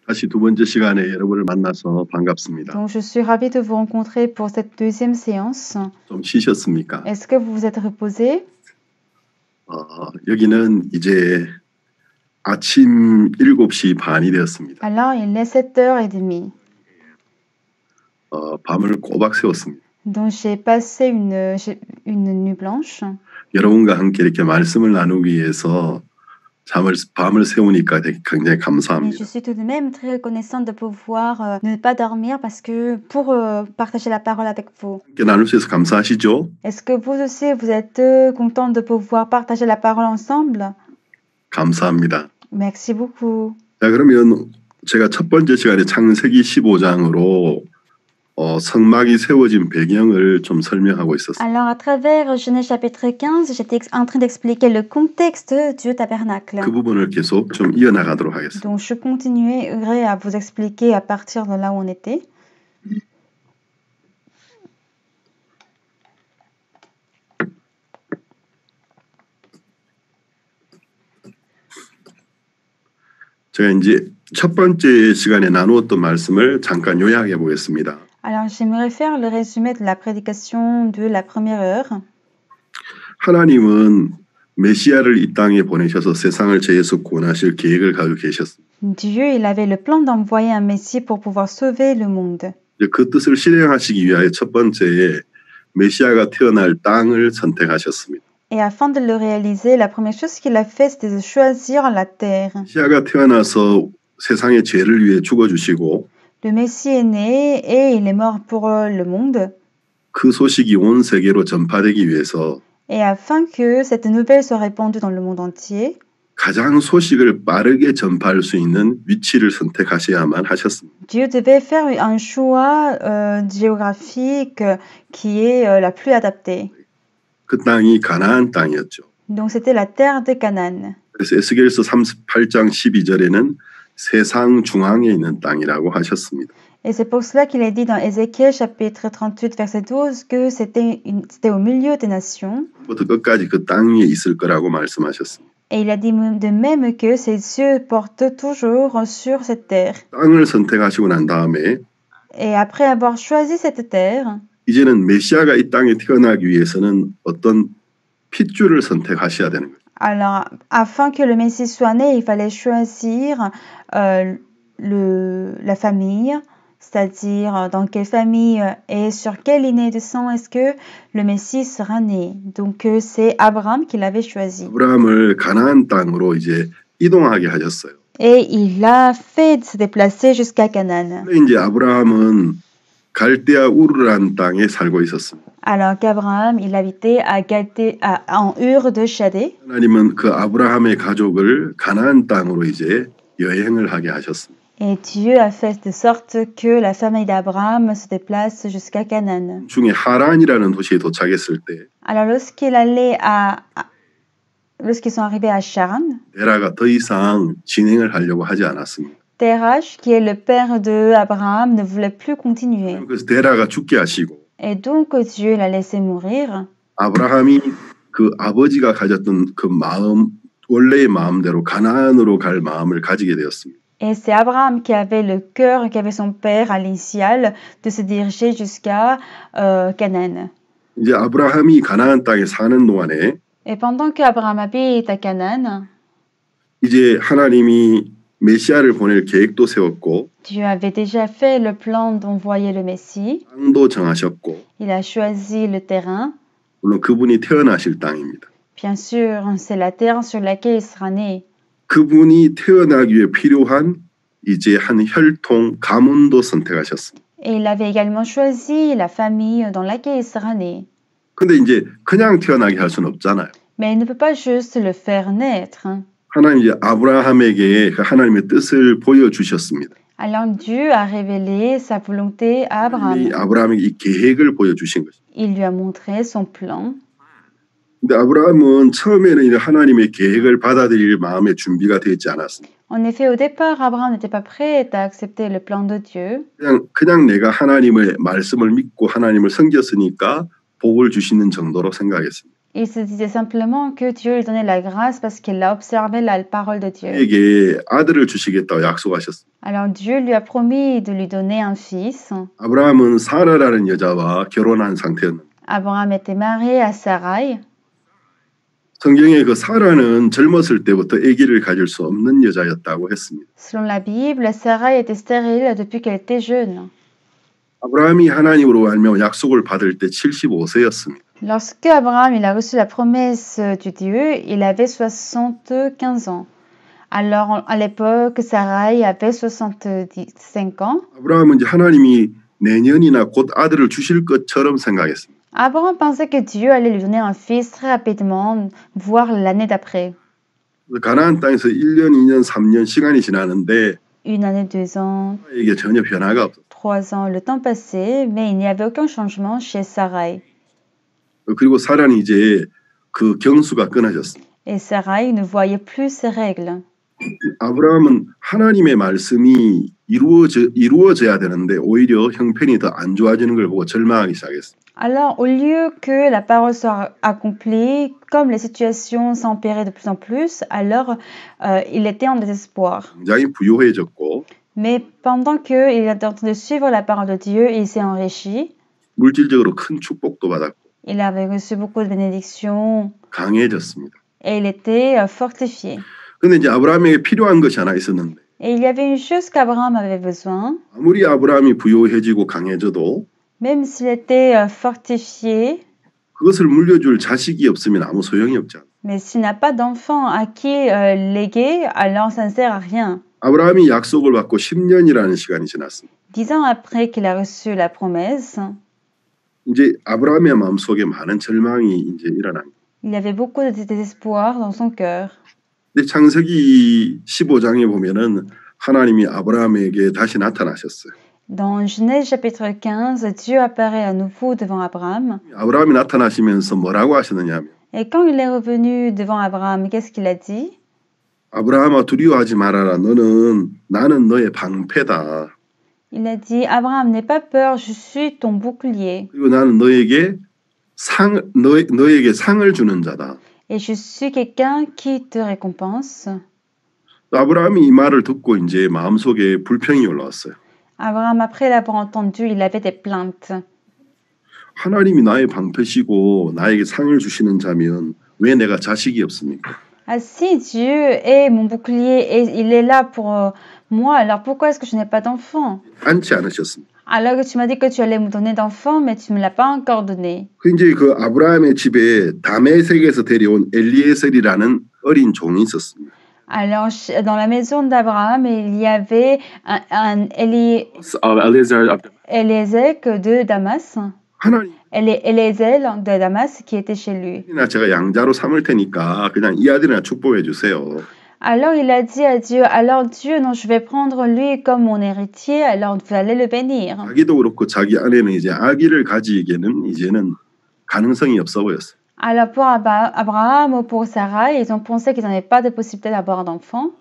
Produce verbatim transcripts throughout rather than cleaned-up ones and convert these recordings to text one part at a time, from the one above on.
다시 두 번째 시간에 여러분을 만나서 반갑습니다. Donc, je suis ravie de vous rencontrer pour cette deuxième séance. 좀 쉬셨습니까? Est-ce que vous vous êtes reposé? 어, 여기는 이제 아침 일곱 시 반이 되었습니다. Alors, il est sept heures trente. 어, 밤을 꼬박 새웠습니다. Donc, j'ai passé une, j'ai- une nuit blanche. 여러분과 함께 이렇게 말씀을 나누기 위해서 잠을 밤을 새우니까 되게 굉장히 Mais je 감사합니다. suis tout de même très reconnaissante de pouvoir euh, ne pas dormir parce que pour euh, partager la parole avec vous. 함께 나눌 수 있어서 감사하시죠? Est-ce que vous aussi, vous êtes euh, content de pouvoir partager la parole ensemble? 감사합니다. Merci beaucoup. 자, 그러면 제가 첫 번째 시간에 창세기 십오 장으로 어, 성막이 세워진 배경을 좀 설명하고 있었습니다. Alors, à travers Genèse chapitre quinze, j'étais ex- en train d'expliquer le contexte du tabernacle. 그 부분을 계속 좀 이어나가도록 하겠습니다. Donc, je continuerai à vous expliquer à partir de là où on était. 제가 이제 첫 번째 시간에 나누었던 말씀을 잠깐 요약해 보겠습니다. Alors, j'aimerais faire le résumé de la prédication de la première heure. 하나님은 메시아를 이 땅에 보내셔서 세상을 죄에서 구원하실 계획을 가지고 계셨습니다. Dieu, il avait le plan d'envoyer un Messie pour pouvoir sauver le monde. 이제 그 뜻을 실행하시기 위하여 첫 번째에 메시아가 태어날 땅을 선택하셨습니다. Et afin de le réaliser, la première chose qu'il a fait, c'était de choisir la terre. 메시아가 태어나서 세상의 죄를 위해 죽어주시고 Le Messie est né et il est mort pour euh, le monde. 그 소식이 온 세계로 전파되기 위해서 Et afin que cette nouvelle soit répandue dans le monde entier, 가장 소식을 빠르게 전파할 수 있는 위치를 선택하셔야만 하셨습니다. Dieu devait faire un choix euh, géographique qui est euh, la plus adaptée. 그 땅이 가나안 땅이었죠. Donc c'était la terre de Canaan. 그래서 에스겔서 삼십팔 장 십이 절에는 세상 중앙에 있는 땅이라고 하셨습니다. Et c'est pour cela qu'il est dit dans Ézéchiel chapitre trente-huit verset douze que c'était une- c'était au milieu des nations. 부터 끝까지 그 땅 위에 있을 거라고 말씀하셨습니다. Et il a dit de même que ses yeux portent toujours sur cette terre. 땅을 선택하시고 난 다음에 Et après avoir choisi cette terre, 이제는 메시아가 이 땅에 태어나기 위해서는 어떤 핏줄을 선택하셔야 되는 거예요. alors afin que le Messie soit né, il fallait choisir euh, le, la famille, c'est-à-dire dans quelle famille et sur quelle lignée de sang est-ce que le Messie sera né. Donc euh, c'est Abraham qui l'avait choisi. 아브라함을 가나안 땅으로 이제 이동하게 하셨어요. Et il a fait se déplacer jusqu'à Canaan. 근데 이제 아브라함은 갈대아 우르란 땅에 살고 있었습니다. Alors qu'Abraham, il habitait à Galté, à, en Ur de Chaldée. 하나님은 그 아브라함의 가족을 가나안 땅으로 이제 여행을 하게 하셨습니다. Et Dieu a fait de sorte que la famille d'Abraham se déplace jusqu'à Canaan. 중에 하란이라는 도시에 도착했을 때 Alors lorsqu'il allait à, à- lorsqu'ils sont arrivés à Charan, 데라가 더 이상 진행을 하려고 하지 않았습니다. Terach, qui est le père de Abraham, ne voulait plus continuer. 그래서 데라가 죽게 하시고 Et donc Dieu l'a laissé mourir. 아브라함이 그 아버지가 가졌던 그 마음 원래의 마음대로 가나안으로 갈 마음을 가지게 되었습니다. Et c'est Abraham qui avait le cœur qu'avait son père à l'initial de se diriger jusqu'à euh, Canaan. 이제 아브라함이 가나안 땅에 사는 동안에 Et pendant que Abraham habite à Canaan, 이제 하나님이 메시아를 보낼 계획도 세웠고 Dieu avait déjà fait le plan d'envoyer le Messie. 땅도 정하셨고 Il a choisi le terrain. 물론 그분이 태어나실 땅입니다. Bien sûr, c'est la terre sur laquelle il sera né. 그분이 태어나기 위해 필요한 이제 한 혈통 가문도 선택하셨습니다. Et il avait également choisi la famille dans laquelle il sera né. 근데 이제 그냥 태어나게 할 수는 없잖아요. Mais il ne peut pas juste le faire naître. 하나님 이제 아브라함에게 그 하나님의 뜻을 보여주셨습니다. Alors Dieu a révélé sa volonté à 하나님이 Abraham. 아브라함에게 이 계획을 보여주신 것입니다. Il lui a montré son plan. 근데 아브라함은 처음에는 이제 하나님의 계획을 받아들일 마음의 준비가 되어 있지 않았습니다. En effet, au départ, Abraham n'était pas prêt à accepter le plan de Dieu. 그냥 그냥 내가 하나님의 말씀을 믿고 하나님을 섬겼으니까 복을 주시는 정도로 생각했습니다. Il se disait simplement que Dieu lui donnait la grâce parce qu'il a observé la parole de Dieu. 그에게 아들을 주시겠다고 약속하셨습니다. Alors Dieu lui a promis de lui donner un fils. 아브라함은 사라라는 여자와 결혼한 상태였는데 Abraham était marié à Sarai. 성경에 그 사라는 젊었을 때부터 아기를 가질 수 없는 여자였다고 했습니다. Selon la Bible, Sarai était stérile depuis qu'elle était jeune. 아브라함이 하나님으로 알며 약속을 받을 때 칠십오 세였습니다. Lorsque Abraham il a reçu la promesse du Dieu, il avait soixante-quinze ans. Alors à l'époque, Sarai avait soixante-cinq ans. 아브라함은 이제 하나님이 내년이나 곧 아들을 주실 것처럼 생각했습니다. Abraham pensait que Dieu allait lui donner un fils très rapidement, voire l'année d'après. 가나안 땅에서 일 년, 이 년, 삼 년 시간이 지나는데 Une année, deux ans, 이게 전혀 변화가 없었어요. trois ans, le temps passait, mais il n'y avait aucun changement chez Sarai. 그리고 사라는 이제 그 경수가 끊어졌습니다. Et Sarai ne voyait plus ses règles. 아브라함은 하나님의 말씀이 이루어져, 이루어져야 되는데 오히려 형편이 더 안 좋아지는 걸 보고 절망하기 시작했습니다. Alors, au lieu que la parole soit accomplie, comme les situations s'empiraient de plus en plus, alors euh, il était en désespoir. 굉장히 부유해졌고 Mais pendant qu'il était en train de suivre la parole de Dieu, il s'est enrichi. 물질적으로 큰 축복도 받았고 Il avait reçu beaucoup de bénédictions 강해졌습니다. et il était euh, fortifié. 근데 이제 아브라함에게 필요한 것이 하나 있었는데 Et il y avait une chose qu'Abraham avait besoin, 아무리 아브라함이 부유해지고 강해져도 même s'il était euh, fortifié, 그것을 물려줄 자식이 없으면 아무 소용이 없잖아요. mais s'il n'a pas d'enfant à qui euh, léguer, alors ça ne sert à rien. 아브라함이 약속을 받고 십 년이라는 시간이 지났습니다. Dix ans après qu'il a reçu la promesse, 이제 아브라함의 마음속에 많은 절망이 이제 일어납니다. il y avait beaucoup de désespoir dans son cœur. 근데 창세기 십오 장에 보면은 하나님이 아브라함에게 다시 나타나셨어요. Dans Genèse chapitre quinze, Dieu apparaît à nouveau devant Abraham. 아브라함이 나타나시면서 뭐라고 하셨느냐면 Et quand il est revenu devant Abraham, qu'est-ce qu'il a dit? 아브라함아 두려워하지 말아라. 너는 나는 너의 방패다. Il a dit, Abraham, n'aie pas peur, je suis ton bouclier. 그리고 나는 너에게 상 너, 너에게 상을 주는 자다. Et je suis quelqu'un qui te récompense. 아브라함이 이 말을 듣고 이제 마음속에 불평이 올라왔어요. Abraham, après l'avoir entendu, il avait des plaintes. 하나님이 나의 방패시고 나에게 상을 주시는 자면 왜 내가 자식이 없습니까? Ah si, Dieu est mon bouclier et il est là pour euh, moi, alors pourquoi est-ce que je n'ai pas d'enfant? 않지 않으셨습니다. Alors que tu m'as dit que tu allais me donner d'enfants, mais tu ne me l'as pas encore donné. 그 이제 그 아브라함의 집에 다메섹에서 데려온 엘리에셀이라는 어린 종이 있었습니다. Alors, dans la maison d'Abraham, il y avait un, un Eli, of Eliezer of Eliezek de Damas, 하나님 Eli- Eliezer de Damas qui était chez lui. 나 제가 양자로 삼을 테니까 그냥 이 아들이나 축복해 주세요. Alors il a dit à Dieu, alors Dieu, non, je vais prendre lui comme mon héritier, alors vous allez le bénir. 자기도 그렇고 자기 아내는 이제 아기를 가지기에는 이제는 가능성이 없어 보였어요. Alors pour Abba- Abraham ou pour Sarah, ils ont pensé qu'ils n'avaient pas de possibilité d'avoir d'enfants.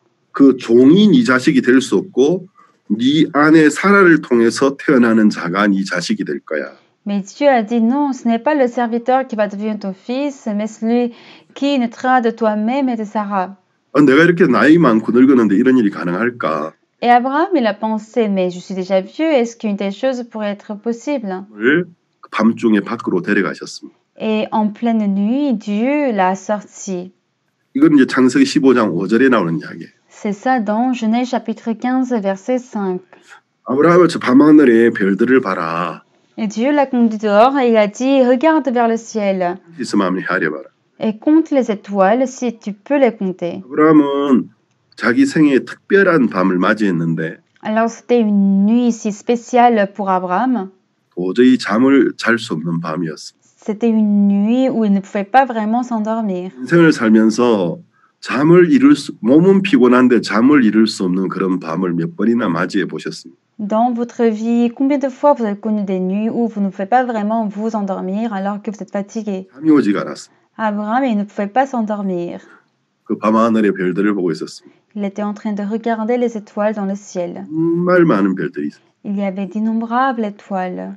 그 종이 네 자식이 될 수 없고 네 아내 사라를 통해서 태어나는 자가 네 자식이 될 거야. Mais Dieu a dit non, ce n'est pas le serviteur qui va devenir ton fils, mais celui qui naîtra de toi-même et de Sarah. 아, 내가 이렇게 나이 많고 늙었는데 이런 일이 가능할까? Et Abraham, il a pensé, mais je suis déjà vieux, est-ce qu'une telle chose pourrait être possible? 을 밤중에 밖으로 데려가셨습니다. Et en pleine nuit, Dieu l'a sorti. 이건 이제 창세기 십오 장 오 절에 나오는 이야기예요. C'est ça dans Genèse chapitre quinze, verset cinq. 아브라함은 저 밤하늘에 별들을 봐라. Et Dieu l'a conduit dehors et il a dit, regarde vers le ciel 있으면 한번 헤아려봐라. et compte les étoiles si tu peux les compter. 아브라함은 자기 생에 특별한 밤을 맞이했는데 Alors c'était une nuit si spéciale pour Abraham. 도저히 잠을 잘 수 없는 밤이었습니다. C'était une nuit où il ne pouvait pas vraiment s'endormir. 인생을 살면서 잠을 이룰 수, 몸은 피곤한데 잠을 이룰 수 없는 그런 밤을 몇 번이나 맞이해 보셨습니다. Dans votre vie, combien de fois vous avez connu des nuits où vous ne pouvez pas vraiment vous endormir alors que vous êtes fatigué? 잠이 오지가 않았습니다. Abraham, il ne pouvait pas s'endormir. 그 밤하늘의 별들을 보고 있었습니다. Il était en train de regarder les étoiles dans le ciel. 정말 많은 별들이 있어요. Il y avait d'innombrables étoiles.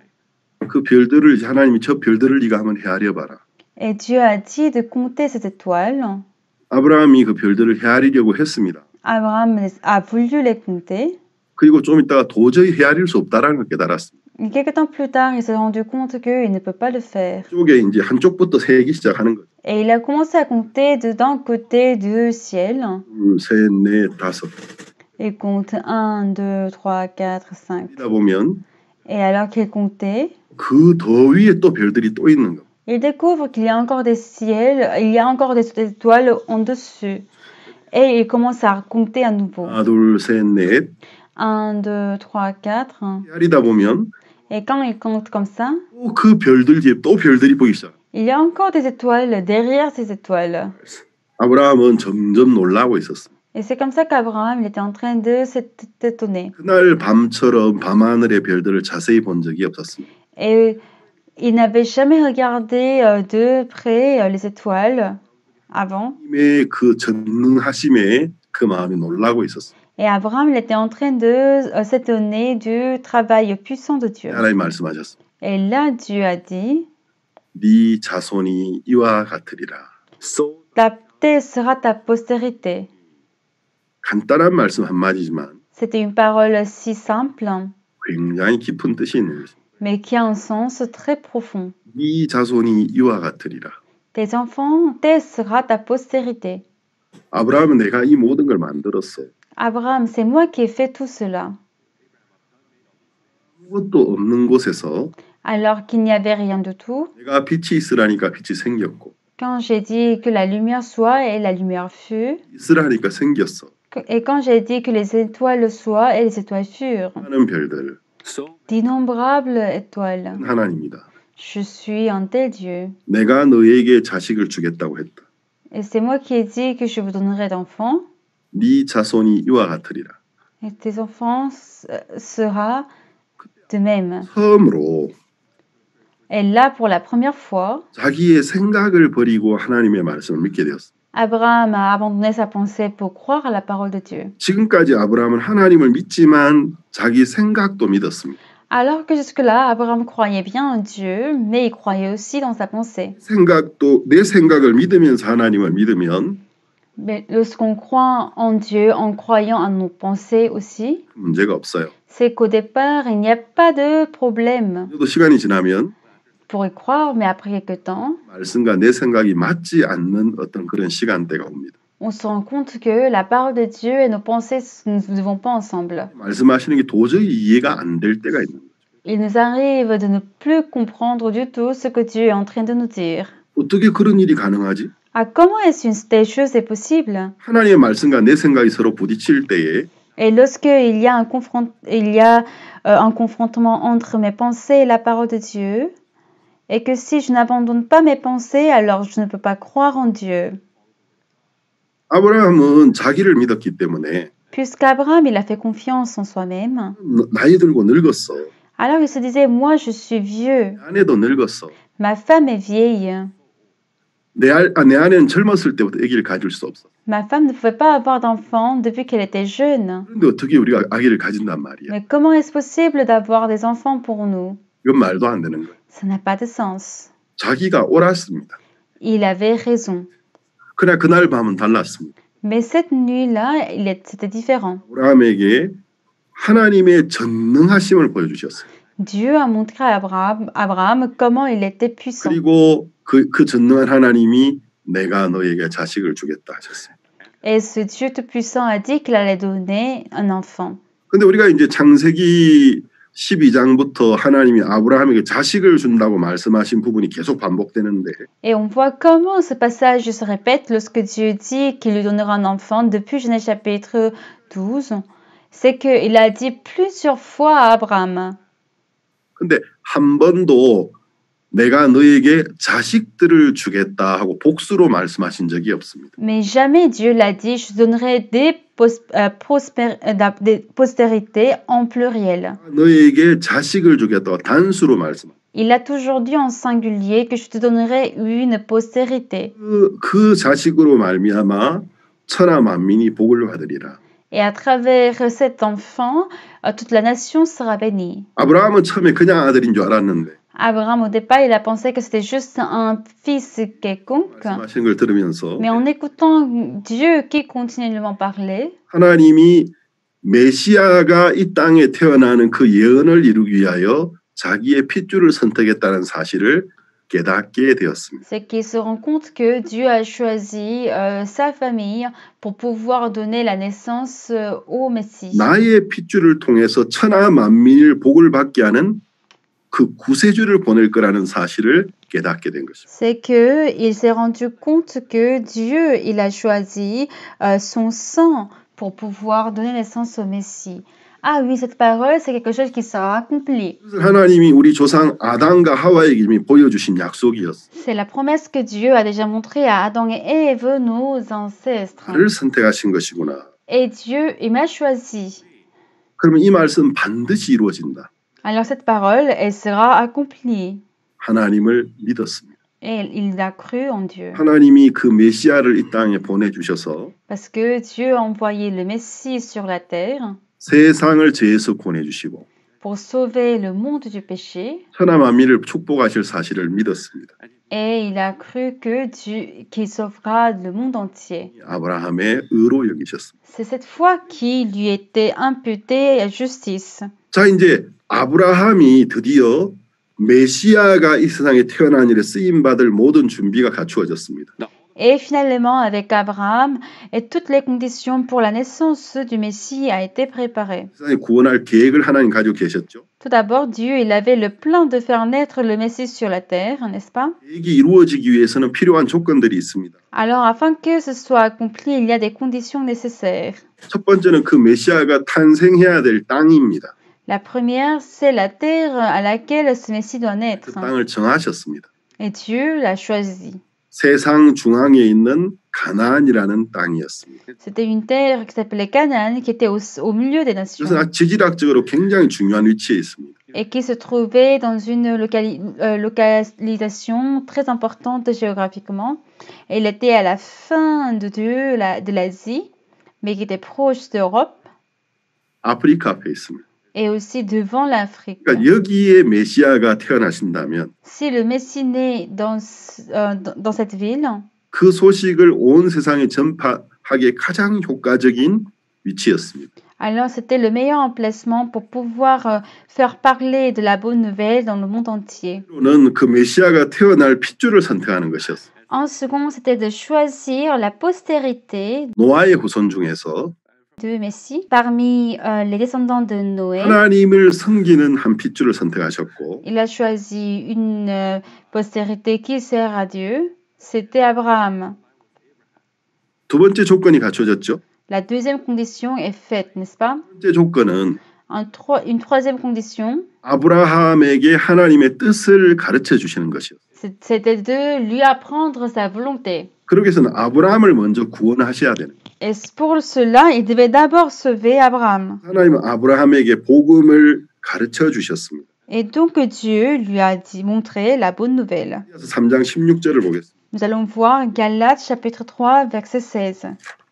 그 별들을 하나님이 저 별들을 네가 한번 헤아려봐라. Et Dieu a dit de compter ces étoiles. 아브라함이 그 별들을 헤아리려고 했습니다. Abraham les- a voulu les compter. 그리고 좀 있다가 도저히 헤아릴 수 없다라는 걸 깨달았습니다. Et quelques temps plus tard, il s'est rendu compte qu'il ne peut pas le faire. 쪽에 이제 한쪽부터 세기 시작하는 거죠. Et il a commencé à compter de d'un côté du ciel. 둘, 셋, 넷, 다섯. Il compte un, deux, trois, quatre, cinq. 이다 보면 Et alors qu'il comptait, 그 더 위에 또 별들이 또 있는 거. il découvre qu'il y a encore des ciels, il y a encore des étoiles en dessus. Et il commence à compter à nouveau. 하나, 둘, 셋, 넷. un, deux, trois, quatre. 헤아리다 보면 Et quand il compte comme ça, 또 그 별들 뒤에 또 별들이 보이기 시작. il y a encore des étoiles derrière ces étoiles. 아브라함은 점점 놀라고 있었습니다. Et c'est comme ça qu'Abraham il était en train de s'étonner. 그날 밤처럼 밤하늘의 별들을 자세히 본 적이 없었습니다. Et il n'avait jamais regardé euh, de près euh, les étoiles avant. 하나님의 그 전능하심에 그 마음이 놀라고 있었습니다. Et Abraham il était en train de euh, s'étonner du travail puissant de Dieu. 하나님 말씀하셨습니다. Et là, Dieu a dit, 네 자손이 이와 같으리라. ta terre sera ta postérité. 간단한 말씀 한마디지만 C'était une parole si simple, 굉장히 깊은 뜻이 있는 것입니다. mais qui a un sens très profond. 네 자손이 이와 같으리라. Tes enfants, terre sera ta postérité. 아브라함은 내가 이 모든 걸 만들었어. Abraham, c'est moi qui ai fait tout cela. 아무것도 없는 곳에서 Alors qu'il n'y avait rien du tout, 내가 빛이 있으라니까 빛이 생겼고 quand j'ai dit que la lumière soit et la lumière fut, 있으라니까 생겼어. et quand j'ai dit que les étoiles soient et les étoiles furent, 하는 별들 d'innombrables étoiles. 하나님이다. Je suis un tel Dieu. 내가 너에게 자식을 주겠다고 했다. Et c'est moi qui ai dit que je vous donnerai d'enfants. 네 자손이 이와 같으리라. Et tes enfants sera de même. 처음으로 Et là, pour la première fois, 자기의 생각을 버리고 하나님의 말씀을 믿게 되었어. Abraham a abandonné sa pensée pour croire à la parole de Dieu. 지금까지 아브라함은 하나님을 믿지만 자기 생각도 믿었습니다. Alors que jusque-là, Abraham croyait bien en Dieu, mais il croyait aussi dans sa pensée. 생각도 내 생각을 믿으면서 하나님을 믿으면 Mais lorsqu'on croit en Dieu en croyant à nos pensées aussi, 문제가 없어요. c'est qu'au départ, il n'y a pas de problème 또 시간이 지나면 pour y croire, mais après quelque temps, 말씀과 내 생각이 맞지 않는 어떤 그런 시간대가 옵니다. on se rend compte que la parole de Dieu et nos pensées ne vont pas ensemble. 말씀하시는 게 도저히 이해가 안 될 때가 있는 거죠. Il nous arrive de ne plus comprendre du tout ce que Dieu est en train de nous dire. 어떻게 그런 일이 가능하지? Ah, comment est-ce qu'une telle chose est possible? 하나님의 말씀과 내 생각이 서로 부딪힐 때에 Et lorsque il y a un, confront, il y a, euh, un confrontement entre mes pensées et la parole de Dieu, et que si je n'abandonne pas mes pensées, alors je ne peux pas croire en Dieu. 아브라함은 자기를 믿었기 때문에 Puisqu'Abraham, il a fait confiance en soi-même, 나이 들고 늙었어. alors il se disait, moi je suis vieux, 내 아내도 늙었어. ma femme est vieille, 내, 아, 내 아내는 젊었을 때부터 아기를 가질 수 없어. ma femme ne pouvait pas avoir d'enfant depuis qu'elle était jeune. 그런데 어떻게 우리가 아기를 가진단 말이야? Mais comment est-ce possible d'avoir des enfants pour nous? 이건 말도 안 되는 거야. Ça n'a pas de sens. 자기가 옳았습니다. Il avait raison. 그러나 그날 밤은 달랐습니다. Mais cette nuit-là, il est- c'était différent. 아브라함에게 하나님의 전능하심을 보여주셨어요. Dieu a montré à Abraham, Abraham comment il était puissant. 그리고 그, 그 전능한 하나님이 내가 너에게 자식을 주겠다 하셨어요. Et ce Dieu tout-puissant a dit qu'il allait donner un enfant. 근데 우리가 이제 창세기 십이 장부터 하나님이 아브라함에게 자식을 준다고 말씀하신 부분이 계속 반복되는데 Et on voit comment ce passage se répète lorsque Dieu dit qu'il lui donnera un enfant depuis Genèse chapitre douze. C'est qu'il a dit plusieurs fois à Abraham. 근데 한 번도 내가 너에게 자식들을 주겠다 하고 복수로 말씀하신 적이 없습니다. Mais jamais Dieu l'a dit, je donnerai des, pos- euh, prospér- euh, da- des postérités en pluriel. 너에게 자식을 주겠다고 단수로 말씀. Il a toujours dit en singulier que je te donnerai une postérité. 그, 그 자식으로 말미암아 천하 만민이 복을 받으리라. Et à travers cet enfant, euh, toute la nation sera bénie. 아브라함은 처음에 그냥 아들인 줄 알았는데 Abraham, au départ, il a pensé que c'était juste un fils quelconque. 말씀하시는 걸 들으면서 Mais en écoutant Dieu qui continuellement parlait, 하나님이 메시아가 이 땅에 태어나는 그 예언을 이루기 위하여 자기의 핏줄을 선택했다는 사실을 깨닫게 되었습니다. c'est qu'il se rend compte que Dieu a choisi euh, sa famille pour pouvoir donner la naissance euh, au Messie. 나의 핏줄을 통해서 천하 만민을 복을 받게 하는 그 구세주를 보낼 거라는 사실을 깨닫게 된 것입니다. C'est que il s'est rendu compte que Dieu, il a choisi euh, son sang pour pouvoir donner naissance au Messie. Ah oui, cette parole, c'est quelque chose qui sera accompli. 하나님이 우리 조상 아담과 하와에게 이미 보여주신 약속이었어요. C'est la promesse que Dieu a déjà montrée à Adam et Ève, nos ancêtres. 나를 선택하신 것이구나. Et Dieu, il m'a choisi. 그러면 이 말씀 반드시 이루어진다. Alors cette parole, elle sera accomplie. 하나님을 믿었습니다. Et il a cru en Dieu. 하나님이 그 메시아를 이 땅에 보내주셔서 Parce que Dieu a envoyé le Messie sur la terre 세상을 죄에서 구원해주시고 pour sauver le monde du péché. 천하 만민을 축복하실 사실을 믿었습니다. Et il a cru que Dieu, qu'il sauvera le monde entier. 아브라함의 의로 여기셨습니다. C'est cette foi qui lui était imputée à justice. 자, 이제 아브라함이 드디어 메시아가 이 세상에 태어난 일에 쓰임받을 모든 준비가 갖추어졌습니다. Et finalement, avec Abraham, et toutes les conditions pour la naissance du Messie a été préparée. 세상에 구원할 계획을 하나님 가지고 계셨죠. Tout d'abord, Dieu, il avait le plan de faire naître le Messie sur la terre, n'est-ce pas? 계획이 이루어지기 위해서는 필요한 조건들이 있습니다. Alors, afin que ce soit accompli, il y a des conditions nécessaires. 첫 번째는 그 메시아가 탄생해야 될 땅입니다. La première, c'est la terre à laquelle ce Messie doit 그 naître. 땅을 정하셨습니다. Et Dieu l'a choisi. 세상 중앙에 있는 가나안이라는 땅이었습니다. C'était une terre qui s'appelait Canaan, qui était au, au milieu des nations 그래서 지질학적으로 굉장히 중요한 위치에 있습니다. et qui se trouvait dans une locali- euh, localisation très importante géographiquement. Et il était à la fin de, de la- de l'Asie, mais qui était proche d'Europe 아프리카 앞에 있습니다. et aussi devant l'Afrique. 그러니까 여기에 메시아가 태어나신다면 Si le Messie naît dans, ce- euh, dans dans cette ville, 그 소식을 온 세상에 전파하기에 가장 효과적인 위치였습니다. alors c'était le meilleur emplacement pour pouvoir euh, faire parler de la bonne nouvelle dans le monde entier. 는 그 메시아가 태어날 핏줄을 선택하는 것이었어요. En second, c'était de choisir la postérité 노아의 후손 중에서 de Messie parmi euh, les descendants de Noé. 하나님을 섬기는 한 핏줄을 선택하셨고 Il a choisi une euh, postérité qui sert à Dieu. C'était Abraham. 두 번째 조건이 갖춰졌죠. La deuxième condition est faite, n'est-ce pas? 첫 번째 조건은 Un tro- une troisième condition, 아브라함에게 하나님의 뜻을 가르쳐 주시는 것이었어요. c'est- c'était de lui apprendre sa volonté. 그러기 위해서는 아브라함을 먼저 구원하셔야 되는 거예요. Et pour cela, il devait d'abord sauver Abraham. 하나님은 아브라함에게 복음을 가르쳐 주셨습니다. Et donc Dieu lui a dit, montré la bonne nouvelle. 그래서 삼 장 십육 절을 보겠습니다. Nous allons voir Galates chapitre trois, verset seize.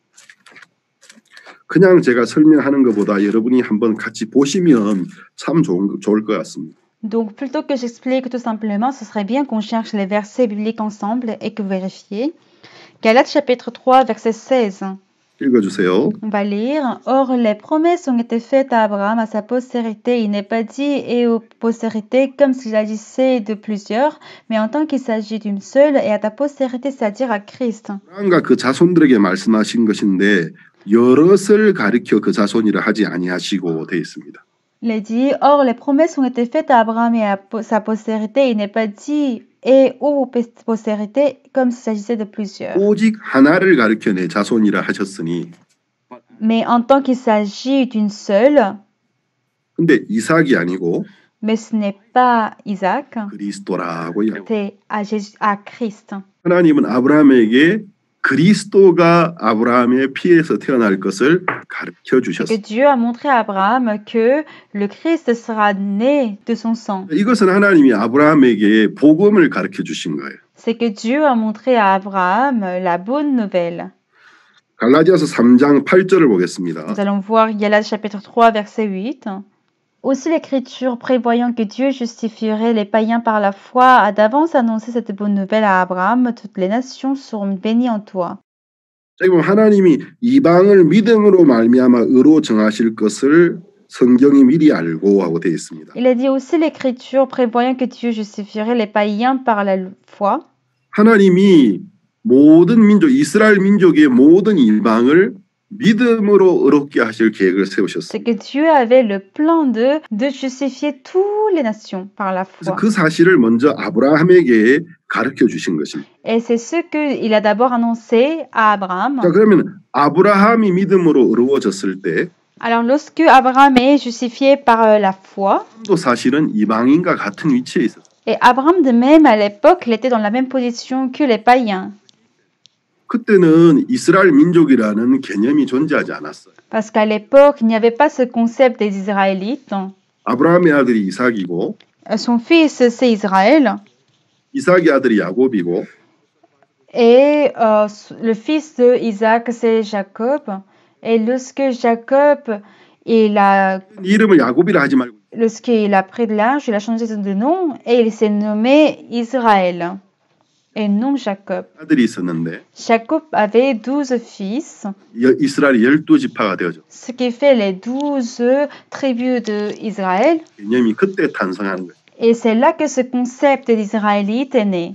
그냥 제가 설명하는 것보다 여러분이 한번 같이 보시면 참 좋은, 좋을 것 같습니다. Donc, plutôt que j'explique tout simplement, ce serait bien qu'on cherche les versets bibliques ensemble et que vous vérifiez. Galates chapitre trois, verset seize. 읽어주세요. On va lire. Or, les promesses ont été faites à Abraham, à sa postérité. Il n'est pas dit et aux postérités comme s'il agissait de plusieurs, mais en tant qu'il s'agit d'une seule, et à ta postérité, c'est-à-dire à Christ. 아브라함과 그 자손들에게 말씀하신 것인데 여럿을 가리켜 그 자손이라 하지 아니하시고 되어 있습니다. Il est dit, or les promesses ont été faites à Abraham et à po- sa postérité. Il n'est pas dit et aux pos- postérités comme s'il s'agissait de plusieurs. 오직 하나를 가리켜 내 자손이라 하셨으니 Mais en tant qu'il s'agit d'une seule, 근데 이삭이 아니고 mais ce n'est pas Isaac, 그리스도라고요. c'est à, Jésus- à Christ. 하나님은 아브라함에게 그리스도가 아브라함의 피에서 태어날 것을 가르쳐 Que 주셨어요. Dieu a montré à Abraham que le Christ sera né de son sang. 이것은 하나님이 아브라함에게 복음을 가르쳐 주신 거예요. C'est que Dieu a montré à Abraham la bonne nouvelle. 갈라디아서 삼 장 팔 절을 보겠습니다. Nous allons voir Galates chapitre trois, verset huit. Aussi l'Écriture, prévoyant que Dieu justifierait les païens par la foi, a d'avance annoncé cette bonne nouvelle à Abraham. Toutes les nations seront bénies en toi. 지금 하나님이 이방을 믿음으로 말미암아 의로 정하실 것을 성경이 미리 알고 하고 되어 있습니다. Il a dit aussi l'Écriture, prévoyant que Dieu justifierait les païens par la foi. 하나님이 모든 민족, 이스라엘 민족의 모든 이방을 믿음으로 의롭게 하실 계획을 C'est 세우셨습니다. que Dieu avait le plan de, de justifier toutes les nations par la 그래서 foi. 그 사실을 먼저 아브라함에게 가르쳐 주신 것입니다. Et c'est ce qu'il a d'abord annoncé à Abraham. 자, 그러면 아브라함이 믿음으로 의로워졌을 때 Alors lorsque Abraham est justifié par euh, la foi, 또 사실은 이방인과 같은 위치에 있었어요. et Abraham de même à l'époque, il était dans la même position que les païens. 그때는 이스라엘 민족이라는 개념이 존재하지 않았어요. Parce qu'à l'époque, il n'y avait pas ce concept des Israélites. 아브라함의 아들이 이삭이고 Euh, Son fils, c'est Israël. 이삭의 아들이 야곱이고 Et euh, le fils de Isaac, c'est Jacob. Et lorsque Jacob, il a, 이름을 야곱이라 하지 말고 lorsqu'il a pris de l'âge, il a changé de nom et il s'est nommé Israël. Et non Jacob. 아들이 있었는데 Jacob avait douze fils, 여- 이스라엘이 열두 지파가 되어져. ce qui fait les douze tribus d'Israël. 개념이 그때 탄생하는 거예요. Et c'est là que ce concept d'Israélite est né.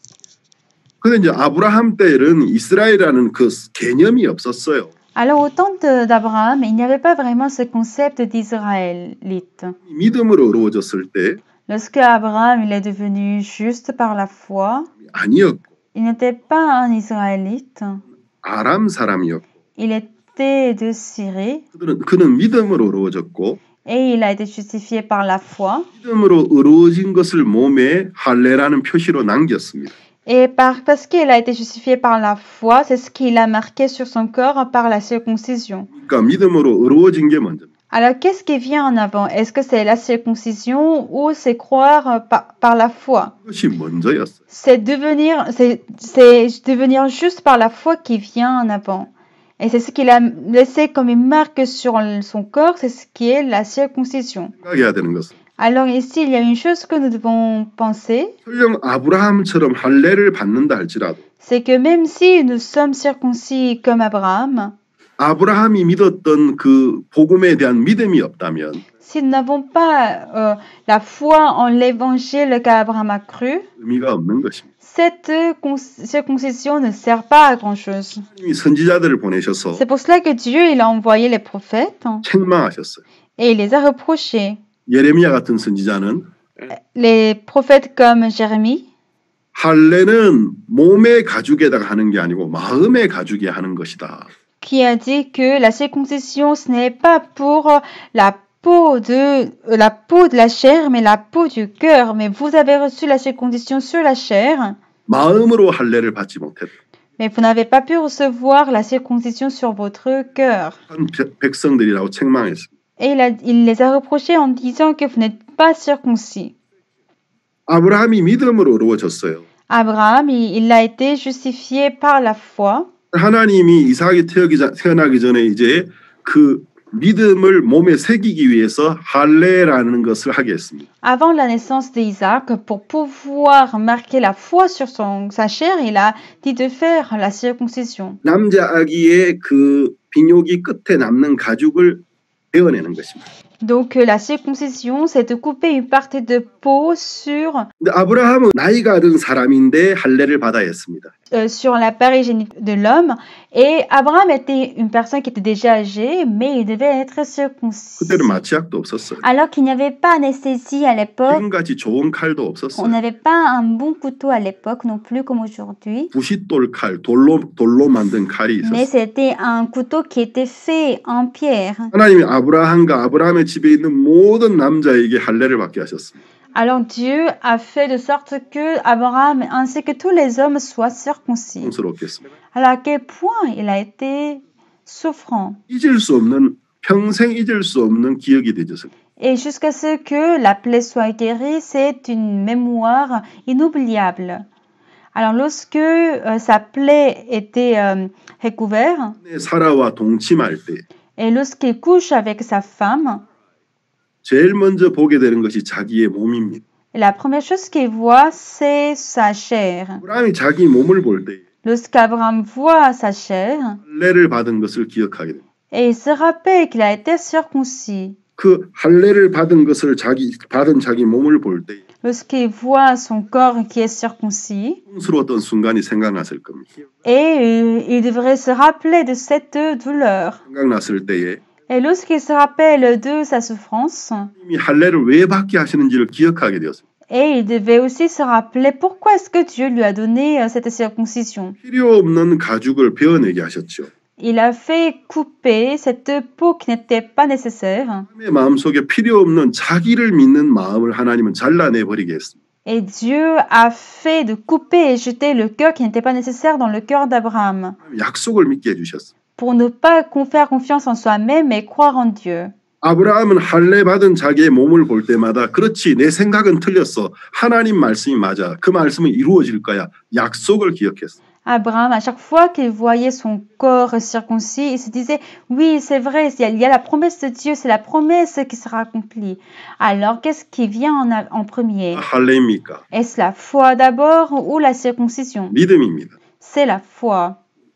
근데 이제 아브라함 때는 이스라엘이라는 그 개념이 없었어요. Alors au temps de- d'Abraham, il n'y avait pas vraiment ce concept d'Israélite. 믿음으로 의로워졌을 때 Lorsque Abraham il est devenu juste par la foi, 아니었고 il n'était pas un Israélite, 아람 사람이었고 il était de Syrie 그들은 그는 믿음으로 의로워졌고 et il a été justifié par la foi. 믿음으로 의로워진 것을 몸에 할례라는 표시로 남겼습니다. Et par, parce qu'il a été justifié par la foi, c'est ce qu'il a marqué sur son corps par la circoncision. 그러니까 믿음으로 의로워진 게 먼저입니다. Alors qu'est-ce qui vient en avant? Est-ce que c'est la circoncision ou c'est croire euh, par, par la foi? 그것이 먼저였어요. C'est devenir, c'est, c'est devenir juste par la foi qui vient en avant. Et c'est ce qu'il a laissé comme une marque sur son corps, c'est ce qui est la circoncision. 생각해야 되는 것은 Alors ici, il y a une chose que nous devons penser, 설령 아브라함처럼 할례를 받는다 할지라도 c'est que même si nous sommes circoncis comme Abraham, 아브라함이 믿었던 그 복음에 대한 믿음이 없다면 si nous n'avons pas euh, la foi en l'évangile qu'Abraham a cru, 의미가 없는 것입니다. cette con- circoncision ne sert pas à grand-chose. 하나님이 선지자들을 보내셔서 C'est pour cela que Dieu il a envoyé les prophètes 책망하셨어요. et il les a reprochés. 예레미야 같은 선지자는 Les prophètes comme Jérémie, 할례는 몸의 가죽에다가 하는 게 아니고 마음의 가죽에 하는 것이다. qui a dit que la circoncision, ce n'est pas pour la peau de, la peau de la chair, mais la peau du cœur. Mais vous avez reçu la circoncision sur la chair, 마음으로 할례를 받지 못했다. mais vous n'avez pas pu recevoir la circoncision sur votre cœur. 한 백성들이라고 책망했습니다. Et il, a- il les a reprochés en disant que vous n'êtes pas circoncis. 아브라함이 믿음으로 의로워졌어요. Abraham, il, il a été justifié par la foi. 하나님이 이삭이 태어기 전- 태어나기 전에 이제 그 믿음을 몸에 새기기 위해서 할례라는 것을 하게 했습니다. Avant la naissance d'Isaac, pour pouvoir marquer la foi sur son, sa chair, il a dit de faire la circoncision. 남자 아기의 그 빈욕이 끝에 남는 가죽을 베어내는 것입니다. Donc euh, la circoncision, c'est de couper une partie de peau sur, 근데 아브라함은 나이가 든 사람인데 할례를 받아야 했습니다. euh, sur la parégénite de l'homme. Et Abraham était une personne qui était déjà âgée, mais il devait être circoncis. 그때는 마취약도 없었어요. Alors qu'il n'y avait pas anesthésie à l'époque, 지금같이 좋은 칼도 on 없었어요. n'avait pas un bon couteau à l'époque non plus comme aujourd'hui. 부싯돌 칼, 돌로 돌로 만든 칼이 Mais 있었어요. c'était un couteau qui était fait en pierre. 하나님이 아브라함과 아브라함의 집에 있는 모든 남자에게 할례를 받게 하셨습니다. Alors Dieu a fait de sorte que Abraham ainsi que tous les hommes soient circoncis. 스럽겠습니다. Alors à quel point il a été souffrant. 잊을 수 없는 평생 잊을 수 없는 기억이 되졌습니다. Et jusqu'à ce que la plaie soit guérie, c'est une mémoire inoubliable. Alors lorsque euh, sa plaie était euh, recouverte 사라와 동침할 때 et lorsqu'il couche avec sa femme, 제일 먼저 보게 되는 것이 자기의 몸입니다. Et la première chose qu'il voit, c'est sa chair. 아브라함이 자기 몸을 볼 때 Lorsqu'Abraham voit sa chair, 할례를 받은 것을 기억하게 됩니다. et il se rappelle qu'il a été circoncis. 그 할례를 받은 것을 자기 받은 자기 몸을 볼 때 Lorsqu'il voit son corps qui est circoncis, 스러웠던 순간이 생각났을 겁니다. et il, il devrait se rappeler de cette douleur. 생각났을 때에 Et lorsqu'il se rappelle de sa souffrance, 이 할례를 왜 받게 하시는지를 기억하게 되었습니다. et il devait aussi se rappeler pourquoi est-ce que Dieu lui a donné euh, cette circoncision. 필요 없는 가죽을 베어내게 하셨죠. Il a fait couper cette peau qui n'était pas nécessaire. 내 마음속에 필요 없는 자기를 믿는 마음을 하나님은 잘라내 버리게 했습니다. Et Dieu a fait de couper et jeter le cœur qui n'était pas nécessaire dans le cœur d'Abraham, 약속을 믿게 해주셨습니다. pour ne pas con- faire confiance en soi-même et croire en Dieu. 아브라함은 할례 받은 자기의 몸을 볼 때마다 그렇지 내 생각은 틀렸어. 하나님 말씀이 맞아. 그 말씀은 이루어질 거야. 약속을 기억했어. Abraham, à chaque fois qu'il voyait son corps circoncis, il se disait, oui, c'est vrai, il y a, il y a la promesse de Dieu, c'est la promesse qui sera accomplie. Alors, qu'est-ce qui vient en, a- en premier? 할례입니까? Est-ce la foi d'abord ou la circoncision? 믿음입니다. C'est la foi.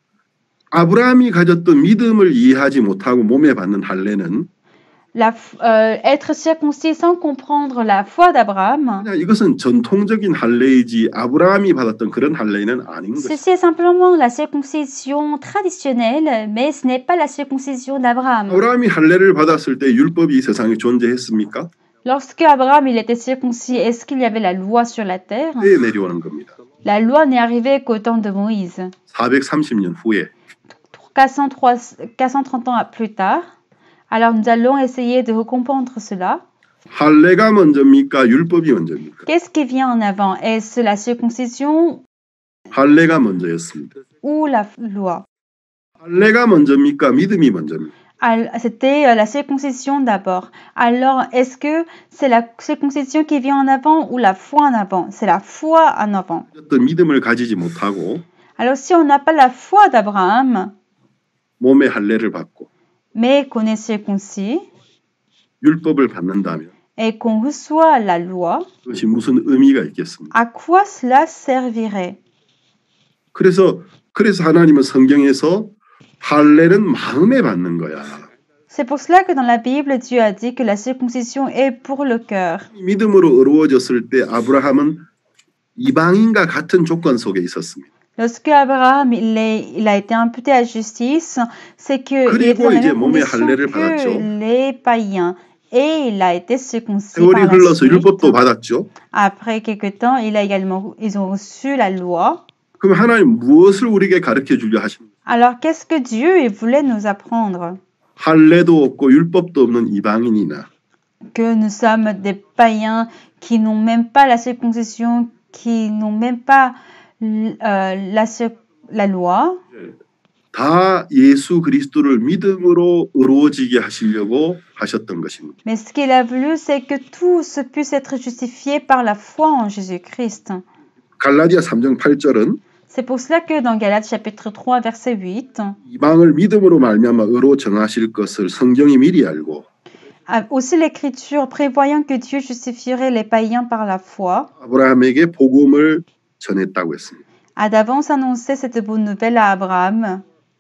아브라함이 가졌던 믿음을 이해하지 못하고 몸에 받는 할례는 La, f- euh, être circoncis sans comprendre la foi d'Abraham, 그냥 이것은 전통적인 할례이지 아브라함이 받았던 그런 할례는 아닌 것입니다. ceci est simplement la circoncision traditionnelle, mais ce n'est pas la circoncision d'Abraham. 아브라함이 할례를 받았을 때 율법이 세상에 존재했습니까? Lorsque Abraham il était circoncis, est-ce qu'il y avait la loi sur la terre? 때 내려오는 겁니다. La loi n'est arrivée qu'au temps de Moïse. 사백삼십 년 후에 quatre cent trente ans plus tard. Alors nous allons essayer de comprendre cela. 할례가 먼저입니까? 율법이 먼저입니까? Qu'est-ce qui vient en avant? Est-ce la circoncision 할례가 먼저였습니다. ou la loi? 할례가 먼저입니까? 믿음이 먼저입니까? Al- C'était euh, la circoncision d'abord. Alors, est-ce que c'est la circoncision qui vient en avant ou la foi en avant? C'est la foi en avant. 어떤 믿음을 가지지 못하고 Alors, si on n'a pas la foi d'Abraham, 몸에 할례를 받고 mais qu'on est circoncis 율법을 받는다면 et qu'on reçoit la loi, 그것이 무슨 의미가 있겠습니까? à quoi cela servirait? 그래서 그래서 하나님은 성경에서 할례는 마음에 받는 거야. C'est pour cela que dans la Bible, Dieu a dit que la circoncision est pour le cœur. 믿음으로 의로워졌을 때 아브라함은 이방인과 같은 조건 속에 있었습니다. Lorsque Abraham il, est, il a été imputé à justice, c'est que il était dans la même condition que les païens. Et il a été circoncis par 세월이 la 흘러서 suite. 율법도 받았죠. Après quelque temps, il a également, ils ont reçu la loi. 그럼 하나님 무엇을 우리에게 가르쳐 주려 하십니까? Alors, qu'est-ce que Dieu il voulait nous apprendre? 할례도 없고 율법도 없는 이방인이나 Que nous sommes des païens qui n'ont même pas la circoncision, qui n'ont même pas euh, la, cir- la loi. 다 예수 그리스도를 믿음으로 의로워지게 하시려고 하셨던 것입니다. Mais ce qu'il a voulu, c'est que tous puissent être justifiés par la foi en Jésus-Christ. 갈라디아 삼 장 팔 절은 C'est pour cela que dans Galates chapitre trois, verset huit, 이방을 믿음으로 말미암아 의로 정하실 것을 성경이 미리 알고 a aussi l'Écriture prévoyant que Dieu justifierait les païens par la foi, 아브라함에게 복음을 전했다고 했습니다. a d'avance annoncé cette bonne nouvelle à Abraham.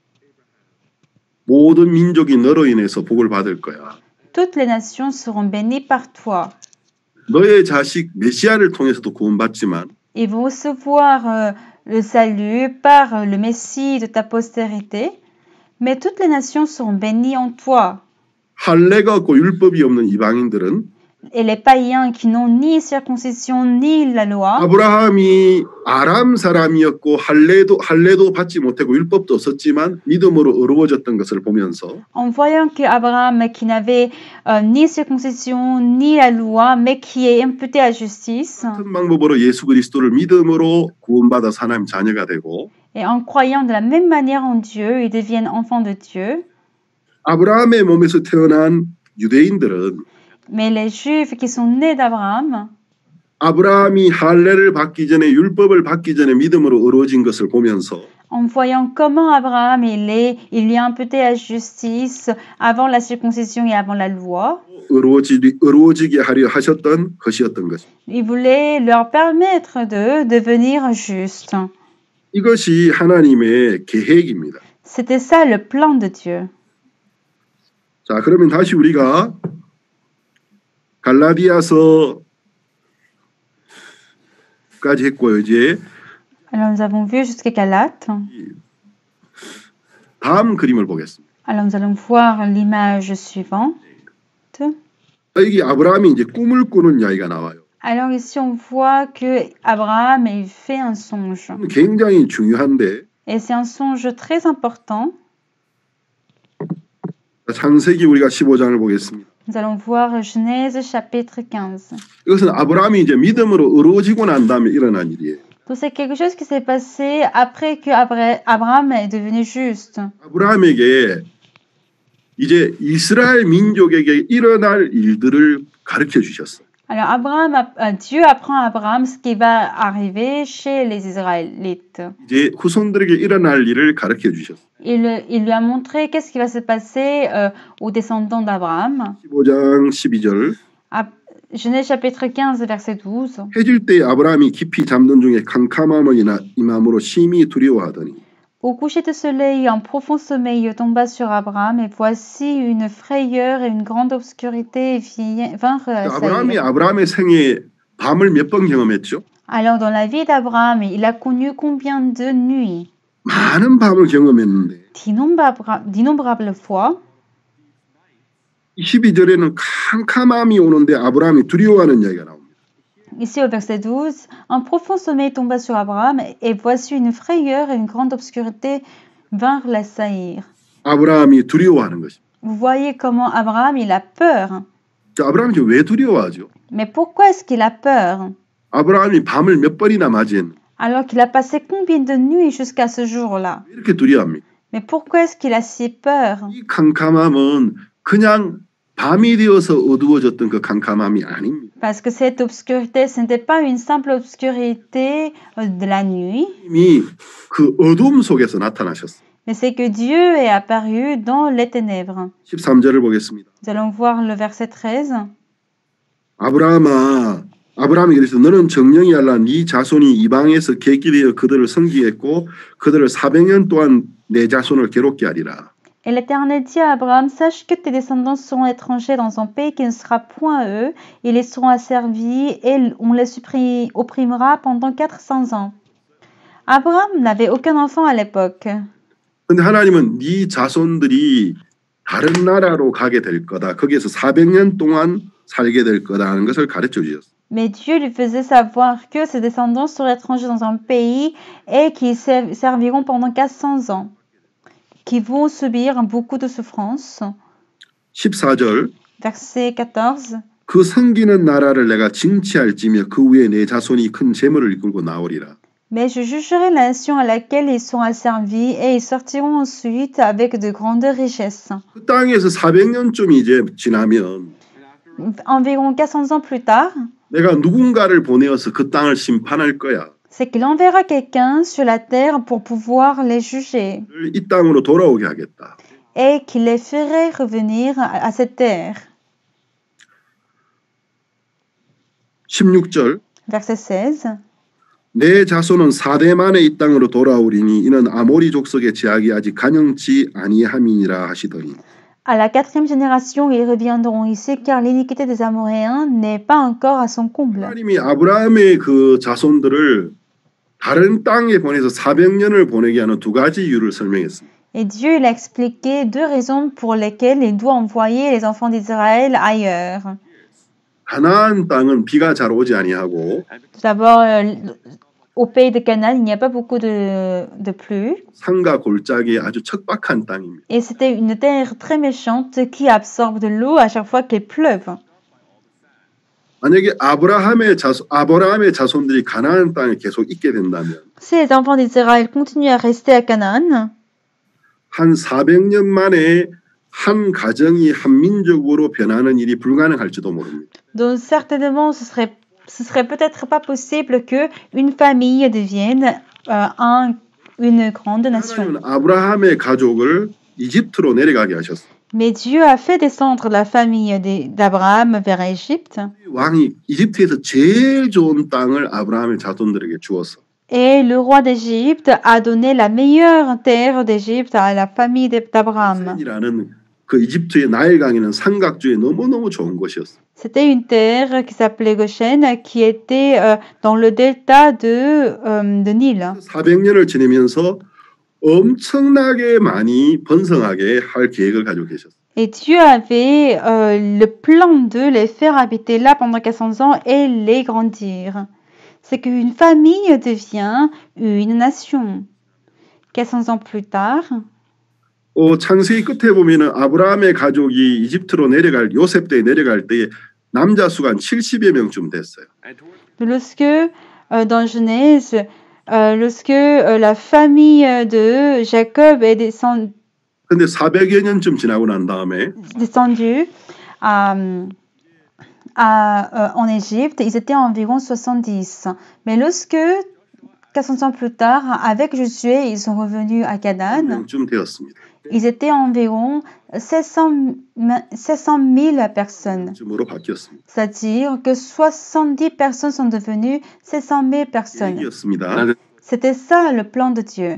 모든 민족이 너로 인해서 복을 받을 거야. Toutes les nations seront bénies par toi. 너의 자식 메시아를 통해서도 구원받지만 Ils vont recevoir euh, le salut par euh, le Messie de ta postérité, mais toutes les nations seront bénies en toi. 할례가 없고 율법이 없는 이방인들은 Et les païens qui n'ont ni circoncision ni la loi, 아브라함이 아람 사람이었고 할례도 할례도 받지 못하고 율법도 없었지만 믿음으로 의로워졌던 것을 보면서 en voyant que Abraham, qui n'avait euh, ni circoncision ni la loi, mais qui est imputé à justice, 같은 방법으로 예수 그리스도를 믿음으로 구원받아 하나님 자녀가 되고 et en croyant de la même manière en Dieu, ils deviennent enfants de Dieu. 아브라함의 몸에서 태어난 유대인들은 Mais les Juifs qui sont nés d'Abraham, 아브라함이 할례를 받기 전에 율법을 받기 전에 믿음으로 의로워진 것을 보면서 en voyant comment Abraham il est, il lui a imputé la justice avant la circoncision et avant la loi. 의로워지, 의로워지게 하려 하셨던 것이었던 것. Il voulait leur permettre de devenir justes. 이것이 하나님의 계획입니다. C'était ça le plan de Dieu. 자, 그러면 다시 우리가 갈라디아서까지 했고요. 이제 Alors nous avons vu jusqu'à Galates. 다음 그림을 보겠습니다. Alors nous allons voir l'image suivante. 여기 아브라함이 이제 꿈을 꾸는 이야기가 나와요. Alors ici on voit que Abraham il fait un songe. 굉장히 중요한데. Et c'est un songe très important. 창세기 우리가 십오 장을 보겠습니다. Nous allons voir Genèse chapitre quinze. 이것은 아브라함이 이제 믿음으로 의로워지고 난 다음에 일어난 일이에요. Donc c'est quelque chose qui s'est passé après que Abraham est devenu juste. 아브라함에게 이제 이스라엘 민족에게 일어날 일들을 가르쳐 주셨어요. Alors Abraham, Dieu apprend à Abraham ce qui va arriver chez les Israélites. 이제 후손들에게 일어날 일을 가르쳐 주셨어요. Il, il lui a montré qu'est-ce qui va se passer euh, aux descendants d'Abraham. 십오 장 십이 절. À Genèse chapitre quinze verset douze. 해질 때 아브라함이 깊이 잠든 중에 캄캄함이 임함으로 심히 두려워하더니. Au coucher du soleil, un profond sommeil tomba sur Abraham, et voici une frayeur et une grande obscurité vinrent 아브라함이 assaillir. 아브라함의 생에 밤을 몇 번 경험했죠? Alors dans la vie d'Abraham, il a connu combien de nuits? 많은 밤을 경험했는데 D'innombrables fois. 십이 절에는 캄캄함이 오는데 아브라함이 두려워하는 이야기가 나옵니다. Ici au verset douze, un profond sommeil tomba sur Abraham, et voici une frayeur et une grande obscurité vinrent l'assaillir. 아브라함이 두려워하는 것입니다. Vous voyez comment Abraham il a peur. 자, 아브라함이 왜 두려워하죠? Mais pourquoi est-ce qu'il a peur? 아브라함이 밤을 몇 번이나 맞이했는데 Alors qu'il a passé combien de nuits jusqu'à ce jour-là? 왜 이렇게 두려워합니까? Mais pourquoi est-ce qu'il a si peur? 이 캄캄함은 그냥 밤이 되어서 어두워졌던 그 캄캄함이 아닙니다. Parce que cette obscurité, ce n'était pas une simple obscurité de la nuit, 이미 그 어둠 속에서 나타나셨어요. mais c'est que Dieu est apparu dans les ténèbres. 십삼 절을 보겠습니다. Nous allons voir le verset treize. 아브라함아, 아브라함이 그래서 너는 정령이 알라 네 자손이 이방에서 객기되어 그들을 섬기겠고 그들을 사백 년 동안 내 자손을 괴롭게 하리라. Et l'Éternel dit à Abraham, sache que tes descendants seront étrangers dans un pays qui ne sera point à eux, ils les seront asservis et on les opprimera pendant quatre cents ans. Abraham n'avait aucun enfant à l'époque. 근데 하나님은 네 자손들이 다른 나라로 가게 될 거다. 거기에서 사백 년 동안 살게 될 거다라는 것을 가르쳐 주셨어요. Mais Dieu lui faisait savoir que ses descendants seraient étrangers dans un pays et qu'ils serviront pendant quatre cents ans, qui vont subir beaucoup de souffrances. 십사 절. Verset quatorze. 그 섬기는 나라를 내가 징치할지며 그 위에 내 자손이 큰 재물을 이끌고 나오리라. Mais je jugerai la nation à laquelle ils sont asservis et ils sortiront ensuite avec de grandes richesses. 그 땅에서 사백 년쯤 이제 지나면 Environ quatre cents ans plus tard, 내가 누군가를 보내어서 그 땅을 심판할 거야. c'est qu'il enverra quelqu'un sur la terre pour pouvoir les juger 이 땅으로 돌아오게 하겠다. et qu'il les ferait revenir à cette terre. 십육 절. Verset seize. 내 자손은 사대 만에 이 땅으로 돌아오리니 이는 아모리 족속의 제약이 아직 간영치 아니함이니라 하시더니. À la quatrième génération, ils reviendront ici car l'iniquité des Amoréens n'est pas encore à son comble. 하나님이 아브라함의 그 자손들을 다른 땅에 보내서 사백 년을 보내게 하는 두 가지 이유를 설명했습니다. Et Dieu il a expliqué deux raisons pour lesquelles il doit envoyer les enfants d'Israël ailleurs. 가나안 땅은 비가 잘 오지 아니하고 D'abord, euh, au pays de Canaan, il n'y a pas beaucoup de, de pluie. 산과 골짜기의 아주 척박한 땅입니다. Et c'était une terre très méchante qui absorbe de l'eau à chaque fois qu'il pleuve. 만약에 아브라함의 자손, 아브라함의 자손들이 가나안 땅에 계속 있게 된다면 Si les enfants d'Israël continuent à rester à Canaan, 한 사백 년 만에 한 가정이 한 민족으로 변하는 일이 불가능할지도 모릅니다. donc certainement ce serait, ce serait peut-être pas possible que une famille devienne euh, un une grande nation. 하나님은 아브라함의 가족을 이집트로 내려가게 하셨어요. Mais Dieu a fait descendre la famille des- d'Abraham vers Égypte. 왕이 이집트에서 제일 좋은 땅을 아브라함의 자손들에게 주었어. Et le roi d'Égypte a donné la meilleure terre d'Égypte à la famille de- d'Abraham. 센이라는 그 이집트의 나일강에는 삼각주에 너무너무 좋은 곳이었어. C'était une terre qui s'appelait Goshen, qui était euh, dans le delta de, euh, de Nil. 사백 년을 지내면서 엄청나게 많이 번성하게 할 계획을 가지고 계셨어요. Et Dieu avait euh, le plan de les faire habiter là pendant quatre cents ans et les grandir. C'est qu'une famille devient une nation. quatre cents ans plus tard, 어, 창세기 끝에 보면은 아브라함의 가족이 이집트로 내려갈 요셉 때에 내려갈 때에 남자 수가 한 칠십여 명쯤 됐어요. lorsque euh, dans Genèse, euh, lorsque euh, la famille de Jacob est descend- 근데 사백여 년쯤 지나고 난 다음에 descendue à, à, euh, en Égypte, ils étaient environ soixante-dix. Mais lorsque, quatre cents ans plus tard, avec Josué, ils sont revenus à Canaan, 명쯤 되었습니다. ils étaient environ sept cent mille personnes. 쯤으로 바뀌었습니다. C'est-à-dire que soixante-dix personnes sont devenues sept cent mille personnes. 얘기였습니다. C'était ça le plan de Dieu.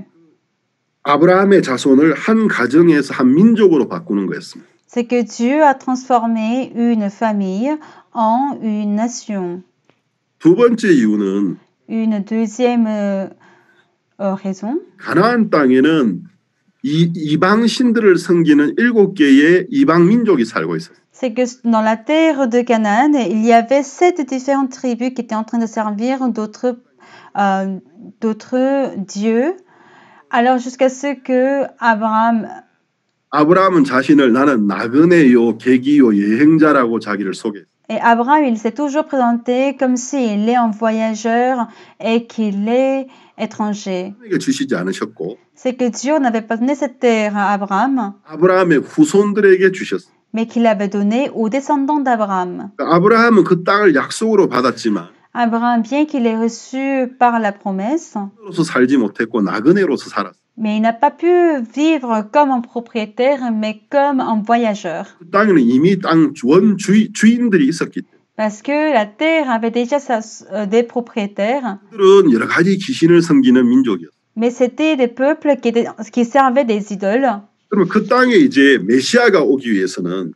아브라함의 자손을 한 가정에서 한 민족으로 바꾸는 거였습니다. C'est que Dieu a transformé une famille en une nation. 두 번째 이유는 Une deuxième euh, euh, raison, 가나안 땅에는 이, 이방 신들을 섬기는 일곱 개의 이방 민족이 살고 있었어요. c'est que dans la terre de Canaan, il y avait sept différentes tribus qui étaient en train de servir d'autres euh, d'autres dieux. Alors jusqu'à ce que Abraham, 아브라함은 자신을 나는 나그네요, 객이요, 여행자라고 자기를 소개했어요. et Abraham, il s'est toujours présenté comme s'il est un voyageur et qu'il est étranger. 에게 주시지 않으셨고 C'est que Dieu n'avait pas donné cette terre à Abraham, 아브라함의 후손들에게 주셨어요. mais qu'il avait donné aux descendants d'Abraham. 그러니까 아브라함은 그 땅을 약속으로 받았지만 Abraham, bien qu'il ait reçu par la promesse, 로서 살지 못했고 나그네로서 살았어요. mais il n'a pas pu vivre comme un propriétaire, mais comme un voyageur. 그 땅에는 이미 땅 원 주인, 주인들이 있었기 때문에 Parce que la terre avait déjà sa- euh, des propriétaires, 그들은 여러 가지 귀신을 섬기는 민족이었어요. mais c'était des peuples qui, étaient- qui servaient des idoles. 그러면 그 땅에 이제 메시아가 오기 위해서는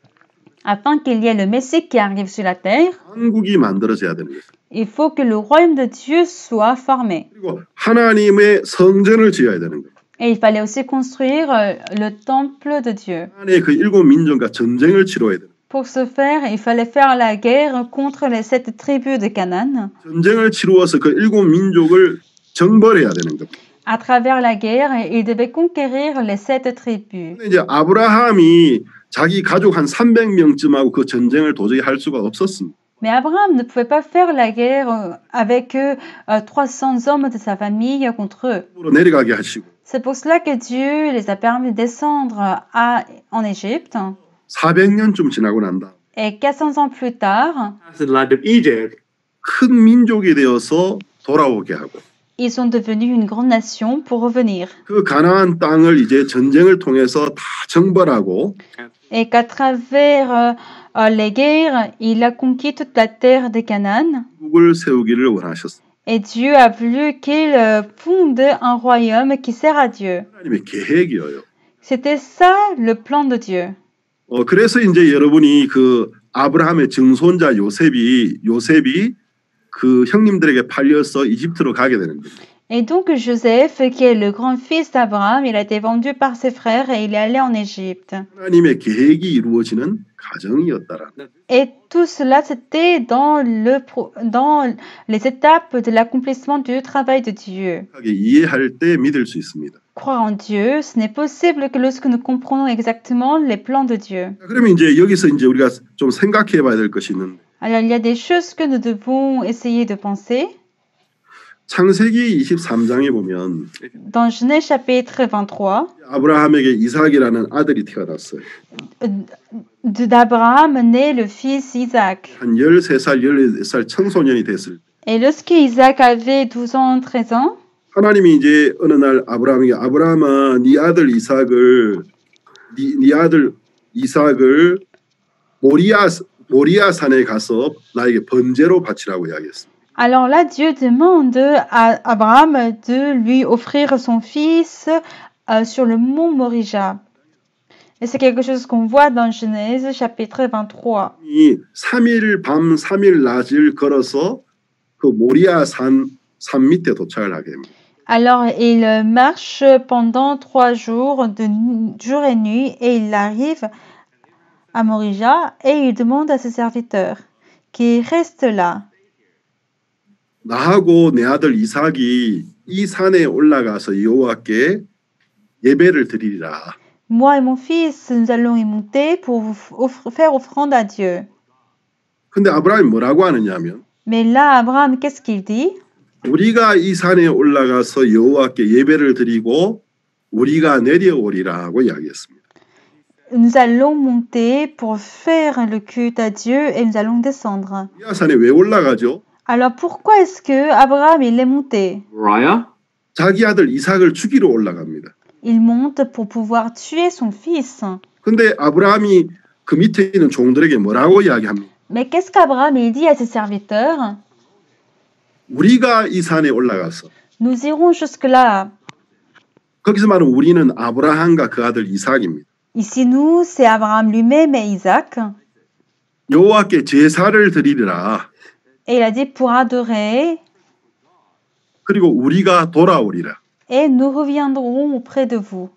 Afin qu'il y ait le Messie qui arrive sur la terre, 왕국이 만들어져야 되는 거예요. il faut que le royaume de Dieu soit formé. 그리고 하나님의 성전을 지어야 되는 거예요. Et il fallait aussi construire euh, le temple de Dieu. 안에 그 일곱 민족과 전쟁을 치러야 돼요. Pour ce faire, il fallait faire la guerre contre les sept tribus de Canaan. 전쟁을 치루어서 그 일곱 민족을 정벌해야 되는 겁니다. À travers la guerre, il devait conquérir les sept tribus. 근데 이제 아브라함이 자기 가족 한 삼백 명쯤하고 그 전쟁을 도저히 할 수가 없었습니다. Mais Abraham ne pouvait pas faire la guerre euh, avec euh, euh, trois cents hommes de sa famille contre eux. 으로 내려가게 하시고 C'est pour cela que Dieu les a permis de descendre à, en Égypte. 사백 년쯤 지나고 난다. Et quatre cents ans plus tard, As the land of Egypt, 큰 민족이 되어서 돌아오게 하고 ils sont devenus une grande nation pour revenir. 그 가나안 땅을 이제 전쟁을 통해서 다 정벌하고 Et qu'à travers euh, euh, les guerres, il a conquis toute la terre de Canaan. 국을 세우기를 원하셨습니다. Et Dieu a voulu qu'il euh, fonde un royaume qui sert à Dieu. 하나님의 계획이에요. C'était ça le plan de Dieu. 어, 그래서 이제 여러분이 그 아브라함의 증손자 요셉이 요셉이 그 형님들에게 팔려서 이집트로 가게 되는 거예요. Et donc Joseph, qui est le grand-fils d'Abraham, il a été vendu par ses frères et il est allé en Égypte. 하나님의 계획이 이루어지는 가정이었다라. Et tout cela, c'était dans, le, pro- dans les étapes de l'accomplissement du travail de Dieu. 이해할 때 믿을 수 있습니다. Croire en Dieu, ce n'est possible que lorsque nous comprenons exactement les plans de Dieu. 그러면 이제 여기서 이제 우리가 좀 생각해 봐야 될 것이 있는데 Alors, il y a des choses que nous devons essayer de penser. 창세기 이십삼 장에 보면 Dans Genèse chapitre vingt-trois, 아브라함에게 이삭이라는 아들이 태어났어요. de- d'Abraham naît le fils Isaac. 한 열세 살, 열네 살 청소년이 됐을 때 Et lorsque Isaac avait douze ans, treize ans, 하나님이 이제 어느 날 아브라함에게 아브라함아 네 아들 이삭을 네, 네 아들 이삭을 모리아 모리아 산에 가서 나에게 번제로 바치라고 이야기했습니다. Alors là, Dieu demande à Abraham de lui offrir son fils euh, sur le mont Morija. Et c'est quelque chose qu'on voit dans Genèse chapitre vingt-trois. 이 삼 일 밤 삼 일 낮을 걸어서 그 모리아 산, 산 밑에 도착을 하게 됩니다. Alors il marche pendant trois jours, de jour et nuit, et il arrive à Morija et il demande à ses serviteurs qui restent là. 나하고 내 아들 이삭이 이 산에 올라가서 여호와께 예배를 드리리라. Moi et mon fils, nous allons y monter pour offre, faire offrande à Dieu. 근데 아브라함이 뭐라고 하느냐면 Mais là, Abraham, qu'est-ce qu'il dit? 우리가 이 산에 올라가서 여호와께 예배를 드리고 우리가 내려오리라고 이야기했습니다. Nous allons monter pour faire le culte à Dieu et nous allons descendre. 이 산에 왜 올라가죠? Alors pourquoi est-ce que Abraham il est monté? Moriah? 자기 아들 이삭을 죽이러 올라갑니다. Il monte pour pouvoir tuer son fils. 근데 아브라함이 그 밑에 있는 종들에게 뭐라고 이야기합니까? Mais qu'est-ce qu'Abraham il dit à ses serviteurs? 우리가 이 산에 올라가서 Nous irons jusque-là. 거기서 말하는 우리는 아브라함과 그 아들 이삭입니다. Ici, nous, c'est Abraham lui-même et Isaac. 여호와께 제사를 드리리라. Et il a dit pour adorer 그리고 우리가 돌아오리라. et nous reviendrons auprès de vous.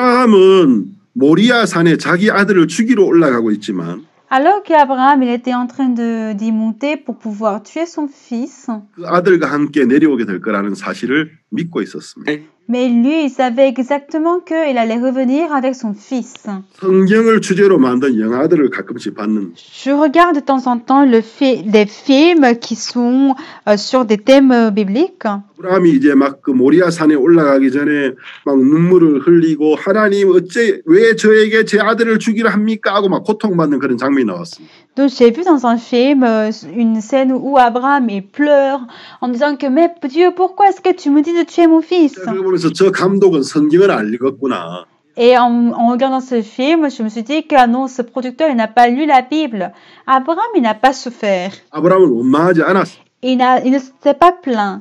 아브라함은 모리아 산에 자기 아들을 죽이러 올라가고 있지만 Alors qu'Abraham il était en train de, d'y monter pour pouvoir tuer son fils, 그 아들과 함께 내려오게 될 거라는 사실을 믿고 있었습니다. mais lui, il savait exactement qu'il allait revenir avec son fils. 성경을 주제로 만든 영화들을 가끔씩 봤는데 Je regarde de temps en temps le fi- des films qui sont euh, sur des thèmes euh, bibliques. 아브라함이 이제 막 그 모리아 산에 올라가기 전에 막 눈물을 흘리고 하나님 어째 왜 저에게 제 아들을 죽이려 합니까 하고 막 고통받는 그런 장면이 나왔습니다. Donc j'ai vu dans un film euh, une scène où Abraham il pleure en disant que mais Dieu, pourquoi est-ce que tu me dis de tuer mon fils? 그걸 보면서 저 감독은 성경을 안 읽었구나. Et en, en regardant ce film, je me suis dit que ah non, ce producteur il n'a pas lu la Bible. Abraham il n'a pas souffert. 아브라함은 원망하지 않았어. Il, n'a, il ne s'était pas plaint.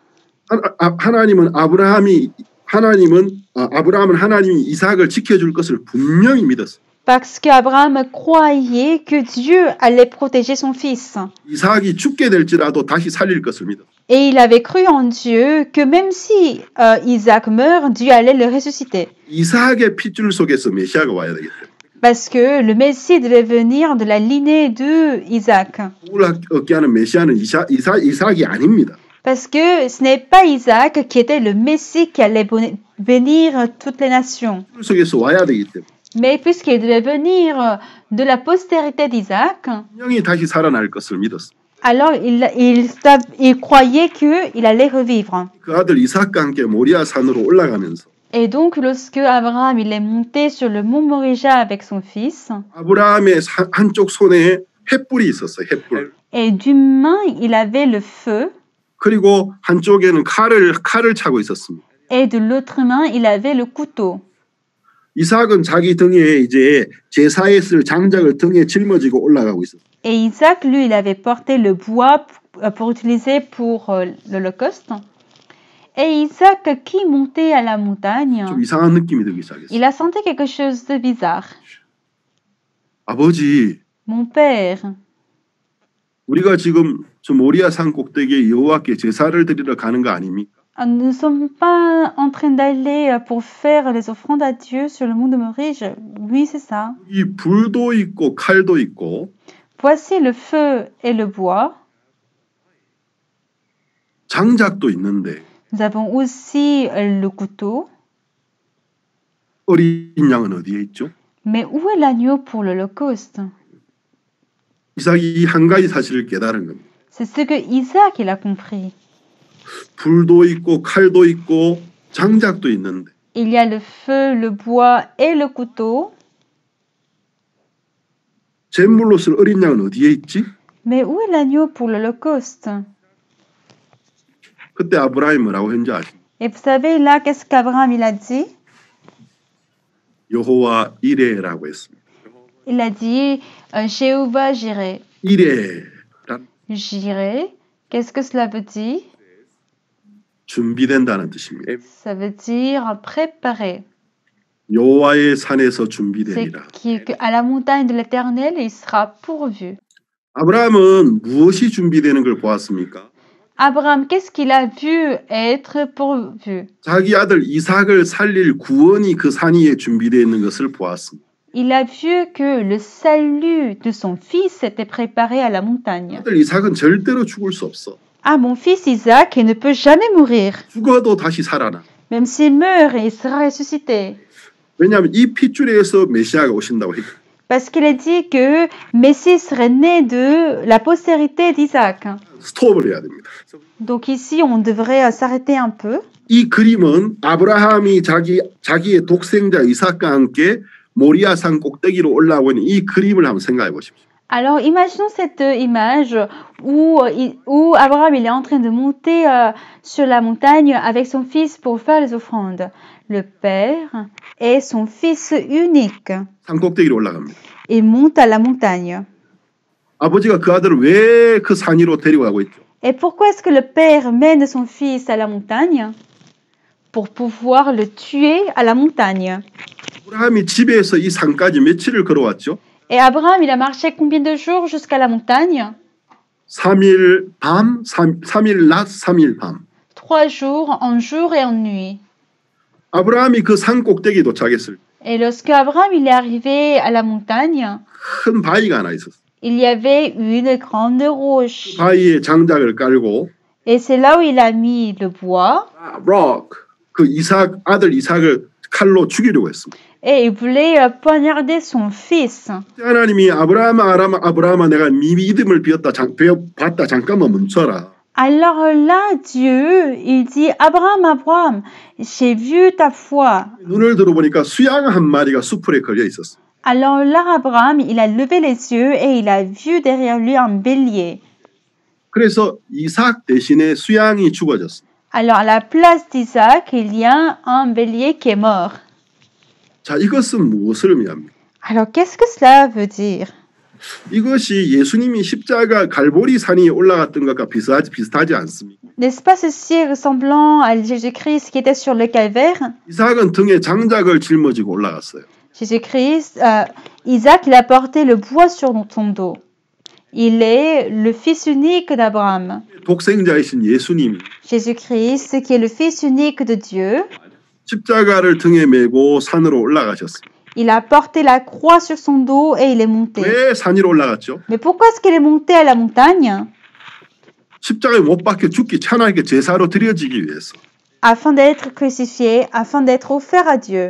하, 하나님은 아브라함이 하나님은 아, 아브라함은 하나님이 이삭을 지켜줄 것을 분명히 믿었어. Parce qu'Abraham croyait que Dieu allait protéger son fils. 이삭이 죽게 될지라도 다시 살릴 것을 믿었어. Et il avait cru en Dieu que même si euh, Isaac meurt, Dieu allait le ressusciter. 이삭의 핏줄 속에서 메시아가 와야 되겠다. Parce que le Messie devait venir de la lignée de Isaac. 복을 얻게 하는 메시아는 이사, 이사, 이삭이 아닙니다. Parce que ce n'est pas Isaac qui était le Messie qui allait bénir toutes les nations. 핏줄 속에서 와야 되기 때문에 Mais puisqu'il devait venir de la postérité d'Isaac, 분명히 다시 살아날 것을 믿었어. alors il, il, il croyait qu'il allait revivre. 그 아들 이삭과 함께 모리아 산으로 올라가면서 Et donc, lorsque Abraham il est monté sur le mont Morija avec son fils, 아브라함의 사, 한쪽 손에 횃불이 있었어요. 횃불. et d'une main il avait le feu, 그리고 한쪽에는 칼을 칼을 차고 있었습니다. et de l'autre main il avait le couteau. 이삭은 자기 등에 이제 제사에 쓸 장작을 등에 짊어지고 올라가고 있었어요. Et Isaac, lui, il avait porté le bois pour, pour utiliser pour euh, l'Holocauste. Et Isaac, qui montait à la montagne, 좀 이상한 느낌이 들기 시작했어요. il a senti quelque chose de bizarre. 아버지, Mon père, 우리가 지금 저 모리아 산 꼭대기에 여호와께 제사를 드리러 가는 거 아닙니까? nous ne sommes pas en train d'aller pour faire les offrandes à Dieu sur le mont de Morige. Oui, c'est ça. 이 불도 있고 칼도 있고 Voici le feu et le bois. 장작도 있는데 Nous avons aussi le couteau. 어린 양은 어디에 있죠? Mais où est l'agneau pour l'Holocauste? 이삭이 한 가지 사실을 깨달은 겁니다. C'est ce que Isaac il a compris. 불도 있고 칼도 있고 장작도 있는데 Il y a le feu, le bois et le couteau. 제물로 쓸 어린 양은 어디에 있지? Mais où est l'agneau pour l'Holocauste? 그때 아브라함이 뭐라고 했는지 아십니까? Et vous savez là, qu'est-ce qu'Abraham il a dit? 여호와 이레라고 했습니다. Il a dit, euh, Jéhovah, j'irai. 이레란 J'irai. Qu'est-ce que cela veut dire? 준비된다는 뜻입니다. Ça veut dire préparer. 여호와의 산에서 C'est 준비되리라. qu'à la montagne de l'Éternel, il sera pourvu. 아브라함은 무엇이 준비되는 걸 보았습니까? Abraham, qu'est-ce qu'il a vu être pourvu? 자기 아들 이삭을 살릴 구원이 그 산 위에 준비되어 있는 것을 보았습니다. Il a vu que le salut de son fils était préparé à la montagne. 아들 이삭은 절대로 죽을 수 없어. Ah, mon fils Isaac, il ne peut jamais mourir. 죽어도 다시 살아나. Même s'il meurt, il sera ressuscité. 왜냐하면 이 핏줄에서 메시아가 오신다고 했기 때문에. Parce qu'il a dit que Messie serait né de la postérité d'Isaac. 스톱을 해야 됩니다. Donc ici, on devrait s'arrêter un peu. 이 그림은 아브라함이 자기 자기의 독생자 이삭과 함께 모리아산 꼭대기로 올라오고 있는 이 그림을 한번 생각해 보십시오. Alors, imaginons cette image où, où Abraham il est en train de monter euh, sur la montagne avec son fils pour faire les offrandes. Le père et son fils unique. 산 꼭대기로 올라갑니다. Il monte à la montagne. 아버지가 그 아들을 왜 그 산 위로 데리고 가고 있죠? Et pourquoi est-ce que le père mène son fils à la montagne? Pour pouvoir le tuer à la montagne. 아브라함이 집에서 이 산까지 며칠을 걸어왔죠? Et Abraham, il a marché combien de jours jusqu'à la montagne? 삼 일 밤, 삼 일 낮, 삼 일 밤. Trois jours, en jour et en nuit. 아브라함이 그 산 꼭대기에 도착했을 때 Et lorsque Abraham il est arrivé à la montagne, 큰 바위가 하나 있었어요. il y avait une grande roche. 바위에 장작을 깔고 Et c'est là où il a mis le bois. 그 이삭 아들 이삭을 칼로 죽이려고 했습니다. Et il voulait euh, poignarder son fils. 하나님이 아브라함아 아브라함아 아브라함아 내가 네 믿음을 비었다 장, 봤다 잠깐만 멈춰라. Alors là, Dieu, il dit, Abraham, Abraham, j'ai vu ta foi. 눈을 들어보니까 수양 한 마리가 수풀에 걸려 있었어. Alors là, Abraham, il a levé les yeux et il a vu derrière lui un bélier. 그래서 이삭 대신에 수양이 죽어졌어. Alors à la place d'Isaac, il y a un bélier qui est mort. 자, 이것은 무엇을 의미합니까? Alors qu'est-ce que cela veut dire? 이것이 예수님이 십자가 갈보리 산이 올라갔던 것과 비슷하지, 비슷하지 않습니까? N'est-ce pas ceci ressemblant à Jésus-Christ qui était sur le calvaire? 이삭은 등에 장작을 짊어지고 올라갔어요. Jésus-Christ, euh, Isaac, il a porté le bois sur son dos. Il est le fils unique d'Abraham. 독생자이신 예수님. Jésus-Christ, qui est le fils unique de Dieu. 십자가를 등에 메고 산으로 올라가셨습니다. Il a porté la croix sur son dos et il est monté. 왜 산 위로 올라갔죠? Mais pourquoi est-ce qu'il est monté à la montagne? 십자가에 못 박혀 죽기 하나님께 제사로 드려지기 위해서. Afin d'être crucifié, afin d'être offert à Dieu.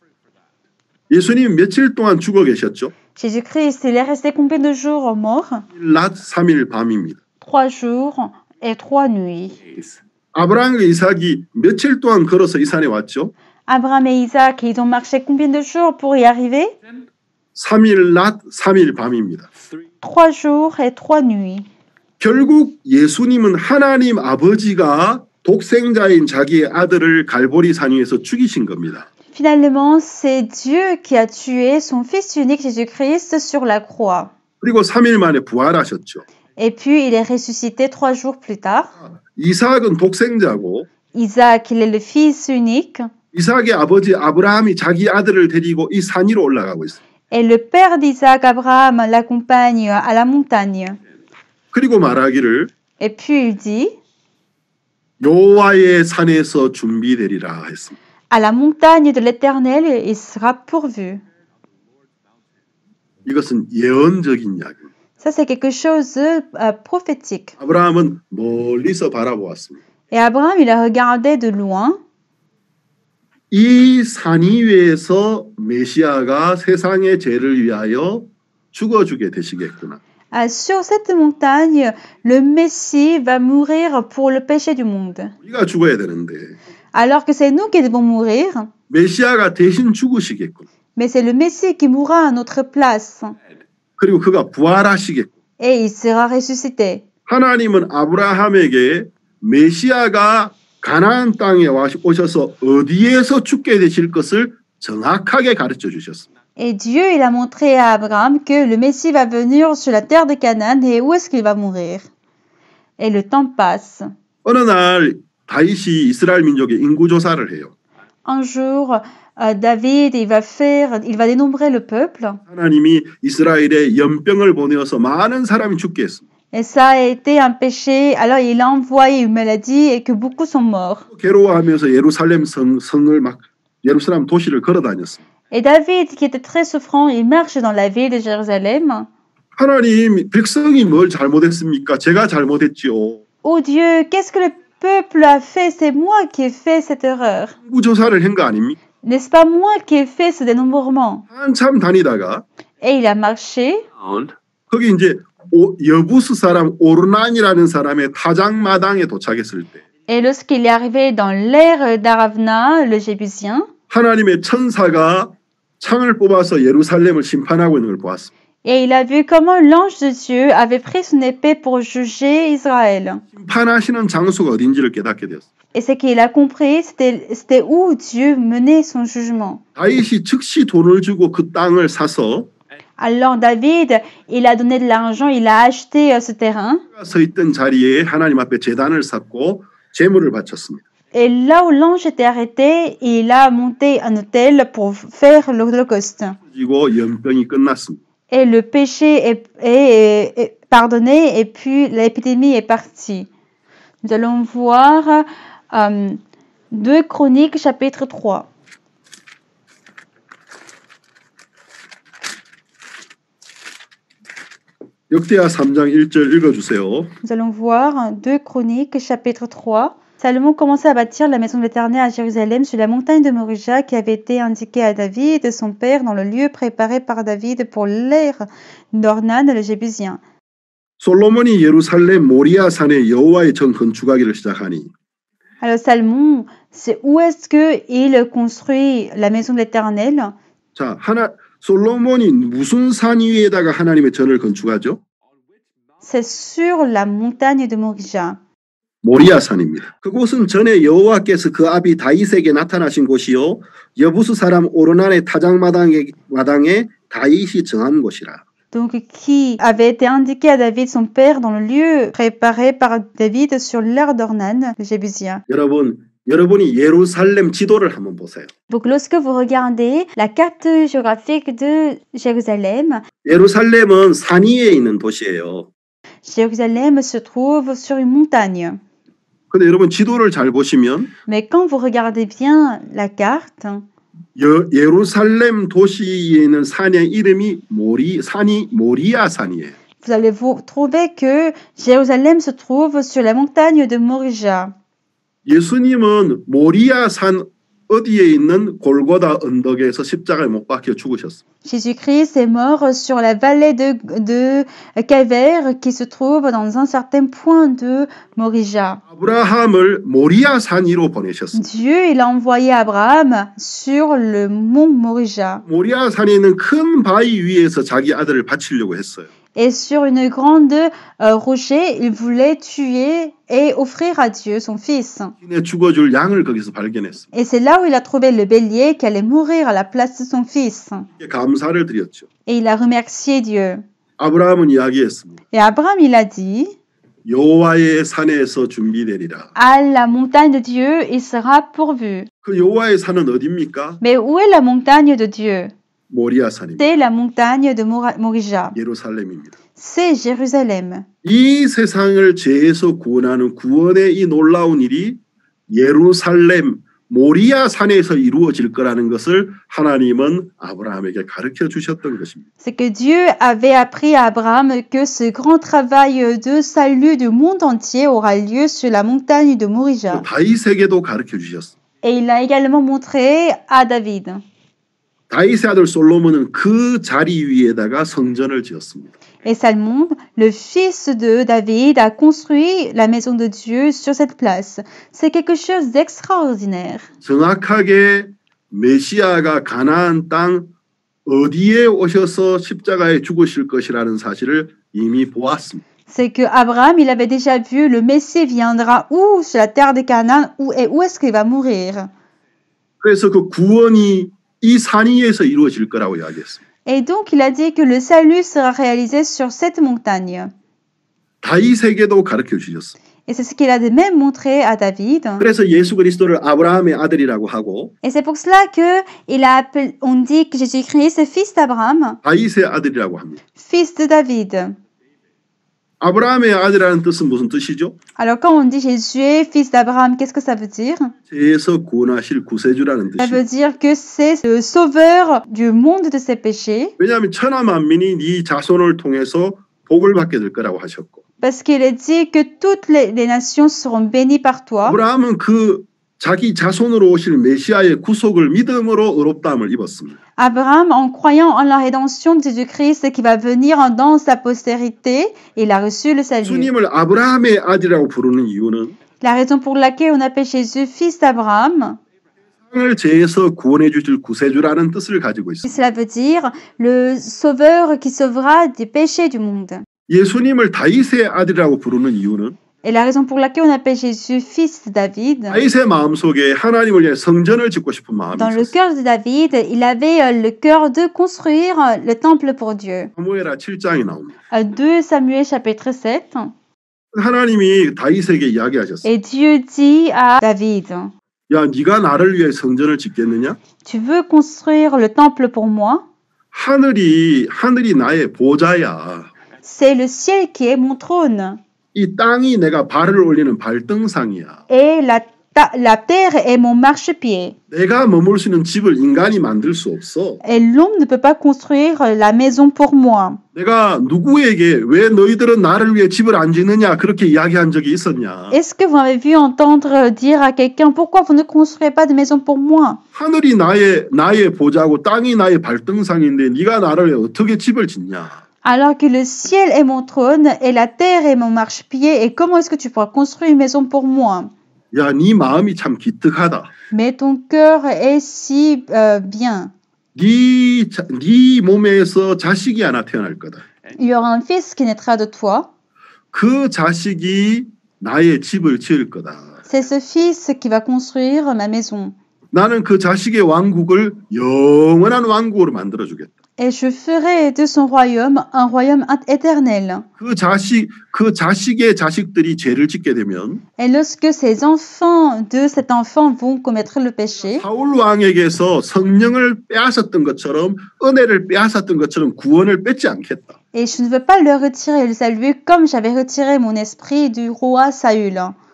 예수님 며칠 동안 죽어 계셨죠? Jésus-Christ, il est resté combien de jours mort? 낮 삼 일 밤입니다. Trois jours et trois nuits. 아브라함과 이삭이 며칠 동안 걸어서 이 산에 왔죠? Abraham et Isaac, ils ont marché combien de jours pour y arriver? 삼 일 낮, 삼 일 밤입니다. Trois jours et trois nuits. 결국 예수님은 하나님 아버지가 독생자인 자기의 아들을 갈보리 산 위에서 죽이신 겁니다. Finalement, c'est Dieu qui a tué son fils unique Jésus-Christ sur la croix. 그리고 삼 일 만에 부활하셨죠. Et puis, il est ressuscité trois jours plus tard. 이삭은 독생자고 Isaac, il est le fils unique. 이삭의 아버지 아브라함이 자기 아들을 데리고 이 산 위로 올라가고 있어요. Et le père d'Isaac, Abraham, l'accompagne à la montagne. 그리고 말하기를 Et puis, il dit, 여호와의 산에서 준비되리라 했습니다. à la montagne de l'Éternel, il sera pourvu. 이것은 예언적인 이야기입니다. Ça, c'est quelque chose de euh, prophétique. 아브라함은 멀리서 바라보았습니다. Et Abraham, il a regardé de loin. 이 산 위에서 메시아가 세상의 죄를 위하여 죽어주게 되시겠구나. Ah, sur cette montagne, le Messie va mourir pour le péché du monde. 우리가 죽어야 되는데 Alors que c'est nous qui devons mourir, 메시아가 대신 죽으시겠구나. mais c'est le Messie qui mourra à notre place. 그리고 그가 부활하시겠구나. Et il sera ressuscité. 하나님은 아브라함에게 메시아가 가나안 땅에 와- 오셔서 어디에서 죽게 되실 것을 정확하게 가르쳐 주셨습니다. Et Dieu, il a montré à Abraham que le Messie va venir sur la terre de Canaan et où est-ce qu'il va mourir. Et le temps passe. 어느 날 다윗이 이스라엘 민족의 인구 조사를 해요. Un jour, euh, David, il va faire, il va dénombrer le peuple. 하나님이 이스라엘에 연병을 보내어서 많은 사람이 죽게 했습니다. Et ça a été un péché. Alors il a envoyé une maladie et que beaucoup sont morts. 괴로워하면서 예루살렘 성, 성을 막 예루살렘 도시를 걸어 다녔습니다. Et David, qui était très souffrant, il marche dans la ville de Jérusalem. 하나님, 백성이 뭘 잘못했습니까? 제가 잘못했지요. Oh Dieu, qu'est-ce que le peuple a fait? C'est moi qui ai fait cette erreur. 인구 조사를 한 거 아닙니까? N'est-ce pas moi qui ai fait ce dénombrement? 한참 다니다가 Et il a marché. 거기 이제 오, 여부스 사람 오르난이라는 사람의 타작마당에 도착했을 때 Et lorsqu'il est arrivé dans l'ère d'Aravna, le Jébusien, 하나님의 천사가 창을 뽑아서 예루살렘을 심판하고 있는 걸 보았습니다. et il a vu comment l'ange de Dieu avait pris son épée pour juger Israël. 심판하시는 장소가 어딘지를 깨닫게 되었습니다. Et c'est qu'il a compris, c'était, c'était où Dieu menait son jugement. 다윗이 즉시 돈을 주고 그 땅을 사서 Alors David, il a donné de l'argent, il a acheté euh, ce terrain. 서 있던 자리에 하나님 앞에 제단을 쌓고 제물을 바쳤습니다. Et là où l'ange était arrêté, il a monté un autel pour faire l'holocauste. 그리고 연병이 끝났습니다. Et le péché est, est, est pardonné et puis l'épidémie est partie. Nous allons voir euh, deux Chroniques chapitre trois. 역대하 삼 장 일 절 읽어주세요. Nous allons voir deux Chroniques chapitre trois. Salomon commença à bâtir la maison de l'Éternel à Jérusalem sur la montagne de Morija qui avait été indiquée à David, son père, dans le lieu préparé par David pour l'ère d'Ornan le Jébusien. 솔로몬이 예루살렘 모리아 산에 여호와의 전 건축하기를 시작하니 Alors Salomon, c'est où est-ce que il construit la maison de l'Éternel? 자, 하나 솔로몬이 무슨 산 위에다가 하나님의 전을 건축하죠? C'est sur la montagne de Morija. 모리아 산입니다. 그곳은 전에 여호와께서 그 아비 다윗에게 나타나신 곳이요 여부스 사람 오르난의 타작마당에 마당에 다윗이 정한 곳이라. Donc qui avait été indiqué à David son père dans le lieu préparé par David sur l'ère d'Ornan, le Jébusien. 여러분, 여러분이 예루살렘 지도를 한번 보세요. Donc lorsque vous regardez la carte géographique de Jérusalem, 예루살렘은 산 위에 있는 도시예요. Jérusalem se trouve sur une montagne. 근데 여러분 지도를 잘 보시면 Mais quand vous regardez bien la carte, 여, 예루살렘 도시에 있는 산의 이름이 모리 산이 모리아 산이에요. vous allez vous trouver que Jérusalem se trouve sur la montagne de Morija. 예수님은 모리아 산 어디에 있는 골고다 언덕에서 십자가에 못 박혀 죽으셨습니다. Jésus-Christ est mort sur la vallée de, de Calvaire qui se trouve dans un certain point de Morija. 아브라함을 모리아 산 위로 보내셨습니다. Dieu, il a envoyé Abraham sur le mont Morija. 모리아 산에 있는 큰 바위 위에서 자기 아들을 바치려고 했어요. Et sur une grande euh, rocher, il voulait tuer et offrir à Dieu son fils. 신에 죽어줄 양을 거기서 발견했습니다. Et c'est là où il a trouvé le bélier qui allait mourir à la place de son fils. 감사를 드렸죠. Et il a remercié Dieu. 아브라함은 이야기했습니다. Et Abraham, il a dit, 여호와의 산에서 준비되리라. à la montagne de Dieu, il sera pourvu. 그 여호와의 산은 어디입니까? Mais où est la montagne de Dieu? 모리아 산입니다. C'est la montagne de Mora- Morija. 예루살렘입니다. C'est Jérusalem. 이 세상을 죄에서 구원하는 구원의 이 놀라운 일이 예루살렘 모리아 산에서 이루어질 거라는 것을 하나님은 아브라함에게 가르쳐 주셨던 것입니다. C'est que Dieu avait appris à Abraham que ce grand travail de salut du monde entier aura lieu sur la montagne de Morija. 다윗에게도 가르쳐 주셨습니다. Et il l'a également montré à David. 다윗의 아들 솔로몬은 그 자리 위에다가 성전을 지었습니다. Et Salmon, le fils de David, a construit la maison de Dieu sur cette place. C'est quelque chose d'extraordinaire. 정확하게 메시아가 가나안 땅 어디에 오셔서 십자가에 죽으실 것이라는 사실을 이미 보았습니다. c'est que Abraham, il avait déjà vu le Messie viendra où? Sur la terre de Canaan, où et où est-ce qu'il va mourir? 그래서 그 구원이 이 산 위에서 이루어질 거라고 이야기했습니다. Et donc, il a dit que le salut sera réalisé sur cette montagne. 다윗에게도 가르쳐 주셨습니다. Et c'est ce qu'il a de même montré à David. 그래서 예수 그리스도를 아브라함의 아들이라고 하고 Et c'est pour cela que il a appelé, on dit que Jésus-Christ est fils d'Abraham, 다윗의 아들이라고 합니다. fils de David. 아브라함의 아들이라는 뜻은 무슨 뜻이죠? Alors quand on dit Jésus est fils d'Abraham, qu'est-ce que ça veut dire? 죄에서 구원하실 구세주라는 Ça veut 뜻이에요. dire que c'est le sauveur du monde de ses péchés, 왜냐하면 천하 만민이 네 자손을 통해서 복을 받게 될 거라고 하셨고 parce qu'il est dit que toutes les, les nations seront bénies par toi. 아브라함은 그 자기 자손으로 오실 메시아의 구속을 믿음으로 의롭다함을 입었습니다. Abraham, en croyant en la rédemption de Jésus-Christ qui va venir dans sa postérité, il a reçu le salut. 주님을 아브라함의 아들이라고 부르는 이유는 La raison pour laquelle on appelle Jésus fils d'Abraham, 세상을 죄에서 구원해 주실 구세주라는 뜻을 가지고 있습니다. cela veut dire le sauveur qui sauvera des péchés du monde. 예수님을 다윗의 아들이라고 부르는 이유는 Et la raison pour laquelle on appelle Jésus fils de David, 다윗의 마음속에 하나님을 위해 성전을 짓고 싶은 마음이 dans le 있었어요. cœur de David, il avait euh, le cœur de construire euh, le temple pour Dieu. 사무엘하 칠 장이 나옵니다. À deux Samuel chapitre sept, 하나님이 다윗에게 이야기하셨어요. et Dieu dit à David, 야, 네가 나를 위해 성전을 짓겠느냐? tu veux construire le temple pour moi? 하늘이 하늘이 나의 보좌야. C'est le ciel qui est mon trône, 이 땅이 내가 발을 올리는 발등상이야. et la, ta- la terre est mon marchepied. 내가 머물 수 있는 집을 인간이 만들 수 없어. Et l'homme ne peut pas construire la maison pour moi. 내가 누구에게 왜 너희들은 나를 위해 집을 안 짓느냐 그렇게 이야기한 적이 있었냐? Est-ce que vous avez vu entendre dire à quelqu'un, pourquoi vous ne construisez pas de maison pour moi? 하늘이 나의 나의 보좌고 땅이 나의 발등상인데 네가 나를 위해 어떻게 집을 짓냐? Alors que le ciel est mon trône et la terre est mon marchepied, et comment est-ce que tu pourras construire une maison pour moi? 야, 네 마음이 참 기특하다. Mais ton cœur est si euh, bien. 네, 자, 네 몸에서 자식이 하나 태어날 거다. Il y aura un fils qui naîtra de toi. 그 자식이 나의 집을 지을 거다. C'est ce fils qui va construire ma maison. 나는 그 자식의 왕국을 영원한 왕국으로 만들어 주겠다. Et je ferai de son royaume un royaume éternel. 그 자식 그 자식의 자식들이 죄를 짓게 되면 Et lorsque ces enfants de cet enfant vont commettre le péché, 사울 왕에게서 성령을 빼앗았던 것처럼 은혜를 빼앗았던 것처럼 구원을 뺏지 않겠다. et je ne veux pas leur retirer le salut comme j'avais retiré mon esprit du roi Saül.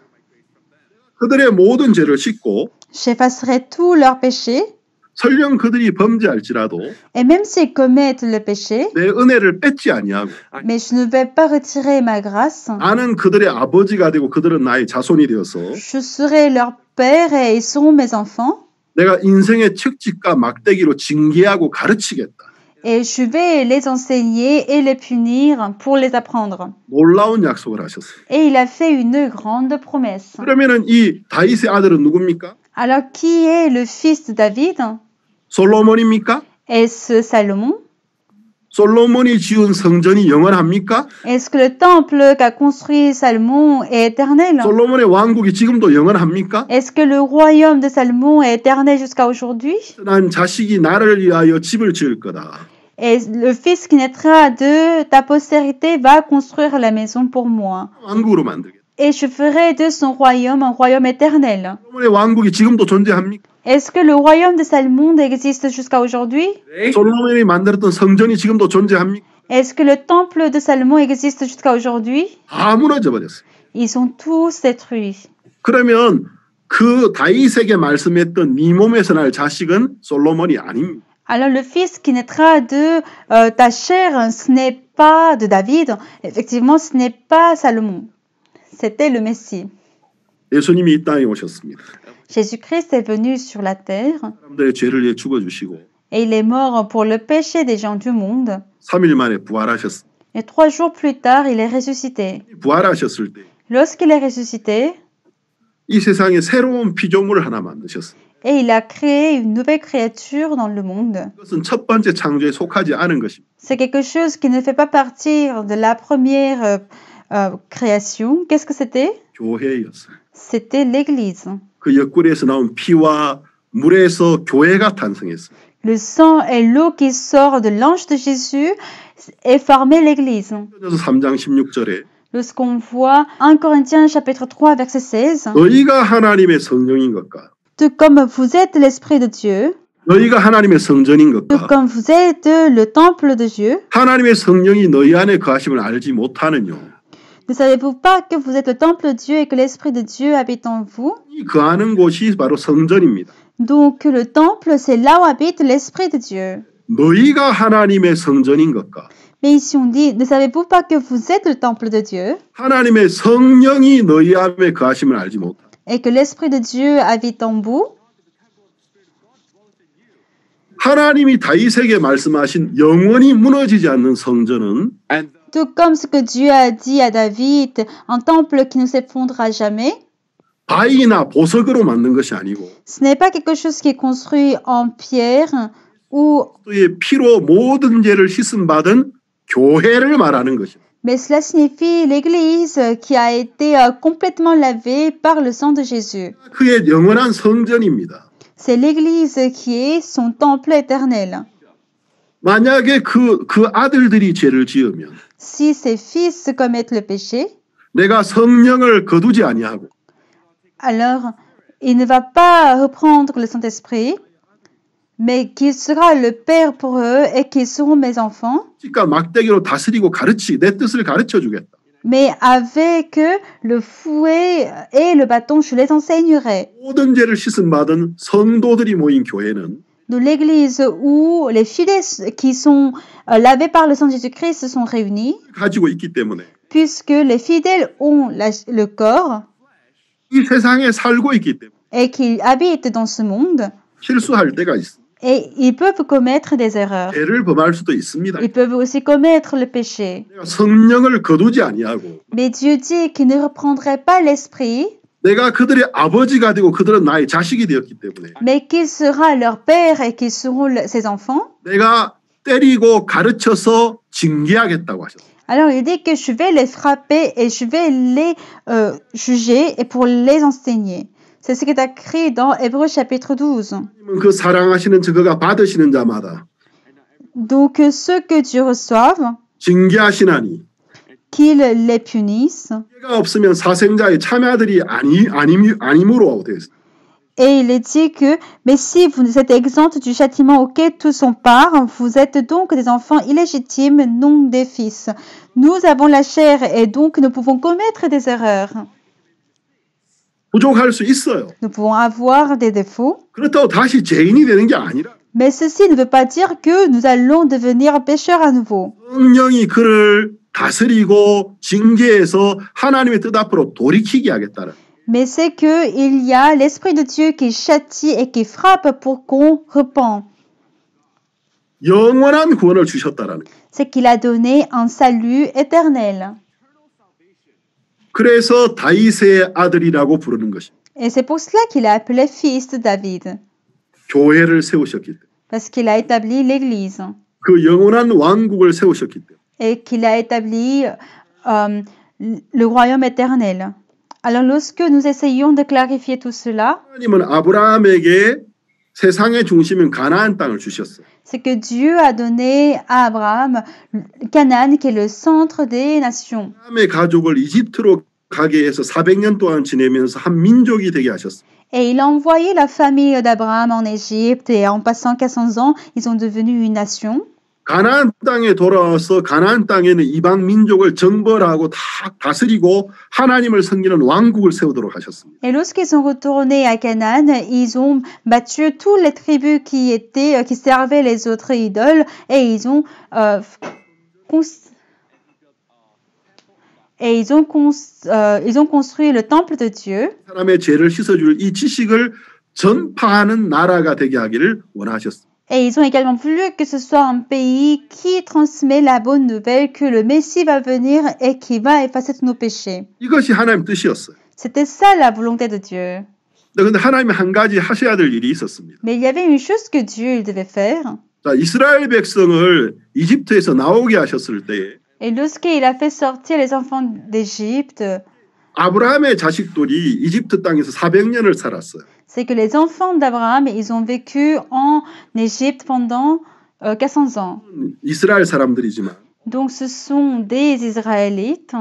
그들의 모든 죄를 씻고 J'effacerai tous leurs péchés, 설령 그들이 범죄할지라도 et même s'ils commettent le péché, 내 은혜를 뺏지 아니하고 mais je ne vais pas retirer ma grâce. 나는 그들의 아버지가 되고 그들은 나의 자손이 되어서 Je serai leur père et ils seront mes enfants. 내가 인생의 책찍과 막대기로 징계하고 가르치겠다. Et je vais les enseigner et les punir pour les apprendre. 놀라운 약속을 하셨어요. Et il a fait une grande promesse. 그러면은 이 다윗의 아들은 누굽니까? Alors, qui est le fils de David? 솔로몬입니까? Est-ce Salomon? 솔로몬이 지은 성전이 영원합니까? Est-ce que le temple qu'a construit Salomon est éternel? 솔로몬의 왕국이 지금도 영원합니까? Est-ce que le royaume de Salomon est éternel jusqu'à aujourd'hui? 난 자식이 나를 위하여 집을 지을 거다. Et le fils qui naîtra de ta postérité va construire la maison pour moi. 왕국으로 만들겠다. Et je ferai de son royaume un royaume éternel. 솔로몬의 왕국이 지금도 존재합니까? Est-ce que le royaume de Salomon existe jusqu'à aujourd'hui? 솔로몬이 만들었던 성전이 지금도 존재합니까? Est-ce que le temple de Salomon existe jusqu'à aujourd'hui? 다 무너져 버렸어요. Ils sont tous détruits. 그러면 그 다윗에게 말씀했던 네 몸에서 날 자식은 솔로몬이 아닙니다. Alors le fils qui naîtra de euh, ta chair, ce n'est pas de David. Effectivement, ce n'est pas Salomon. C'était le Messie. 예수님이 이 땅에 오셨습니다. Jésus-Christ est venu sur la terre 사람들의 죄를 위해 죽어주시고 et il est mort pour le péché des gens du monde. 삼 일 만에 부활하셨습니다. Et trois jours plus tard, il est ressuscité. 부활하셨을 때 이 Lorsqu'il est ressuscité, 세상에 새로운 피조물을 하나 만드셨습니다. et il a créé une nouvelle créature dans le monde. 그것은 첫 번째 창조에 속하지 않은 것입니다. C'est quelque chose qui ne fait pas partie de la première euh, euh, création, qu'est-ce que c'était? 교회였어요. C'était l'Église. 그 옆구리에서 나온 피와 물에서 교회가 탄생했어요. Le sang et l'eau qui sort de l'ange de Jésus est formé l'Église. 그래서 삼 장 십육 절에 Lorsqu'on voit un Corinthiens chapitre trois verset seize, 너희가 하나님의 성령인 것과 tout comme vous êtes l'Esprit de Dieu, 너희가 하나님의 성전인 tout 것과 comme vous êtes le temple de Dieu, 하나님의 성령이 너희 안에 거하심을 알지 못하느뇨. ne savez-vous pas que vous êtes le temple de Dieu et que l'Esprit de Dieu habite en vous? 이 거하는 곳이 바로 성전입니다. Donc le temple, c'est là où habite l'Esprit de Dieu. 너희가 하나님의 성전인 것과 Mais ici on dit, ne savez-vous pas que vous êtes le temple de Dieu 하나님의 성령이 너희 안에 거하심을 알지 못하느뇨. et que l'Esprit de Dieu habite en vous? 하나님이 다윗에게 말씀하신 영원히 무너지지 않는 성전은 Tout comme ce que Dieu a dit à David, un temple qui ne s'effondrera jamais, 바위나 보석으로 만든 것이 아니고 ce n'est pas quelque chose qui est construit en pierre ou, 그리스도의 피로 모든 죄를 씻음 받은 교회를 말하는 것입니다. mais cela signifie l'Église qui a été euh, complètement lavée par le sang de Jésus. 그의 영원한 성전입니다. C'est l'Église qui est son temple éternel. 만약에 그, 그 아들들이 죄를 지으면 Si ses fils commettent le péché, 내가 성령을 거두지 아니하고 alors il ne va pas reprendre le Saint-Esprit, mais qu'il sera le Père pour eux et qu'ils seront mes enfants, 그러니까 막대기로 다스리고 가르치 내 뜻을 가르쳐 주겠다. mais avec le fouet et le bâton, je les enseignerai. 모든 죄를 씻음 받은 성도들이 모인 교회는 De l'Église où les fidèles qui sont euh, lavés par le sang de Jésus-Christ se sont réunis, 가지고 있기 때문에 puisque les fidèles ont la- le corps 이 세상에 살고 있기 때문에 et qu'ils habitent dans ce monde, 실수할 때가 있어. et ils peuvent commettre des erreurs. 죄를 범할 수도 있습니다. Ils peuvent aussi commettre le péché. 내가 성령을 거두지 아니하고 Mais Dieu dit qu'il ne reprendrait pas l'esprit, 내가 그들의 아버지가 되고 그들은 나의 자식이 되었기 때문에 mais qu'il sera leur père et qu'ils seront le- ses enfants. 내가 때리고 가르쳐서 징계하겠다고 하셨어요. Alors il dit que je vais les frapper et je vais les euh, juger et pour les enseigner. C'est ce qui est écrit dans Hébreux chapitre douze. 하나님은 그 사랑하시는 저가 받으시는 자마다 Donc ceux que Dieu reçoive, 징계하시나니 qu'il les punisse. 죄가 없으면 사생자의 참아들이 아니 아니 아니므로 되어 있어요. Et il est dit que, mais si vous êtes exempts du châtiment auquel tous sont part, vous êtes donc des enfants illégitimes, non des fils. Nous avons la chair et donc nous pouvons commettre des erreurs. 부족할 수 있어요. Nous pouvons avoir des défauts. 그렇다고 다시 죄인이 되는 게 아니라 Mais ceci ne veut pas dire que nous allons devenir pécheurs à nouveau. 성령이 그를 다스리고 징계해서 하나님의 뜻 앞으로 돌이키게 하겠다는. Mais c'est que il y a l'Esprit de Dieu qui châtie et qui frappe pour qu'on repent. 영원한 구원을 주셨다라는. C'est qu'il a donné un salut éternel. 그래서 다윗의 아들이라고 부르는 것입니다. Et c'est pour cela qu'il a appelé fils de David. 교회를 세우셨기 때문에. Parce qu'il a établi l'Église. 그 영원한 왕국을 세우셨기 때문에. Et qu'il a établi euh, le royaume éternel. Alors lorsque nous essayons de clarifier tout cela, 하나님은 아브라함에게 세상의 중심인 가나안 땅을 주셨어요. c'est que Dieu a donné à Abraham Canaan qui est le centre des nations. 아브라함의 가족을 이집트로 가게 해서 사백 년 동안 지내면서 한 민족이 되게 하셨어요. Et il a envoyé la famille d'Abraham en Égypte et en passant quatre cents ans, ils sont devenus une nation. 가나안 땅에 돌아와서 가나안 땅에는 이방 민족을 정벌하고 다 다스리고 하나님을 섬기는 왕국을 세우도록 하셨습니다. Et lorsqu'ils sont retournés à Canaan, ils ont battu toutes les tribus qui étaient, qui servaient les autres idoles et ils ont euh, cons- et ils ont, cons- euh, ils ont construit le temple de Dieu. 사람의 죄를 씻어줄 이 지식을 전파하는 나라가 되게 하기를 원하셨습니다. Et ils ont également voulu que ce soit un pays qui transmet la bonne nouvelle que le Messie va venir et qui va effacer tous nos péchés. 이것이 하나님 뜻이었어요. C'était ça la volonté de Dieu. 그런데 하나님이 한 가지 하셔야 될 일이 있었습니다. Mais il y avait une chose que Dieu il devait faire. 자, 이스라엘 백성을 이집트에서 나오게 하셨을 때에 Et lorsqu'il a fait sortir les enfants d'Égypte, 아브라함의 자식들이 이집트 땅에서 사백 년을 살았어요. c'est que les enfants d'Abraham, ils ont vécu en Égypte pendant euh, quatre cents ans. 이스라엘 사람들이지만 Donc ce sont des Israélites,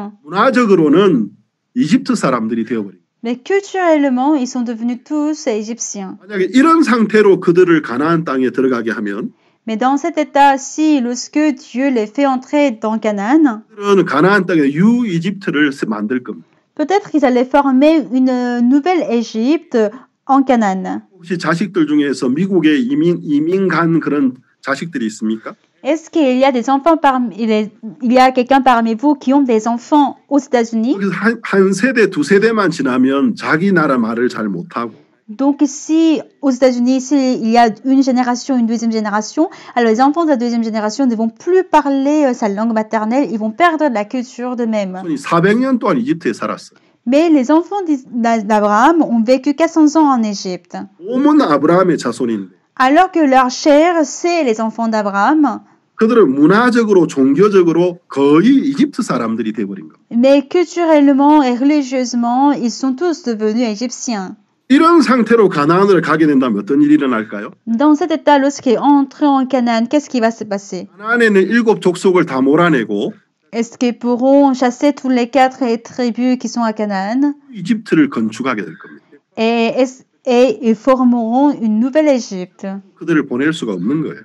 문화적으로는 이집트 사람들이 되어버린 거예요. mais culturellement, ils sont devenus tous égyptiens. 만약에 이런 상태로 그들을 가나안 땅에 들어가게 하면 Mais dans cet état-ci, lorsque Dieu les fait entrer dans Canaan, 그들은 가나안 땅에 유 이집트를 만들 겁니다. peut-être qu'ils allaient former une nouvelle Égypte en Canaan. 혹시 자식들 중에서 미국에 이민 이민 간 그런 자식들이 있습니까? Est-ce qu'il y a des enfants parmi il, est- il y a quelqu'un parmi vous qui ont des enfants aux États-Unis? 거기서 한, 한 세대 두 세대만 지나면 자기 나라 말을 잘 못하고 Donc si aux États-Unis, s'il y a une génération, une deuxième génération, alors les enfants de la deuxième génération ne vont plus parler euh, sa langue maternelle, ils vont perdre la culture d'eux-mêmes. 손이 사백 년 동안 이집트에 살았어요. Mais les enfants d'Is- d'A- d'Abraham ont vécu quatre cents ans en Égypte. 몸은 아브라함의 자손인데 Alors que leur chair, c'est les enfants d'Abraham, 그들은 문화적으로 종교적으로 거의 이집트 사람들이 돼버린 겁니다. mais culturellement et religieusement, ils sont tous devenus égyptiens. 이런 상태로 가나안을 가게 된다면 어떤 일이 일어날까요? Dans cet état, lorsqu'ils entrent en Canaan, qu'est-ce qui va se passer? 가나안에는 일곱 족속을 다 몰아내고 Est-ce qu'ils pourront chasser tous les quatre tribus qui sont à Canaan 이집트를 건축하게 될 겁니다. et, est- et ils formeront une nouvelle Égypte? 그들을 보낼 수가 없는 거예요.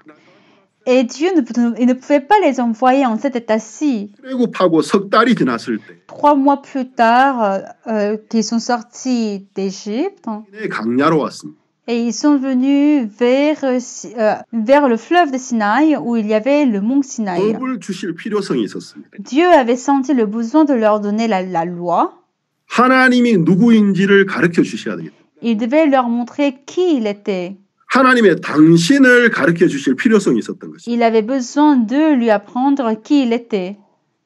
Et Dieu ne, il ne pouvait pas les envoyer en cet état-ci. 출애굽하고 석 달이 지났을 때 Trois mois plus tard, euh, euh, qu'ils sont sortis d'Égypte, 시내 강야로 왔습니다. et ils sont venus vers, euh, Si- euh, vers le fleuve de Sinaï, où il y avait le mont Sinaï. 법을 주실 필요성이 있었습니다. Dieu avait senti le besoin de leur donner la, la loi. 하나님이 누구인지를 가르쳐 주셔야 되겠다. Il devait leur montrer qui il était. 하나님의 당신을 가르쳐 주실 필요성이 있었던 것이죠. Il avait besoin de lui apprendre qui il était.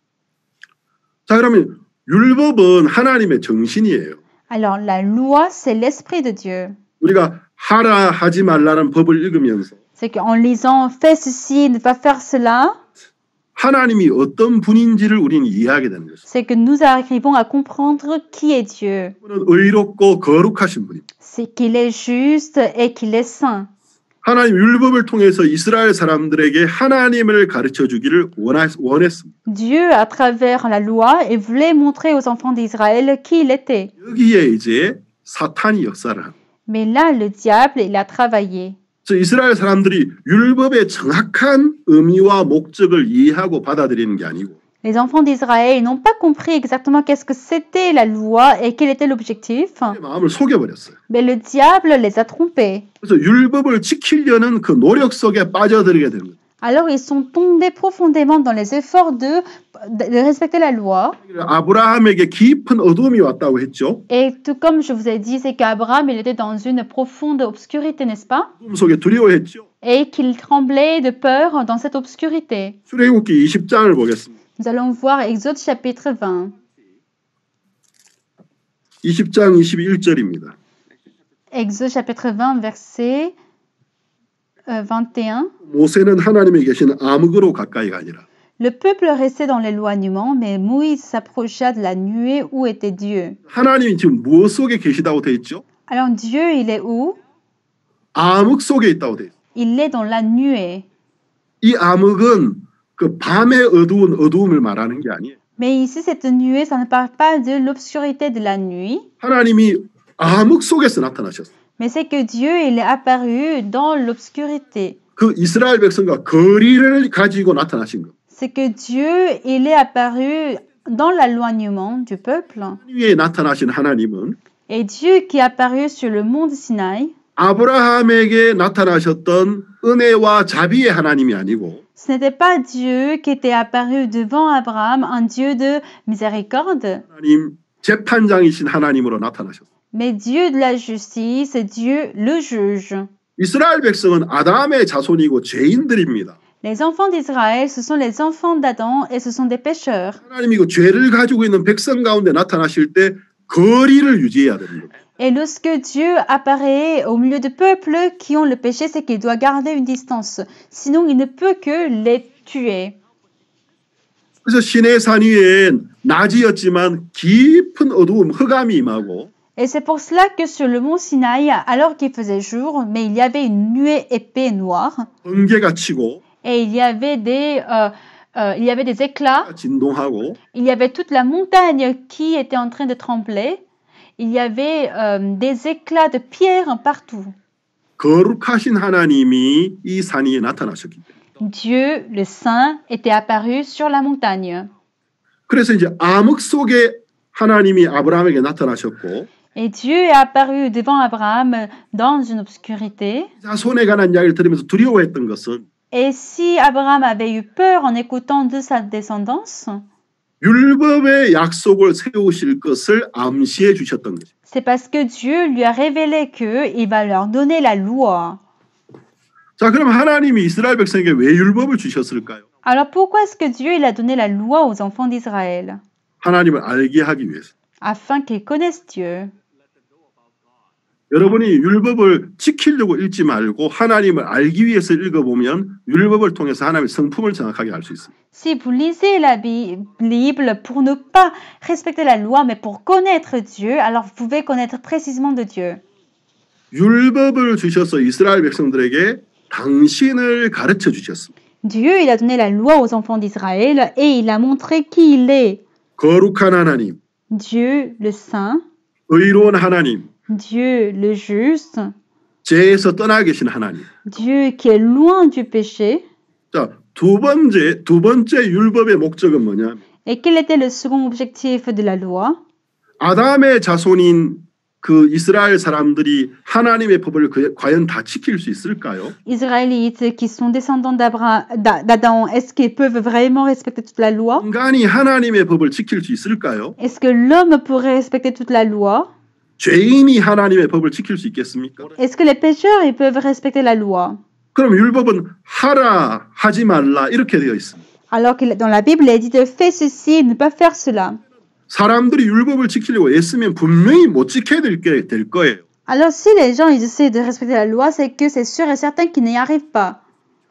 자, 그러면 율법은 하나님의 정신이에요. Alors, la loi, c'est l'esprit de Dieu. 우리가 하라 하지 말라는 법을 읽으면서 C'est qu'en lisant fais ceci, ne pas faire cela, 하나님이 어떤 분인지를 우리는 이해하게 되는 것입니다. c'est que nous arrivons à comprendre qui est Dieu. 그분은 의롭고 거룩하신 분입니다. C'est qu'il est juste et qu'il est saint. 하나님 율법을 통해서 이스라엘 사람들에게 하나님을 가르쳐 주기를 원하- 원했습니다. Dieu, à travers la loi, il voulait montrer aux enfants d'Israël qui il était. 여기에 이제 사탄이 역사를 합니다. Mais là, le diable, il a travaillé. 그래서 이스라엘 사람들이 율법의 정확한 의미와 목적을 이해하고 받아들이는 게 아니고 Les enfants d'Israël n'ont pas compris exactement qu'est-ce que c'était la loi et quel était l'objectif. 마음을 속여버렸어요. Mais le diable les a trompés. 그래서 율법을 지키려는 그 노력 속에 빠져들게 되는 거예요. Alors ils sont tombés profondément dans les efforts de, de respecter la loi. 아브라함에게 깊은 어둠이 왔다고 했죠. Et tout comme je vous ai dit, c'est qu'Abraham, il était dans une profonde obscurité, n'est-ce pas? 어둠 속에 두려워했죠. Et qu'il tremblait de peur dans cette obscurité. 출애굽기 이십 장을 보겠습니다. Nous allons voir Exode chapitre vingt. 이십 장 이십일 절입니다. Exode chapitre vingt, verset euh, vingt et un. 모세는 하나님이 계신 암흑으로 가까이가 아니라 Le peuple restait dans l'éloignement, mais Moïse s'approcha de la nuée où était Dieu. 하나님이 지금 무엇 속에 계시다고 돼 있죠? Alors Dieu, il est où? 암흑 속에 있다고 돼 있어요. Il est dans la nuée. 이 암흑은 그 밤의 어두운 어두움을 말하는 게 아니에요. Mais ici, cette nuée, ça ne parle pas de l'obscurité de la nuit, 하나님이 암흑 속에서 나타나셨어요. mais c'est que Dieu, il est apparu dans l'obscurité. 그 이스라엘 백성과 거리를 가지고 나타나신 것. C'est que Dieu, il est apparu dans l'éloignement du peuple. 위에 나타나신 하나님은 Et Dieu qui est apparu sur le mont de Sinaï, 아브라함에게 나타나셨던 은혜와 자비의 하나님이 아니고 ce n'était pas Dieu qui était apparu devant Abraham, un Dieu de miséricorde, 하나님 재판장이신 하나님으로 나타나셨어요. mais Dieu de la justice, Dieu le juge. 이스라엘 백성은 아담의 자손이고 죄인들입니다. Les enfants d'Israël, ce sont les enfants d'Adam et ce sont des pécheurs. 하나님이 그 죄를 가지고 있는 백성 가운데 나타나실 때 거리를 유지해야 됩니다. Et lorsque Dieu apparaît au milieu de peuples qui ont le péché, c'est qu'il doit garder une distance. Sinon, il ne peut que les tuer. 그래서 시내산 위엔 낮이었지만 깊은 어두움, 흑암이 임하고 Et c'est pour cela que sur le mont Sinaï, alors qu'il faisait jour, mais il y avait une nuée épais noire, 번개가 치고 et il y avait des, euh, euh, il y avait des éclats, 진동하고 il y avait toute la montagne qui était en train de trembler, il y avait euh, des éclats de pierre partout. 거룩하신 하나님이 이 산 위에 나타나셨기 때문에. Dieu, le Saint, était apparu sur la montagne. 그래서 이제 암흑 속에 하나님이 아브라함에게 나타나셨고 Et Dieu est apparu devant Abraham dans une obscurité. 자손에 관한 이야기를 들으면서 두려워했던 것은 Et si Abraham avait eu peur en écoutant de sa descendance, 율법의 약속을 세우실 것을 암시해 주셨던 것입니다. c'est parce que Dieu lui a révélé qu'il va leur donner la loi. 자, 그럼 하나님이 이스라엘 백성에게 왜 율법을 주셨을까요? Alors pourquoi est-ce que Dieu il a donné la loi aux enfants d'Israël? 하나님을 알게 하기 위해서. Afin qu'ils connaissent Dieu. 여러분이 율법을 지키려고 읽지 말고 하나님을 알기 위해서 읽어보면 율법을 통해서 하나님의 성품을 정확하게 알 수 있습니다. Si vous lisez la Bible pour ne pas respecter la loi, mais pour connaître Dieu, alors vous pouvez connaître précisément de Dieu. 율법을 주셔서 이스라엘 백성들에게 당신을 가르쳐 주셨습니다. Dieu, il a donné la loi aux enfants d'Israël et il a montré qui il est. 거룩한 하나님, Dieu, le Saint, 의로운 하나님, Dieu, le Juste, 죄에서 떠나 계신 하나님. Dieu qui est loin du péché. 자, 두 번째 두 번째 율법의 목적은 뭐냐? Et quel était le second objectif de la loi? 아담의 자손인 그 이스라엘 사람들이 하나님의 법을 그, 과연 다 지킬 수 있을까요? Israélites qui sont descendants d'Abra- d'A- d'Adam, est-ce qu'ils peuvent vraiment respecter toute la loi? 인간이 하나님의 법을 지킬 수 있을까요? Est-ce que l'homme pourrait respecter toute la loi? 죄인이 하나님의 법을 지킬 수 있겠습니까? Est-ce que les pécheurs ils peuvent respecter la loi? 그럼 율법은 하라, 하지 말라 이렇게 되어 있습니다. Alors que dans la Bible, il est dit de faire ceci et ne pas faire cela. 사람들이 율법을 지키려고 애쓰면 분명히 못 지켜야 될 게 될 거예요. Alors si les gens ils essaient de respecter la loi, c'est que c'est sûr et certain qu'ils n'y arrivent pas.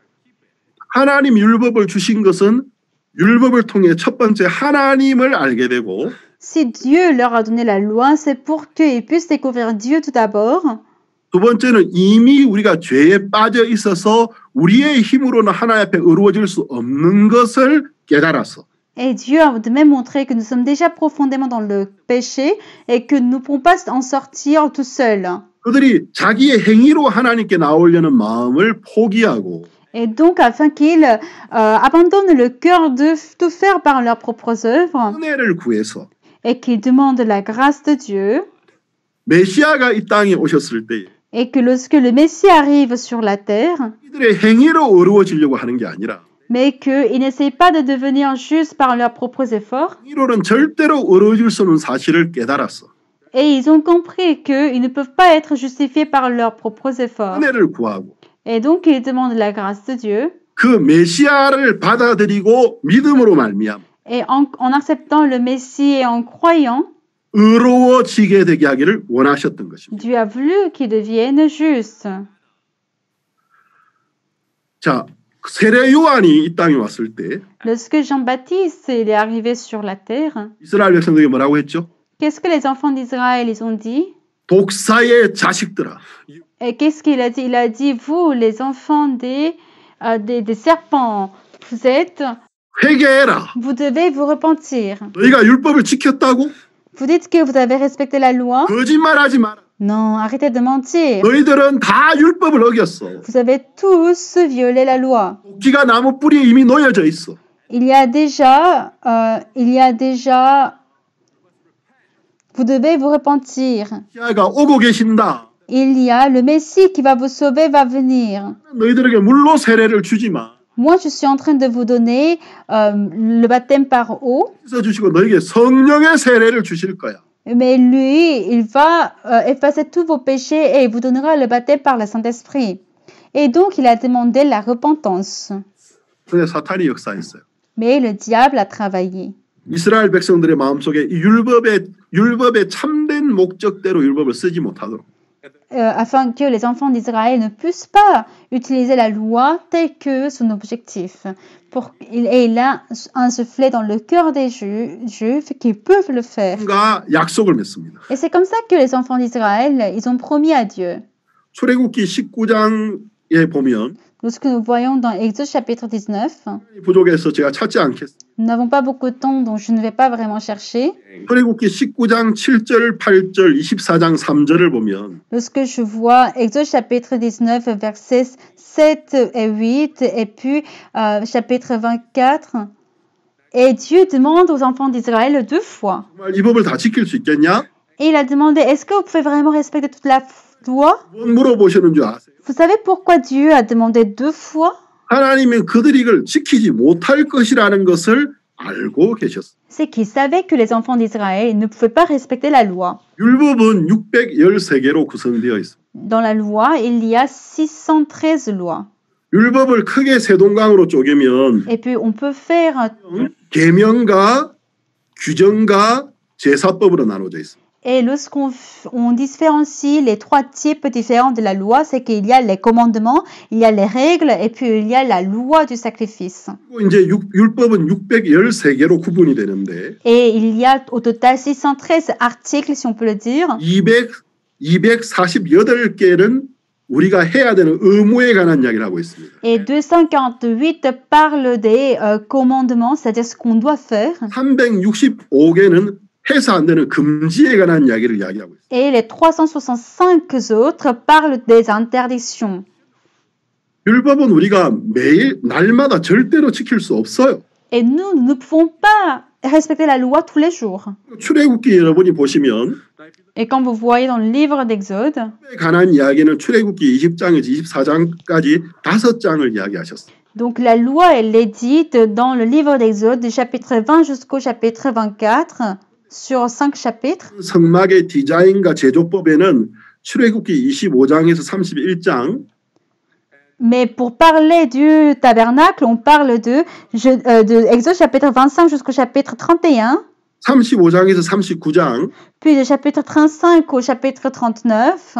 하나님 율법을 주신 것은 율법을 통해 첫 번째 하나님을 알게 되고 Si Dieu leur a donné la loi, c'est pour qu'ils puissent découvrir Dieu tout d'abord. 두 번째는 이미 우리가 죄에 빠져 있어서 우리의 힘으로는 하나님 앞에 의로워질 수 없는 것을 깨달아서 Et Dieu a de même montré que nous sommes déjà profondément dans le péché et que nous ne pouvons pas en sortir tout seuls. 그들이 자기의 행위로 하나님께 나오려는 마음을 포기하고 Et donc, afin qu'ils euh, abandonnent le cœur de tout faire par leurs propres œuvres 은혜를 구해서 et qu'ils demandent la grâce de Dieu 메시아가 이 땅에 오셨을 때 et que lorsque le Messie arrive sur la terre, 이들의 행위로 의로워지려고 하는 게 아니라 mais qu'ils n'essayent pas de devenir justes par leurs propres efforts, 행위로는 절대로 의로워질 수 없는 사실을 깨달았어. et ils ont compris qu'ils ne peuvent pas être justifiés par leurs propres efforts. 은혜를 구하고 Et donc, ils demandent la grâce de Dieu. 그 메시아를 받아들이고 믿음으로 말미암아 Et en, en acceptant le Messie et en croyant, 의로워지게 되게 하기를 원하셨던 것입니다. Dieu a voulu qu'ils deviennent justes. 자, 세례 요한이 이 땅에 왔을 때 Lorsque Jean-Baptiste il est arrivé sur la terre, 이스라엘 백성들에게 뭐라고 했죠? qu'est-ce que les enfants d'Israël ils ont dit? 독사의 자식들아. Et qu'est-ce qu'il a dit? Il a dit, vous, les enfants des, euh, des, des serpents, vous êtes, 회개해라. vous devez vous repentir. 너희가 율법을 지켰다고? Vous dites que vous avez respecté la loi? 거짓말하지 마라. Non, arrêtez de mentir. 너희들은 다 율법을 어겼어. Vous avez tous violé la loi. 도끼가 나무 뿌리에 이미 놓여져 있어. Il y a déjà, euh, il y a déjà, vous devez vous repentir. 메시아가 오고 계신다. Il y a le Messie qui va vous sauver, va venir. 너희들에게 물로 세례를 주지 마. Moi, je suis en train de vous donner euh, le baptême par eau, 씻어 주시고 너에게 성령의 세례를 주실 거야. mais lui, il va euh, effacer tous vos péchés et il vous donnera le baptême par le Saint-Esprit. Et donc, il a demandé la repentance. 근데 사탄이 역사했어요. Mais le diable a travaillé. 이스라엘 백성들의 마음속에 이 율법의 율법의 참된 목적대로 율법을 쓰지 못하도록. euh, afin que les enfants d'Israël ne puissent pas utiliser la loi telle que son objectif. Pour, et il a insufflé dans le cœur des Ju- Juifs qu'ils peuvent le faire. 가 약속을 맺습니다. Et c'est comme ça que les enfants d'Israël, ils ont promis à Dieu. 출애굽기 십구 장에 보면 Lorsque nous voyons dans Exode chapitre dix-neuf, 부족해서 제가 찾지 않겠습니다. nous n'avons pas beaucoup de temps, donc je ne vais pas vraiment chercher. 출애굽기 십구 장 칠 절, 팔 절, 이십사 장 삼 절을 보면 Lorsque je vois Exode chapitre dix-neuf, versets sept et huit, et puis euh, chapitre vingt-quatre, et Dieu demande aux enfants d'Israël deux fois. 정말 이 법을 다 지킬 수 있겠냐? Et il a demandé, est-ce que vous pouvez vraiment respecter toute la loi? 뭔 물어보시는 줄 아세요? Vous savez pourquoi Dieu a demandé deux fois? 하나님은 그들이 이걸 지키지 못할 것이라는 것을 알고 계셨어요. C'est qu'il savait que les enfants d'Israël ne pouvaient pas respecter la loi. 율법은 육백십삼 개로 구성되어 있습니다. Dans la loi, il y a six cent treize lois. 율법을 크게 세 동강으로 쪼개면 Et puis, on peut faire... 계명과 규정과 제사법으로 나눠져 있습니다. Et lorsqu'on on différencie les trois types différents de la loi, c'est qu'il y a les commandements, il y a les règles, et puis il y a la loi du sacrifice. 이제 육, 율법은 육백십삼 개로 구분이 되는데 Et il y a au total six cent treize articles, si on peut le dire. 이백, 이백사십팔 개는 우리가 해야 되는 의무에 관한 이야기를 하고 있습니다. Et deux cent quarante-huit parlent des euh, commandements, c'est-à-dire ce qu'on doit faire. 삼백육십오 개는 해서 안 되는 금지에 관한 이야기를 이야기하고 있습니다. Et les trois cent soixante-cinq autres parlent des interdictions. 율법은 우리가 매일 날마다 절대로 지킬 수 없어요. Et nous, nous ne pouvons pas respecter la loi tous les jours. 출애굽기 여러분이 보시면 Et quand vous voyez dans le livre d'Exode, 관한 이야기는 출애굽기 이십 장에서 이십사 장까지 다섯 장을 이야기하셨어요. donc la loi, elle est dite dans le livre d'Exode du chapitre vingt jusqu'au chapitre vingt-quatre sur cinq chapitres. 성막의 디자인과 제조법에는 출애굽기 이십오 장에서 삼십일 장 Mais pour parler du tabernacle, on parle de, je, euh, de Exode chapitre vingt-cinq jusqu'au chapitre trente et un, 삼십오 장에서 삼십구 장 puis du chapitre trente-cinq au chapitre trente-neuf.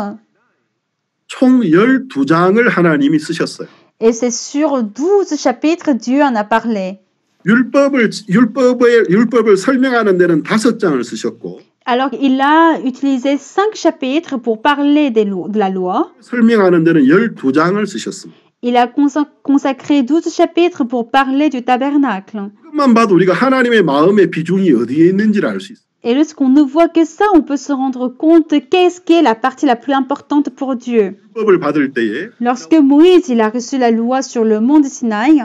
총 열두 장을 하나님이 쓰셨어요. Et c'est sur douze chapitres Dieu en a parlé. 율법을 율법을 율법을 설명하는 데는 다섯 장을 쓰셨고 Alors il a utilisé cinq chapitres pour parler des lo- de la loi. 설명하는 데는 열두 장을 쓰셨습니다. Il a consa- consacré douze chapitres pour parler du tabernacle. 이것만 봐도 우리가 하나님의 마음의 비중이 어디에 있는지를 알 수 있어요. Et lorsqu'on ne voit que ça, on peut se rendre compte qu'est-ce qui est la partie la plus importante pour Dieu. 율법을 받을 때에 Lorsque Moïse il a reçu la loi sur le mont de Sinaï,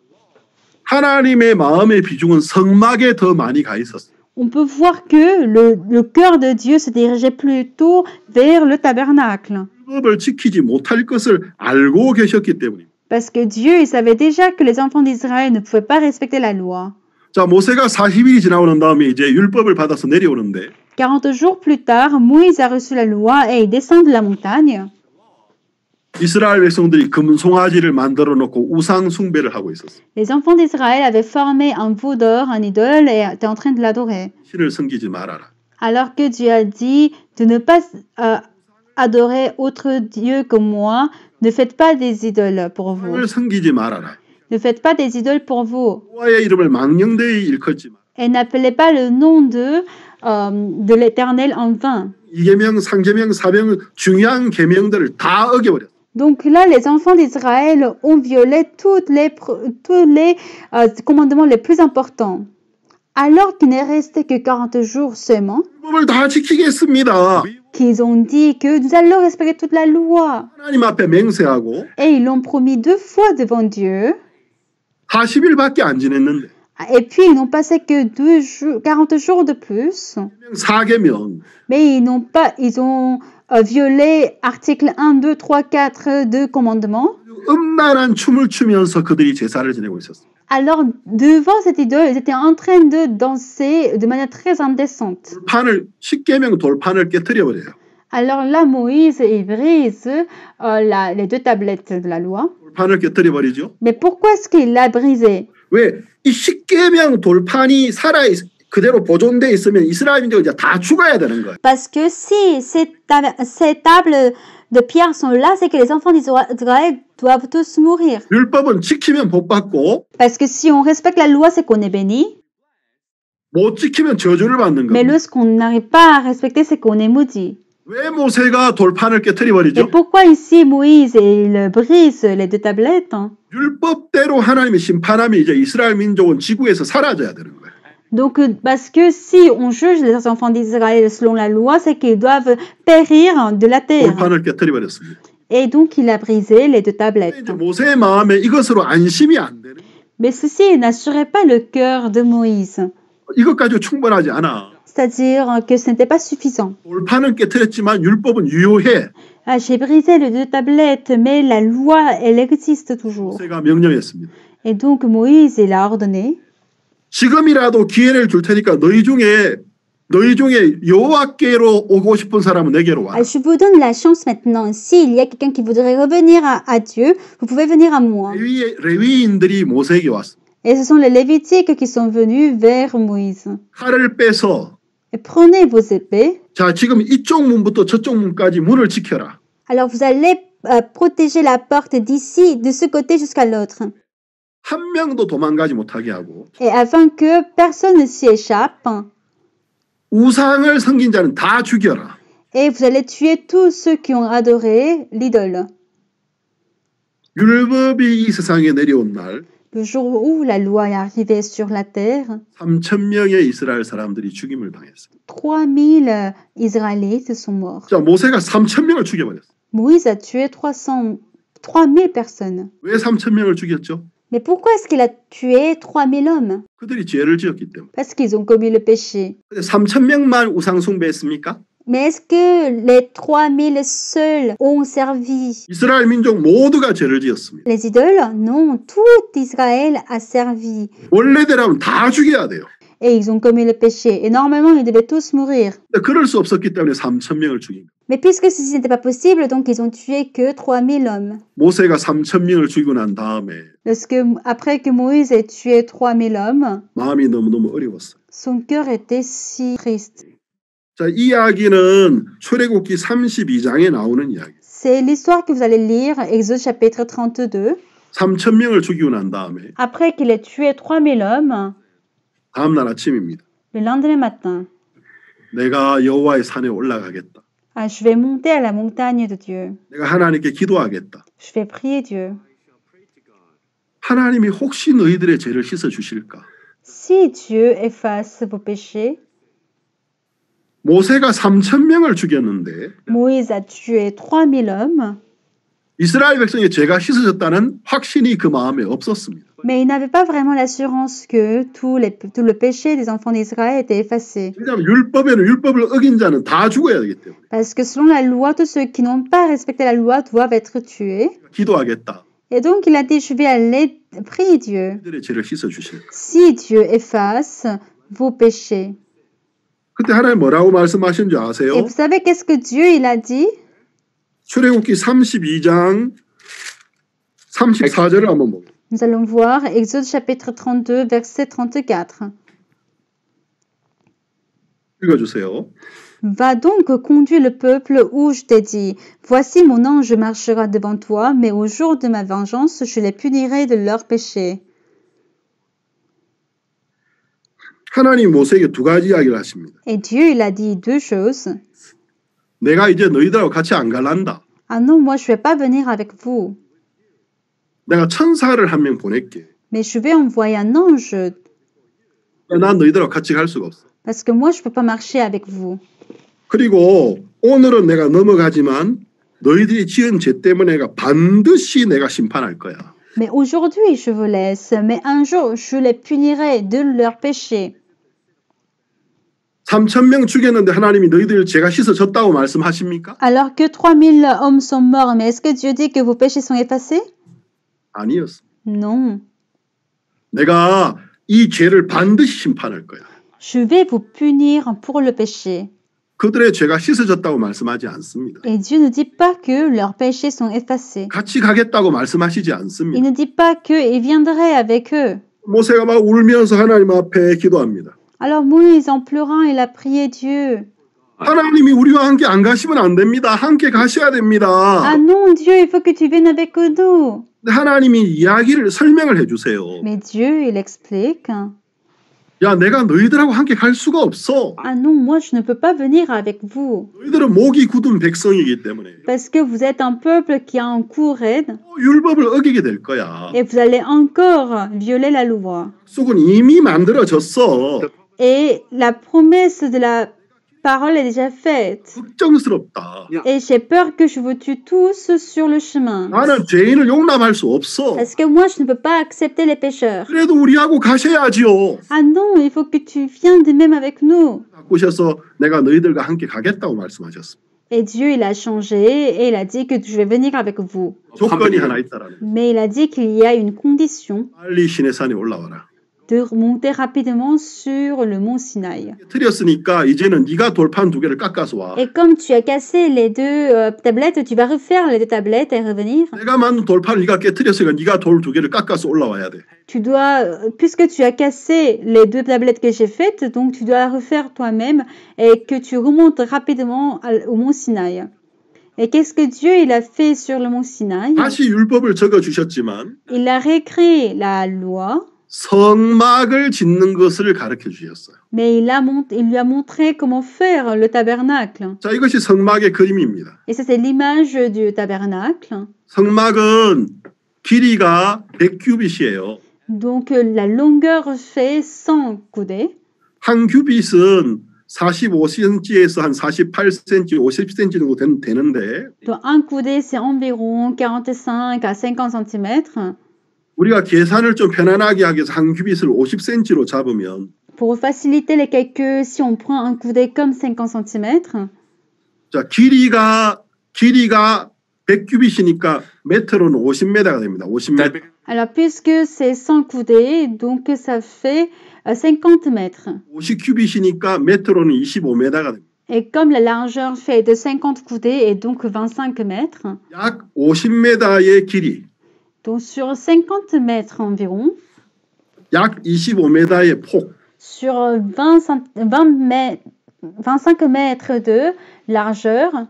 하나님의 마음의 비중은 성막에 더 많이 가 있었어요. on peut voir que le, le cœur de Dieu se dirigeait plutôt vers le tabernacle. 율법을 지키지 못할 것을 알고 계셨기 때문입니다. Parce que Dieu, il savait déjà que les enfants d'Israël ne pouvaient pas respecter la loi. 자, 모세가 사십 일이 지나고 난 다음에 이제 율법을 받아서 내려오는데 quarante jours plus tard, Moïse a reçu la loi et il descend de la montagne. 이스라엘 백성들이 금송아지를 만들어 놓고 우상 숭배를 하고 있었어요. Les enfants d'Israël avaient formé un veau d'or, un idole, et étaient en train de l'adorer. 신을 섬기지 말아라. Alors que Dieu a dit de ne pas euh, adorer autre Dieu que moi, ne faites pas des idoles pour vous. 신을 섬기지 말아라. Ne faites pas des idoles pour vous. 여호와의 이름을 망령되이 일컫지 마. Et n'appelez pas le nom de, euh, de l'Éternel en vain. 이계명, 상계명, 사명 중요한 계명들을 다 어겨버렸어요. Donc là, les enfants d'Israël ont violé toutes les, tous les euh, commandements les plus importants. Alors qu'il n'est resté que quarante jours seulement, 율법을 다 지키겠습니다. qu'ils ont dit que nous allons respecter toute la loi. 하나님 앞에 맹세하고 Et ils l'ont promis deux fois devant Dieu. 사십 일밖에 안 지냈는데 Et puis, ils n'ont passé que deux jours, quarante jours de plus. 사계명 Mais ils n'ont pas, ils ont euh, violé articles un, deux, trois, quatre de commandement. 음란한 춤을 추면서 그들이 제사를 지내고 있었어요. Alors, devant cette idole, ils étaient en train de danser de manière très indécente. 돌판을 십계명 돌판을 깨뜨려 버려요. Alors là, Moïse, il brise euh, la, les deux tablettes de la loi. 돌판을 깨뜨려 버리죠. Mais pourquoi est-ce qu'il l'a brisé? 왜 이 십계명 돌판이 살아 그대로 보존돼 있으면 이스라엘 민족은 이제 다 죽어야 되는 거예요. Parce que si ces, ta- ces tables de pierre sont là, c'est que les enfants d'Israël doivent tous mourir. 율법은 지키면 복 받고 Parce que si on respecte la loi, c'est qu'on est béni. 못 지키면 저주를 받는 Mais 겁니다. lorsqu'on n'arrive pas à respecter, c'est qu'on est maudit. 왜 모세가 돌판을 깨뜨려 Et 버리죠? pourquoi ici Moïse il brise les deux tablettes? 율법대로 하나님이 심판하면 이제 이스라엘 민족은 지구에서 사라져야 되는 거예요. Donc, parce que si on juge les enfants d'Israël selon la loi, c'est qu'ils doivent périr de la terre. 돌판을 깨뜨려 버렸습니다. Et donc, il a brisé les deux tablettes. 이제 모세의 마음에 이것으로 안심이 안 되는. Mais ceci n'assurait pas le cœur de Moïse. 이것 가지고 충분하지 않아. C'est-à-dire que ce n'était pas suffisant. 돌판은 깨뜨렸지만 율법은 유효해. Ah, j'ai brisé les deux tablettes, mais la loi, elle existe toujours. 모세가 명령했습니다. Et donc, Moïse, il a ordonné. 지금이라도 기회를 줄 테니까 너희 중에 너희 중에 여호와께로 오고 싶은 사람은 내게로 와. Ah, je vous donne la chance maintenant. S'il y a quelqu'un qui voudrait revenir à, à Dieu, vous pouvez venir à moi. 레위, 레위인들이 모세에게 왔어. Et ce sont les Lévitiques qui sont venus vers Moïse. 칼을 빼서 Et prenez vos épées. 자 지금 이쪽 문부터 저쪽 문까지 문을 지켜라. Alors vous allez euh, protéger la porte d'ici, de ce côté jusqu'à l'autre. 한 명도 도망가지 못하게 하고 Et afin que personne ne s'y échappe. 우상을 섬긴 자는 다 죽여라. Et vous allez tuer tous ceux qui ont adoré l'idole. 율법이 이 세상에 내려온 날 Le jour où la loi est arrivée sur la terre, 삼천 명의 이스라엘 사람들이 죽임을 당했어요. trois mille Israélites sont morts. 자 모세가 삼천 명을 죽여버렸어. Moïse a tué trois cents, trois mille personnes. 왜 삼천 명을 죽였죠? Mais pourquoi est-ce qu'il a tué trois mille hommes? 그들이 죄를 지었기 때문에. Parce qu'ils ont commis le péché. 근데 삼천 명만 우상 숭배했습니까? Mais est-ce que les trois mille seuls ont servi 이스라엘 민족 모두가 죄를 지었습니다. les idoles? Non, tout Israël a servi. 원래대로면 다 죽여야 돼요. Et ils ont commis le péché. Et normalement, ils devaient tous mourir. 근데 그럴 수 없었기 때문에 삼천 명을 죽인 거예요. Mais puisque ceci n'était pas possible, donc ils ont tué que trois mille hommes. 모세가 삼천 명을 죽이고 난 다음에 Lorsque, après que Moïse ait tué trois mille hommes, 마음이 너무너무 어려웠어요. son cœur était si triste. 자, 이 이야기는 출애굽기 삼십이 장에 나오는 이야기. C'est l'histoire que vous allez lire, Exode chapitre trente-deux. 삼천 명을 죽이고 난 다음에 Après qu'il ait tué trois mille hommes, 다음 날 아침입니다. le lendemain matin, 내가 여호와의 산에 올라가겠다. ah, je vais monter à la montagne de Dieu. 내가 하나님께 기도하겠다. Je vais prier Dieu. 하나님이 혹시 너희들의 죄를 씻어 주실까? Si Dieu efface vos péchés, 모세가 삼천 명을 죽였는데 Moïse a tué trois mille hommes, 이스라엘 백성의 죄가 씻어졌다는 확신이 그 마음에 없었습니다. mais il n'avait pas vraiment l'assurance que tout, les, tout le péché des enfants d'Israël était effacé. 왜냐하면 율법에는 율법을 어긴 자는 다 죽어야 되기 때문에. Parce que selon la loi, tous ceux qui n'ont pas respecté la loi doivent être tués. 기도하겠다. Et donc il a dit, je vais aller prier Dieu. 그들의 죄를 씻어 주실까? Si Dieu efface vos péchés. 그때 하나님 뭐라고 말씀하신 줄 아세요? Et vous savez qu'est-ce que Dieu il a dit? 출애굽기 삼십이 장 삼십사 절을 한번 보고. Nous allons voir Exode chapitre trente-deux, verset trente-quatre. 읽어주세요. Va donc conduire le peuple où je t'ai dit, voici mon ange marchera devant toi, mais au jour de ma vengeance, je les punirai de leurs péchés. 하나님 모세에게 두 가지 이야기를 하십니다. Et Dieu, il a dit deux choses. 내가 이제 너희들하고 같이 안 갈란다. Ah non, moi je vais pas venir avec vous, 내가 천사를 한 명 보낼게. mais je vais envoyer un ange, 난 너희들하고 같이 갈 수가 없어. parce que moi je peux pas marcher avec vous. 그리고 오늘은 내가 넘어가지만 너희들이 지은 죄 때문에 내가 반드시 내가 심판할 거야. Mais aujourd'hui je vous laisse, mais un jour je les punirai de leurs péchés. 삼천 명 죽였는데 하나님이 너희들 죄가 씻어졌다고 말씀하십니까? Alors que trois mille hommes sont morts, mais est-ce que Dieu dit que vos péchés sont effacés? 아니었어. Non. 내가 이 죄를 반드시 심판할 거야. Je vais vous punir pour le péché. 그들의 죄가 씻어졌다고 말씀하지 않습니다. Et Dieu ne dit pas que leurs péchés sont effacés. 같이 가겠다고 말씀하시지 Il 않습니다. ne dit pas qu'il viendrait avec eux. 모세가 막 울면서 하나님 앞에 기도합니다. Alors Moïse, en pleurant, il a prié Dieu. 하나님이 우리와 함께 안 가시면 안 됩니다. 함께 가셔야 됩니다. Ah non, Dieu, il faut que tu viennes avec nous. 하나님이 이야기를 설명을 해주세요. Mais Dieu, il explique. 야, 내가 너희들하고 함께 갈 수가 없어. Ah non, moi, je ne peux pas venir avec vous. 너희들은 목이 굳은 백성이기 때문에 Parce que vous êtes un peuple qui a un cou raide 율법을 어기게 될 거야. et vous allez encore violer la loi. 약속은 이미 만들어졌어. Et la promesse de la parole est déjà faite. 걱정스럽다. Et j'ai peur que je vous tue tous sur le chemin. 나는 죄인을 용납할 수 없어. Parce que moi, je ne peux pas accepter les pécheurs. 그래도 우리하고 가셔야지요. Ah non, il faut que tu viennes de même avec nous. 바꾸셔서 내가 너희들과 함께 가겠다고 말씀하셨습니다. Et Dieu, il a changé et il a dit que je vais venir avec vous. 조건이 하나 있다라는. Mais il a dit qu'il y a une condition 빨리 시내산에 올라와라. de remonter rapidement sur le mont Sinaï. 틀렸으니까 이제는 네가 돌판 두 개를 깎아서 와. Et comme tu as cassé les deux euh, tablettes, tu vas refaire les deux tablettes et revenir. 내가 만든 돌판을 네가 깨뜨렸으니까 네가 돌 두 개를 깎아서 올라와야 돼. Tu dois, euh, puisque tu as cassé les deux tablettes que j'ai faites, donc tu dois refaire toi-même et que tu remontes rapidement à- au mont Sinaï. Et qu'est-ce que Dieu il a fait sur le mont Sinaï? 다시 율법을 적어 주셨지만 Il a réécrit la loi, 성막을 짓는 것을 가르쳐 주셨어요. mais il, a mont- il lui a montré comment faire le tabernacle. 자, 이것이 성막의 그림입니다. Et ça, c'est l'image du tabernacle. 성막은 길이가 백 규빗이에요. Donc, euh, la longueur fait cent coudées. 한 규빗은 사십오 센티미터에서 한 사십팔 센티미터, 오십 센티미터 정도 된, 되는데 Donc, un coudé, c'est environ quarante-cinq à cinquante centimètres. 우리가 계산을 좀 편안하게 하기 위해서 한 규빗을 오십 센티미터로 잡으면 Pour faciliter les calculs, si on prend un coudé comme cinquante centimètres, 자, 길이가 길이가 백 규빗이니까 메트로는 오십 미터가 됩니다. 오십 미터. alors puisque c'est cent coudées, donc ça fait euh, cinquante mètres. 오십 규빗이니까 메트로는 이십오 미터가 됩니다. Et comme la largeur fait de cinquante coudées et donc vingt-cinq mètres, 약 오십 미터의 길이, donc sur cinquante mètres environ, 약 이십오 미터의 폭, sur vingt, cent- vingt mètres, vingt-cinq mètres de largeur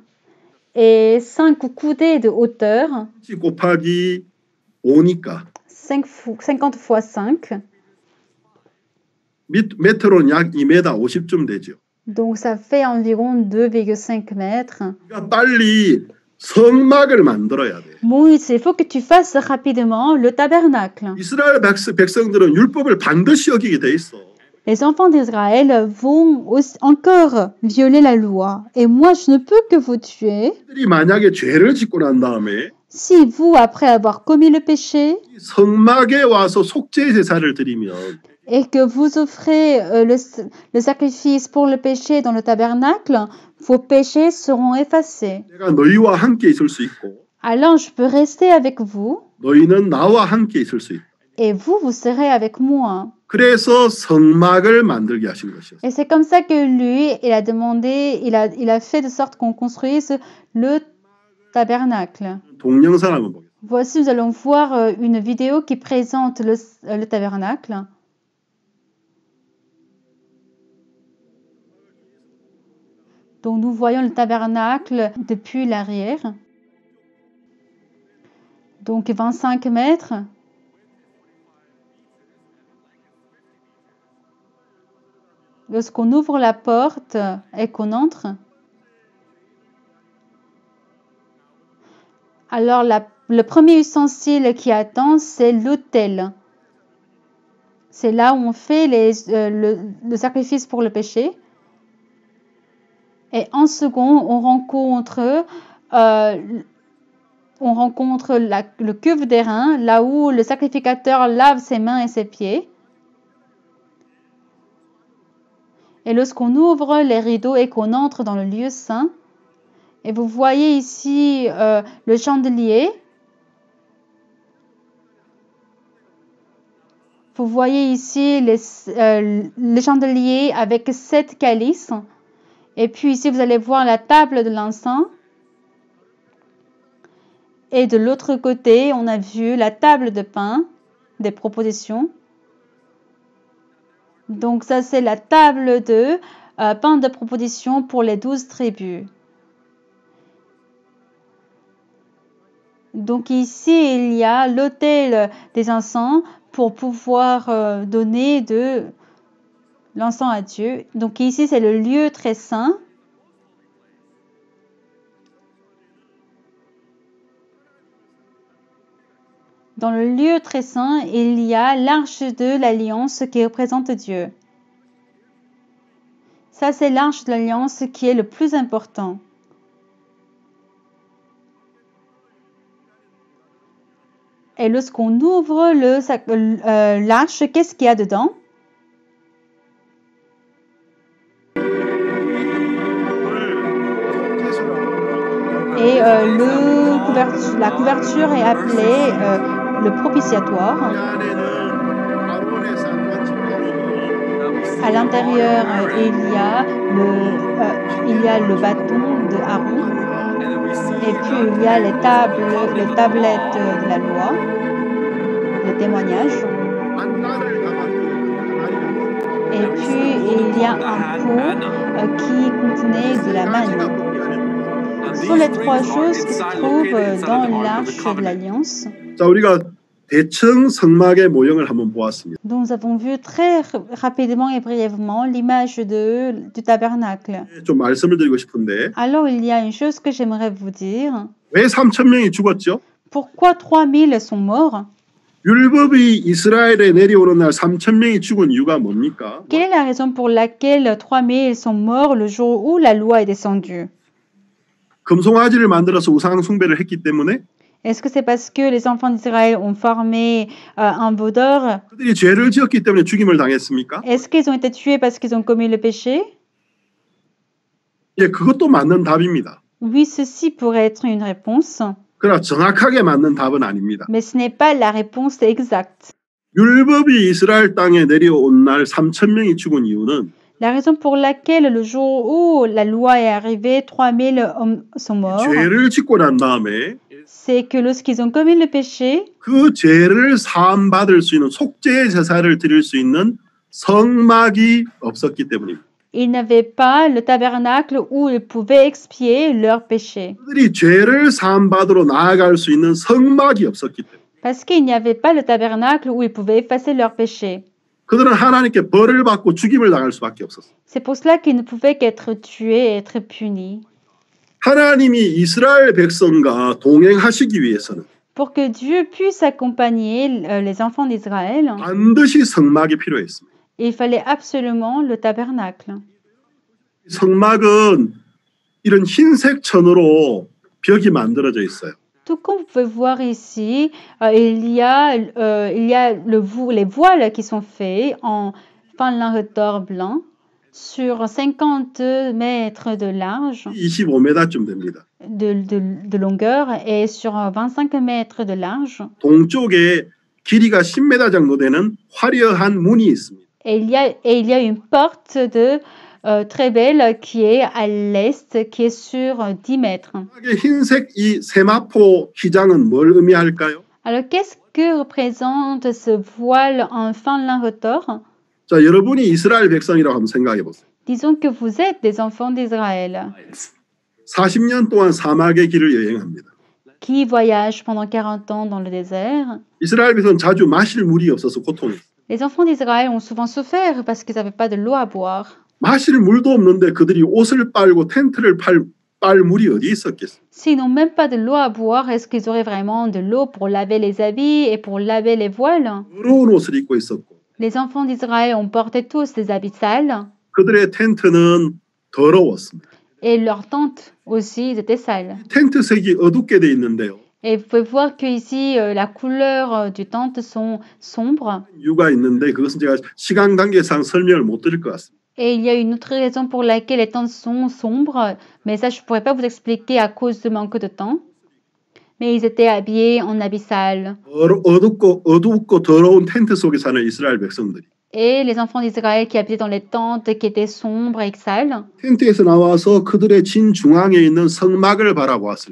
et cinq coudées de hauteur, 곱하기 오니까 cinq fou- cinquante fois cinq, 미- 메트로는 약 이 미터 오십쯤 되죠. donc ça fait environ deux virgule cinq mètres. 그러니까 빨리 성막을 만들어야 돼. Moïse, il faut que tu fasses rapidement le tabernacle. 이스라엘 백성- 백성들은 율법을 반드시 어기게 돼 있어. Les enfants d'Israël vont aussi- encore violer la loi. Et moi, je ne peux que vous tuer 그들이 만약에 죄를 짓고 난 다음에 si vous, après avoir commis le péché 성막에 와서 속죄 제사를 드리면 et que vous offrez euh, le, le sacrifice pour le péché dans le tabernacle, vos péchés seront effacés. 내가 너희와 함께 있을 수 있고 Alors, je peux rester avec vous 너희는 나와 함께 있을 수 있다. et vous, vous serez avec moi. 그래서 성막을 만들게 하신 것이었어요. Et c'est comme ça que lui, il a demandé, il a, il a fait de sorte qu'on construise le tabernacle. 동영상 한번 보겠습니다. Voici, nous allons voir euh, une vidéo qui présente le, euh, le tabernacle. Donc, nous voyons le tabernacle depuis l'arrière. Donc, vingt-cinq mètres. Lorsqu'on ouvre la porte et qu'on entre, alors la- le premier ustensile qui attend, c'est l'autel. C'est là où on fait les, euh, le, le sacrifice pour le péché. Et en second, on rencontre, euh, on rencontre la- le cuve d'airain, là où le sacrificateur lave ses mains et ses pieds. Et lorsqu'on ouvre les rideaux et qu'on entre dans le lieu saint, et vous voyez ici euh, le chandelier. Vous voyez ici les, euh, le chandelier avec sept calices. Et puis ici, vous allez voir la table de l'encens. Et de l'autre côté, on a vu la table de pain des propositions. Donc ça, c'est la table de euh, pain de proposition pour les douze tribus. Donc ici, il y a l'autel des encens pour pouvoir euh, donner de l'encens à Dieu. Donc ici, c'est le lieu très saint. Dans le lieu très saint, il y a l'arche de l'alliance qui représente Dieu. Ça, c'est l'arche de l'alliance qui est le plus important. Et lorsqu'on ouvre le, euh, l'arche, qu'est-ce qu'il y a dedans? Et euh, le couverture, la couverture est appelée euh, le propitiatoire. À l'intérieur, euh, il y a le, euh, il y a le bâton de Aaron. Et puis il y a les tables, les tablettes de la loi, le témoignage. Et puis il y a un pot euh, qui contenait de la manne. Ce sont les trois choses qui se trouvent dans l'arche de l'alliance. 자, 우리가 대청 성막의 모형을 한번 보았습니다. Donc, nous avons vu très rapidement et brièvement l'image de, du tabernacle. 좀 말씀을 드리고 싶은데. Alors, il y a une chose que j'aimerais vous dire. 왜 삼천 명이 죽었죠? Pourquoi trois mille sont morts? 율법이 이스라엘에 내려오는 날 삼천 명이 죽은 이유가 뭡니까? Quelle est la raison pour laquelle trois mille sont morts le jour où la loi est descendue? 금송아지를 만들어서 우상 숭배를 했기 때문에? Est-ce que c'est parce que les enfants d'Israël ont formé euh, un veau d'or? 그들이 죄를 지었기 때문에 죽임을 당했습니까? Est-ce qu'ils ont été tués parce qu'ils ont commis le péché? 예, 그것도 맞는 답입니다. Oui, ceci pourrait être une réponse. 그러나 정확하게 맞는 답은 아닙니다. Mais ce n'est pas la réponse exacte. 율법이 이스라엘 땅에 내려온 날 삼천 명이 죽은 이유는 La raison pour laquelle le jour où la loi est arrivée, trois mille hommes sont morts, 죄를 짓고 난 다음에 c'est que lorsqu'ils ont commis le péché, 그 죄를 사함 받을 수 있는 속죄의 제사를 드릴 수 있는 성막이 없었기 때문입니다. ils n'avaient pas le tabernacle où ils pouvaient expier leurs péchés. 그들이 죄를 사함 받으러 나아갈 수 있는 성막이 없었기 때문에. Parce qu'il n'y avait pas le tabernacle où ils pouvaient effacer leurs péchés. 그들은 하나님께 벌을 받고 죽임을 당할 수밖에 없었어요. C'est pour cela qu'ils ne pouvaient qu'être tués et être punis. 하나님이 이스라엘 백성과 동행하시기 위해서는 Pour que Dieu puisse accompagner les enfants d'Israël, 반드시 성막이 필요했습니다. il fallait absolument le tabernacle. 성막은 이런 흰색 천으로 벽이 만들어져 있어요. Tout comme vous pouvez voir ici, euh, il y a, euh, il y a le vo les voiles qui sont faits en fin lin retors blanc sur cinquante mètres de large, 이십오 미터쯤 됩니다. de, de, de longueur et sur vingt-cinq mètres de large. 동쪽에 길이가 십 미터 정도 되는 화려한 문이 있습니다. Et il y a, et il y a une porte de Euh, très belle qui est à l'est, qui est sur dix mètres. 흰색 이 세마포 기장은 뭘 의미할까요? Alors, qu'est-ce que représente ce voile en fin lin retors? 자, 여러분이 이스라엘 백성이라고 한번 생각해 보세요. Disons que vous êtes des enfants d'Israël. 사십 년 동안 사막의 길을 여행합니다. Qui voyagent pendant quarante ans dans le désert. 이스라엘 백성은 자주 마실 물이 없어서 고통했어요. Les enfants d'Israël ont souvent souffert parce qu'ils n'avaient pas de l'eau à boire. 마실 물도 없는데 그들이 옷을 빨고 텐트를 팔, 빨 물이 어디 있었겠어요? S'ils n'ont même pas de l'eau à boire, est-ce qu'ils auraient vraiment de l'eau pour laver les habits et pour laver les voiles? 더러운 옷을 입고 있었고. Les enfants d'Israël ont porté tous des habits sales. 그들의 텐트는 더러웠습니다. Et leurs tentes aussi, ils étaient sales. 텐트 색이 어둡게 돼 있는데요. Et vous pouvez voir que ici euh, la couleur euh, du tente sont sombres. 이유가 있는데 그것은 제가 시간 관계상 설명을 못 드릴 것 같습니다. Et il y a une autre raison pour laquelle les tentes sont sombres, mais ça je ne pourrais pas vous expliquer à cause de manque de temps. Mais ils étaient habillés en habits sales. 어둡고 어둡고 더러운 텐트 속에 사는 이스라엘 백성들이. Et les enfants d'Israël qui habitaient dans les tentes qui étaient sombres et sales. 텐트에서 나와서 그들의 진 중앙에 있는 성막을 바라보았을 때.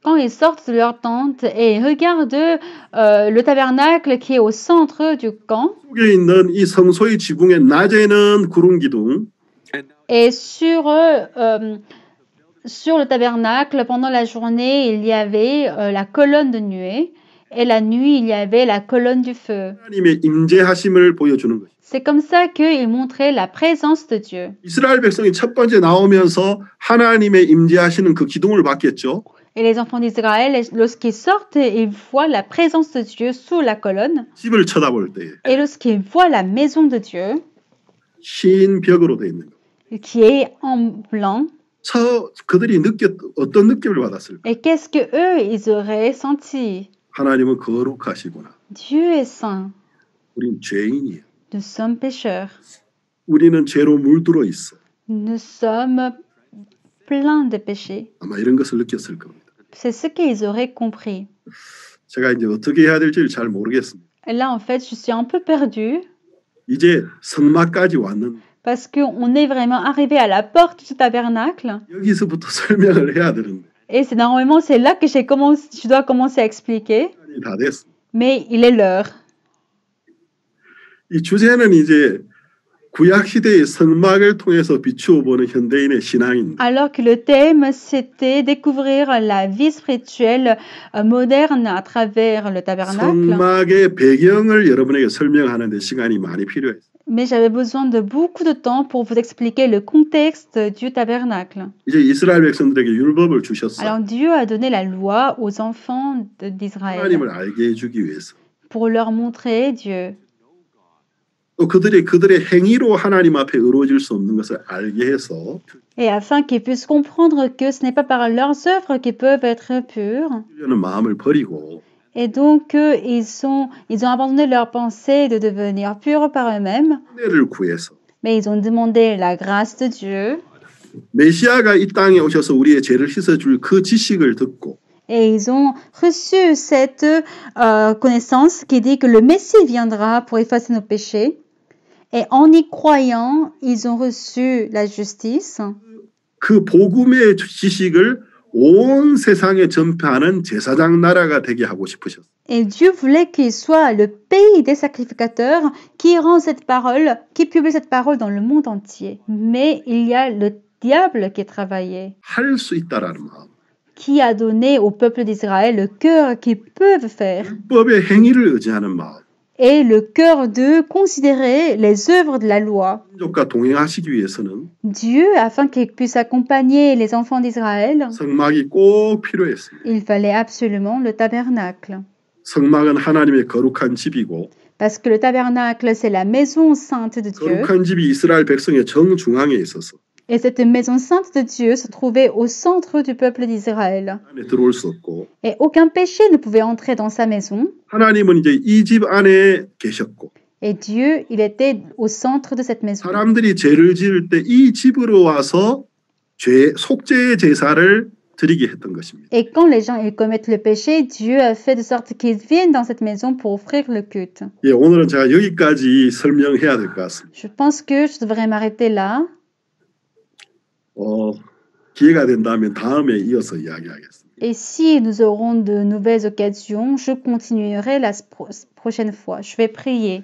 quand ils sortent de leur tente et regardent euh, le tabernacle qui est au centre du camp, 속에 있는 이 성소의 지붕에 낮에는 구름 기둥, et sur, euh, sur le tabernacle, pendant la journée, il y avait euh, la colonne de nuée, et la nuit, il y avait la colonne du feu. 하나님의 임재하심을 보여주는 것입니다. C'est comme ça qu'il montrait la présence de Dieu. 이스라엘 백성이 첫 번째 나오면서 하나님의 임재하시는 그 기둥을 봤겠죠. Et les enfants d'Israël, lorsqu'ils sortent, ils voient la présence de Dieu sous la colonne. 집을 쳐다볼 때에 Et lorsqu'ils voient la maison de Dieu, 흰 벽으로 되어 있는 것. qui est en blanc, 저 그들이 느꼈 어떤 느낌을 받았을까? et qu'est-ce que eux, ils auraient senti? 하나님은 거룩하시구나. Dieu est saint. 우린 죄인이에요. Nous sommes pécheurs. 우리는 죄로 물들어 있어. Nous sommes pleins de péchés. 아마 이런 것을 느꼈을 겁니다. C'est ce qu'ils auraient compris. 제가 이제 어떻게 해야 될지 잘 모르겠습니다. Et là, en fait, je suis un peu perdue 이제 성막까지 왔는 parce qu'on est vraiment arrivé à la porte du tabernacle. 여기서부터 설명을 해야 되는데 Et c'est normalement, c'est là que j'ai commencé, je dois commencer à expliquer. 시간이 다 됐어. Mais il est l'heure. 이 주제는 이제 구약 시대의 성막을 통해서 비추어 보는 현대인의 신앙입니다. Alors que le thème, c'était découvrir la vie spirituelle euh, moderne à travers le tabernacle. 성막의 배경을 여러분에게 설명하는 데 시간이 많이 필요해요. Mais j'avais besoin de beaucoup de temps pour vous expliquer le contexte du tabernacle. 이제 이스라엘 백성들에게 율법을 주셨어요. Alors Dieu a donné la loi aux enfants de- d'Israël 하나님을 알게 해주기 위해서. pour leur montrer Dieu. 또 그들이 그들의 행위로 하나님 앞에 의로워질 수 없는 것을 알게 해서 Et afin qu'ils puissent comprendre que ce n'est pas par leurs œuvres qu'ils peuvent être purs. 하려는 마음을 버리고 Et donc, euh, ils, sont, ils ont abandonné leur pensée de devenir purs par eux-mêmes, 은혜를 구해서 mais ils ont demandé la grâce de Dieu. 메시아가 이 땅에 오셔서 우리의 죄를 씻어줄 그 지식을 듣고 Et ils ont reçu cette euh, connaissance qui dit que le Messie viendra pour effacer nos péchés. Et en y croyant, ils ont reçu la justice. 그 복음의 지식을 온 세상에 전파하는 제사장 나라가 되게 하고 싶으셨어요. Et Dieu voulait qu'il soit le pays des sacrificateurs qui rend cette parole, qui publie cette parole dans le monde entier. Mais il y a le diable qui travaillait, 할 수 있다라는 마음. qui a donné au peuple d'Israël le cœur qu'ils peuvent faire 율법의 행위를 의지하는 마음. et le cœur de considérer les œuvres de la loi. 민족과 동행하시기 위해서는 Dieu, afin qu'il puisse accompagner les enfants d'Israël, 성막이 꼭 필요했습니다. il fallait absolument le tabernacle. 성막은 하나님의 거룩한 집이고 Parce que le tabernacle, c'est la maison sainte de Dieu. 거룩한 집이 이스라엘 백성의 정중앙에 있어서 Et cette maison sainte de Dieu se trouvait au centre du peuple d'Israël. 안에 들어올 수 없고 Et aucun péché ne pouvait entrer dans sa maison. 하나님은 이제 이 집 안에 계셨고 Et Dieu, il était au centre de cette maison. 사람들이 죄를 지을 때 이 집으로 와서 죄 속죄의 제사를 드리게 했던 것입니다. Et quand les gens ils commettent le péché, Dieu a fait de sorte qu'ils viennent dans cette maison pour offrir le culte. 예, 오늘은 제가 여기까지 설명해야 될 것 같습니다. Je pense que je devrais m'arrêter là. 어, 기회가 된다면 다음에 이어서 이야기하겠습니다. Et si nous aurons de nouvelles occasions, je continuerai la pro- prochaine fois. Je vais prier.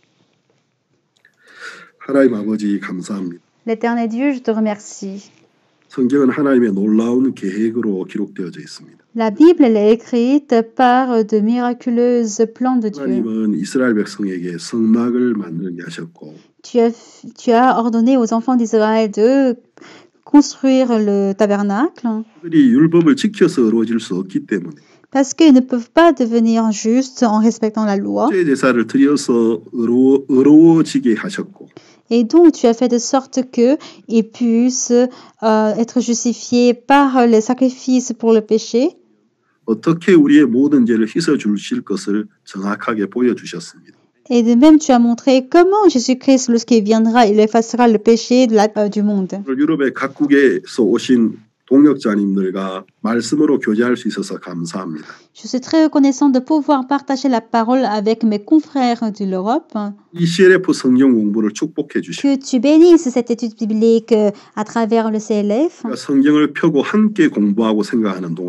하나님 아버지 감사합니다. L'Éternel Dieu, je te remercie. 성경은 하나님의 놀라운 계획으로 기록되어져 있습니다. La Bible, elle est écrite par de miraculeux plans de Dieu. 하나님은 이스라엘 백성에게 성막을 만들게 하셨고 Tu as, tu as ordonné aux enfants d'Israël de construire le tabernacle 그들이 율법을 지켜서 의로워질 수 없기 때문에 parce qu'ils ne peuvent pas devenir justes en respectant la loi. 속죄 제사를 드려서 의로, 의로워지게 하셨고 Et donc, tu as fait de sorte qu'ils puissent euh, être justifiés par les sacrifices pour le péché. 어떻게 우리의 모든 죄를 씻어 주실 것을 정확하게 보여주셨습니다. Et de même, tu as montré comment Jésus-Christ, lorsqu'il viendra, il effacera le péché de la, euh, du monde. 유럽의 각국에서 오신 동역자님들과 말씀으로 교제할 수 있어서 감사합니다. Je suis très reconnaissant de pouvoir partager la parole avec mes confrères de l'Europe. 이 씨엘에프 성경 공부를 축복해 주시고 Que tu bénisses cette étude biblique euh, à travers le C L F 성경을 펴고 함께 공부하고 생각하는 동안에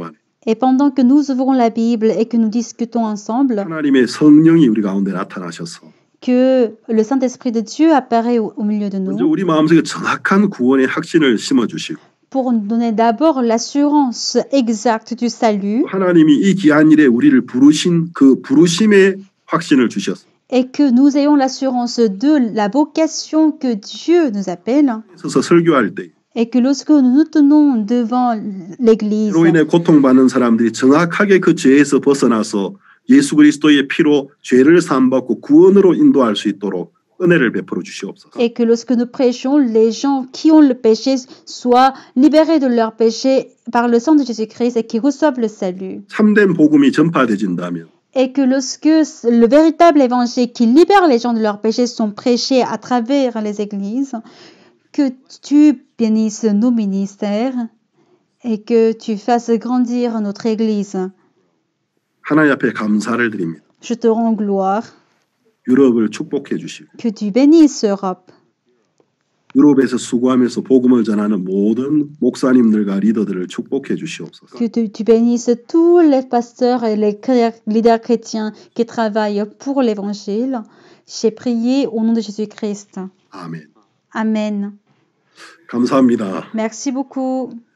Et pendant que nous ouvrons la Bible et que nous discutons ensemble, 하나님의 성령이 우리 가운데 나타나셔서 que le Saint-Esprit de Dieu apparaît au, au milieu de 먼저 nous 우리 마음속에 정확한 구원의 확신을 심어주시고 pour nous donner d'abord l'assurance exacte du salut 하나님이 이 귀한 일에 우리를 부르신 그 부르심의 확신을 주셨어. et que nous ayons l'assurance de la vocation que Dieu nous appelle 서서 설교할 때 et que lorsque nous nous tenons devant l'Église 죄로 인해 고통받는 사람들이 정확하게 그 죄에서 벗어나서 예수 그리스도의 피로 죄를 사함받고 구원으로 인도할 수 있도록 은혜를 베풀어 주시옵소서. et que lorsque nous prêchons, les gens qui ont le péché soient libérés de leur péché par le sang de Jésus-Christ et qui reçoivent le salut. 참된 복음이 전파되진다면 Et que lorsque le véritable évangile qui libère les gens de leurs péchés sont prêchés à travers les églises, que tu bénisses nos ministères et que tu fasses grandir notre église. 하나님 앞에 감사를 드립니다. Je te rends gloire. 유럽을 축복해 주시고 Que tu bénisses Europe. 유럽에서 수고하면서 복음을 전하는 모든 목사님들과 리더들을 축복해 주시옵소서. Que tu, tu bénisses tous les pasteurs et les leaders chrétiens qui travaillent pour l'évangile. J'ai prié au nom de Jésus-Christ. 아멘. Amen. 감사합니다. Merci beaucoup.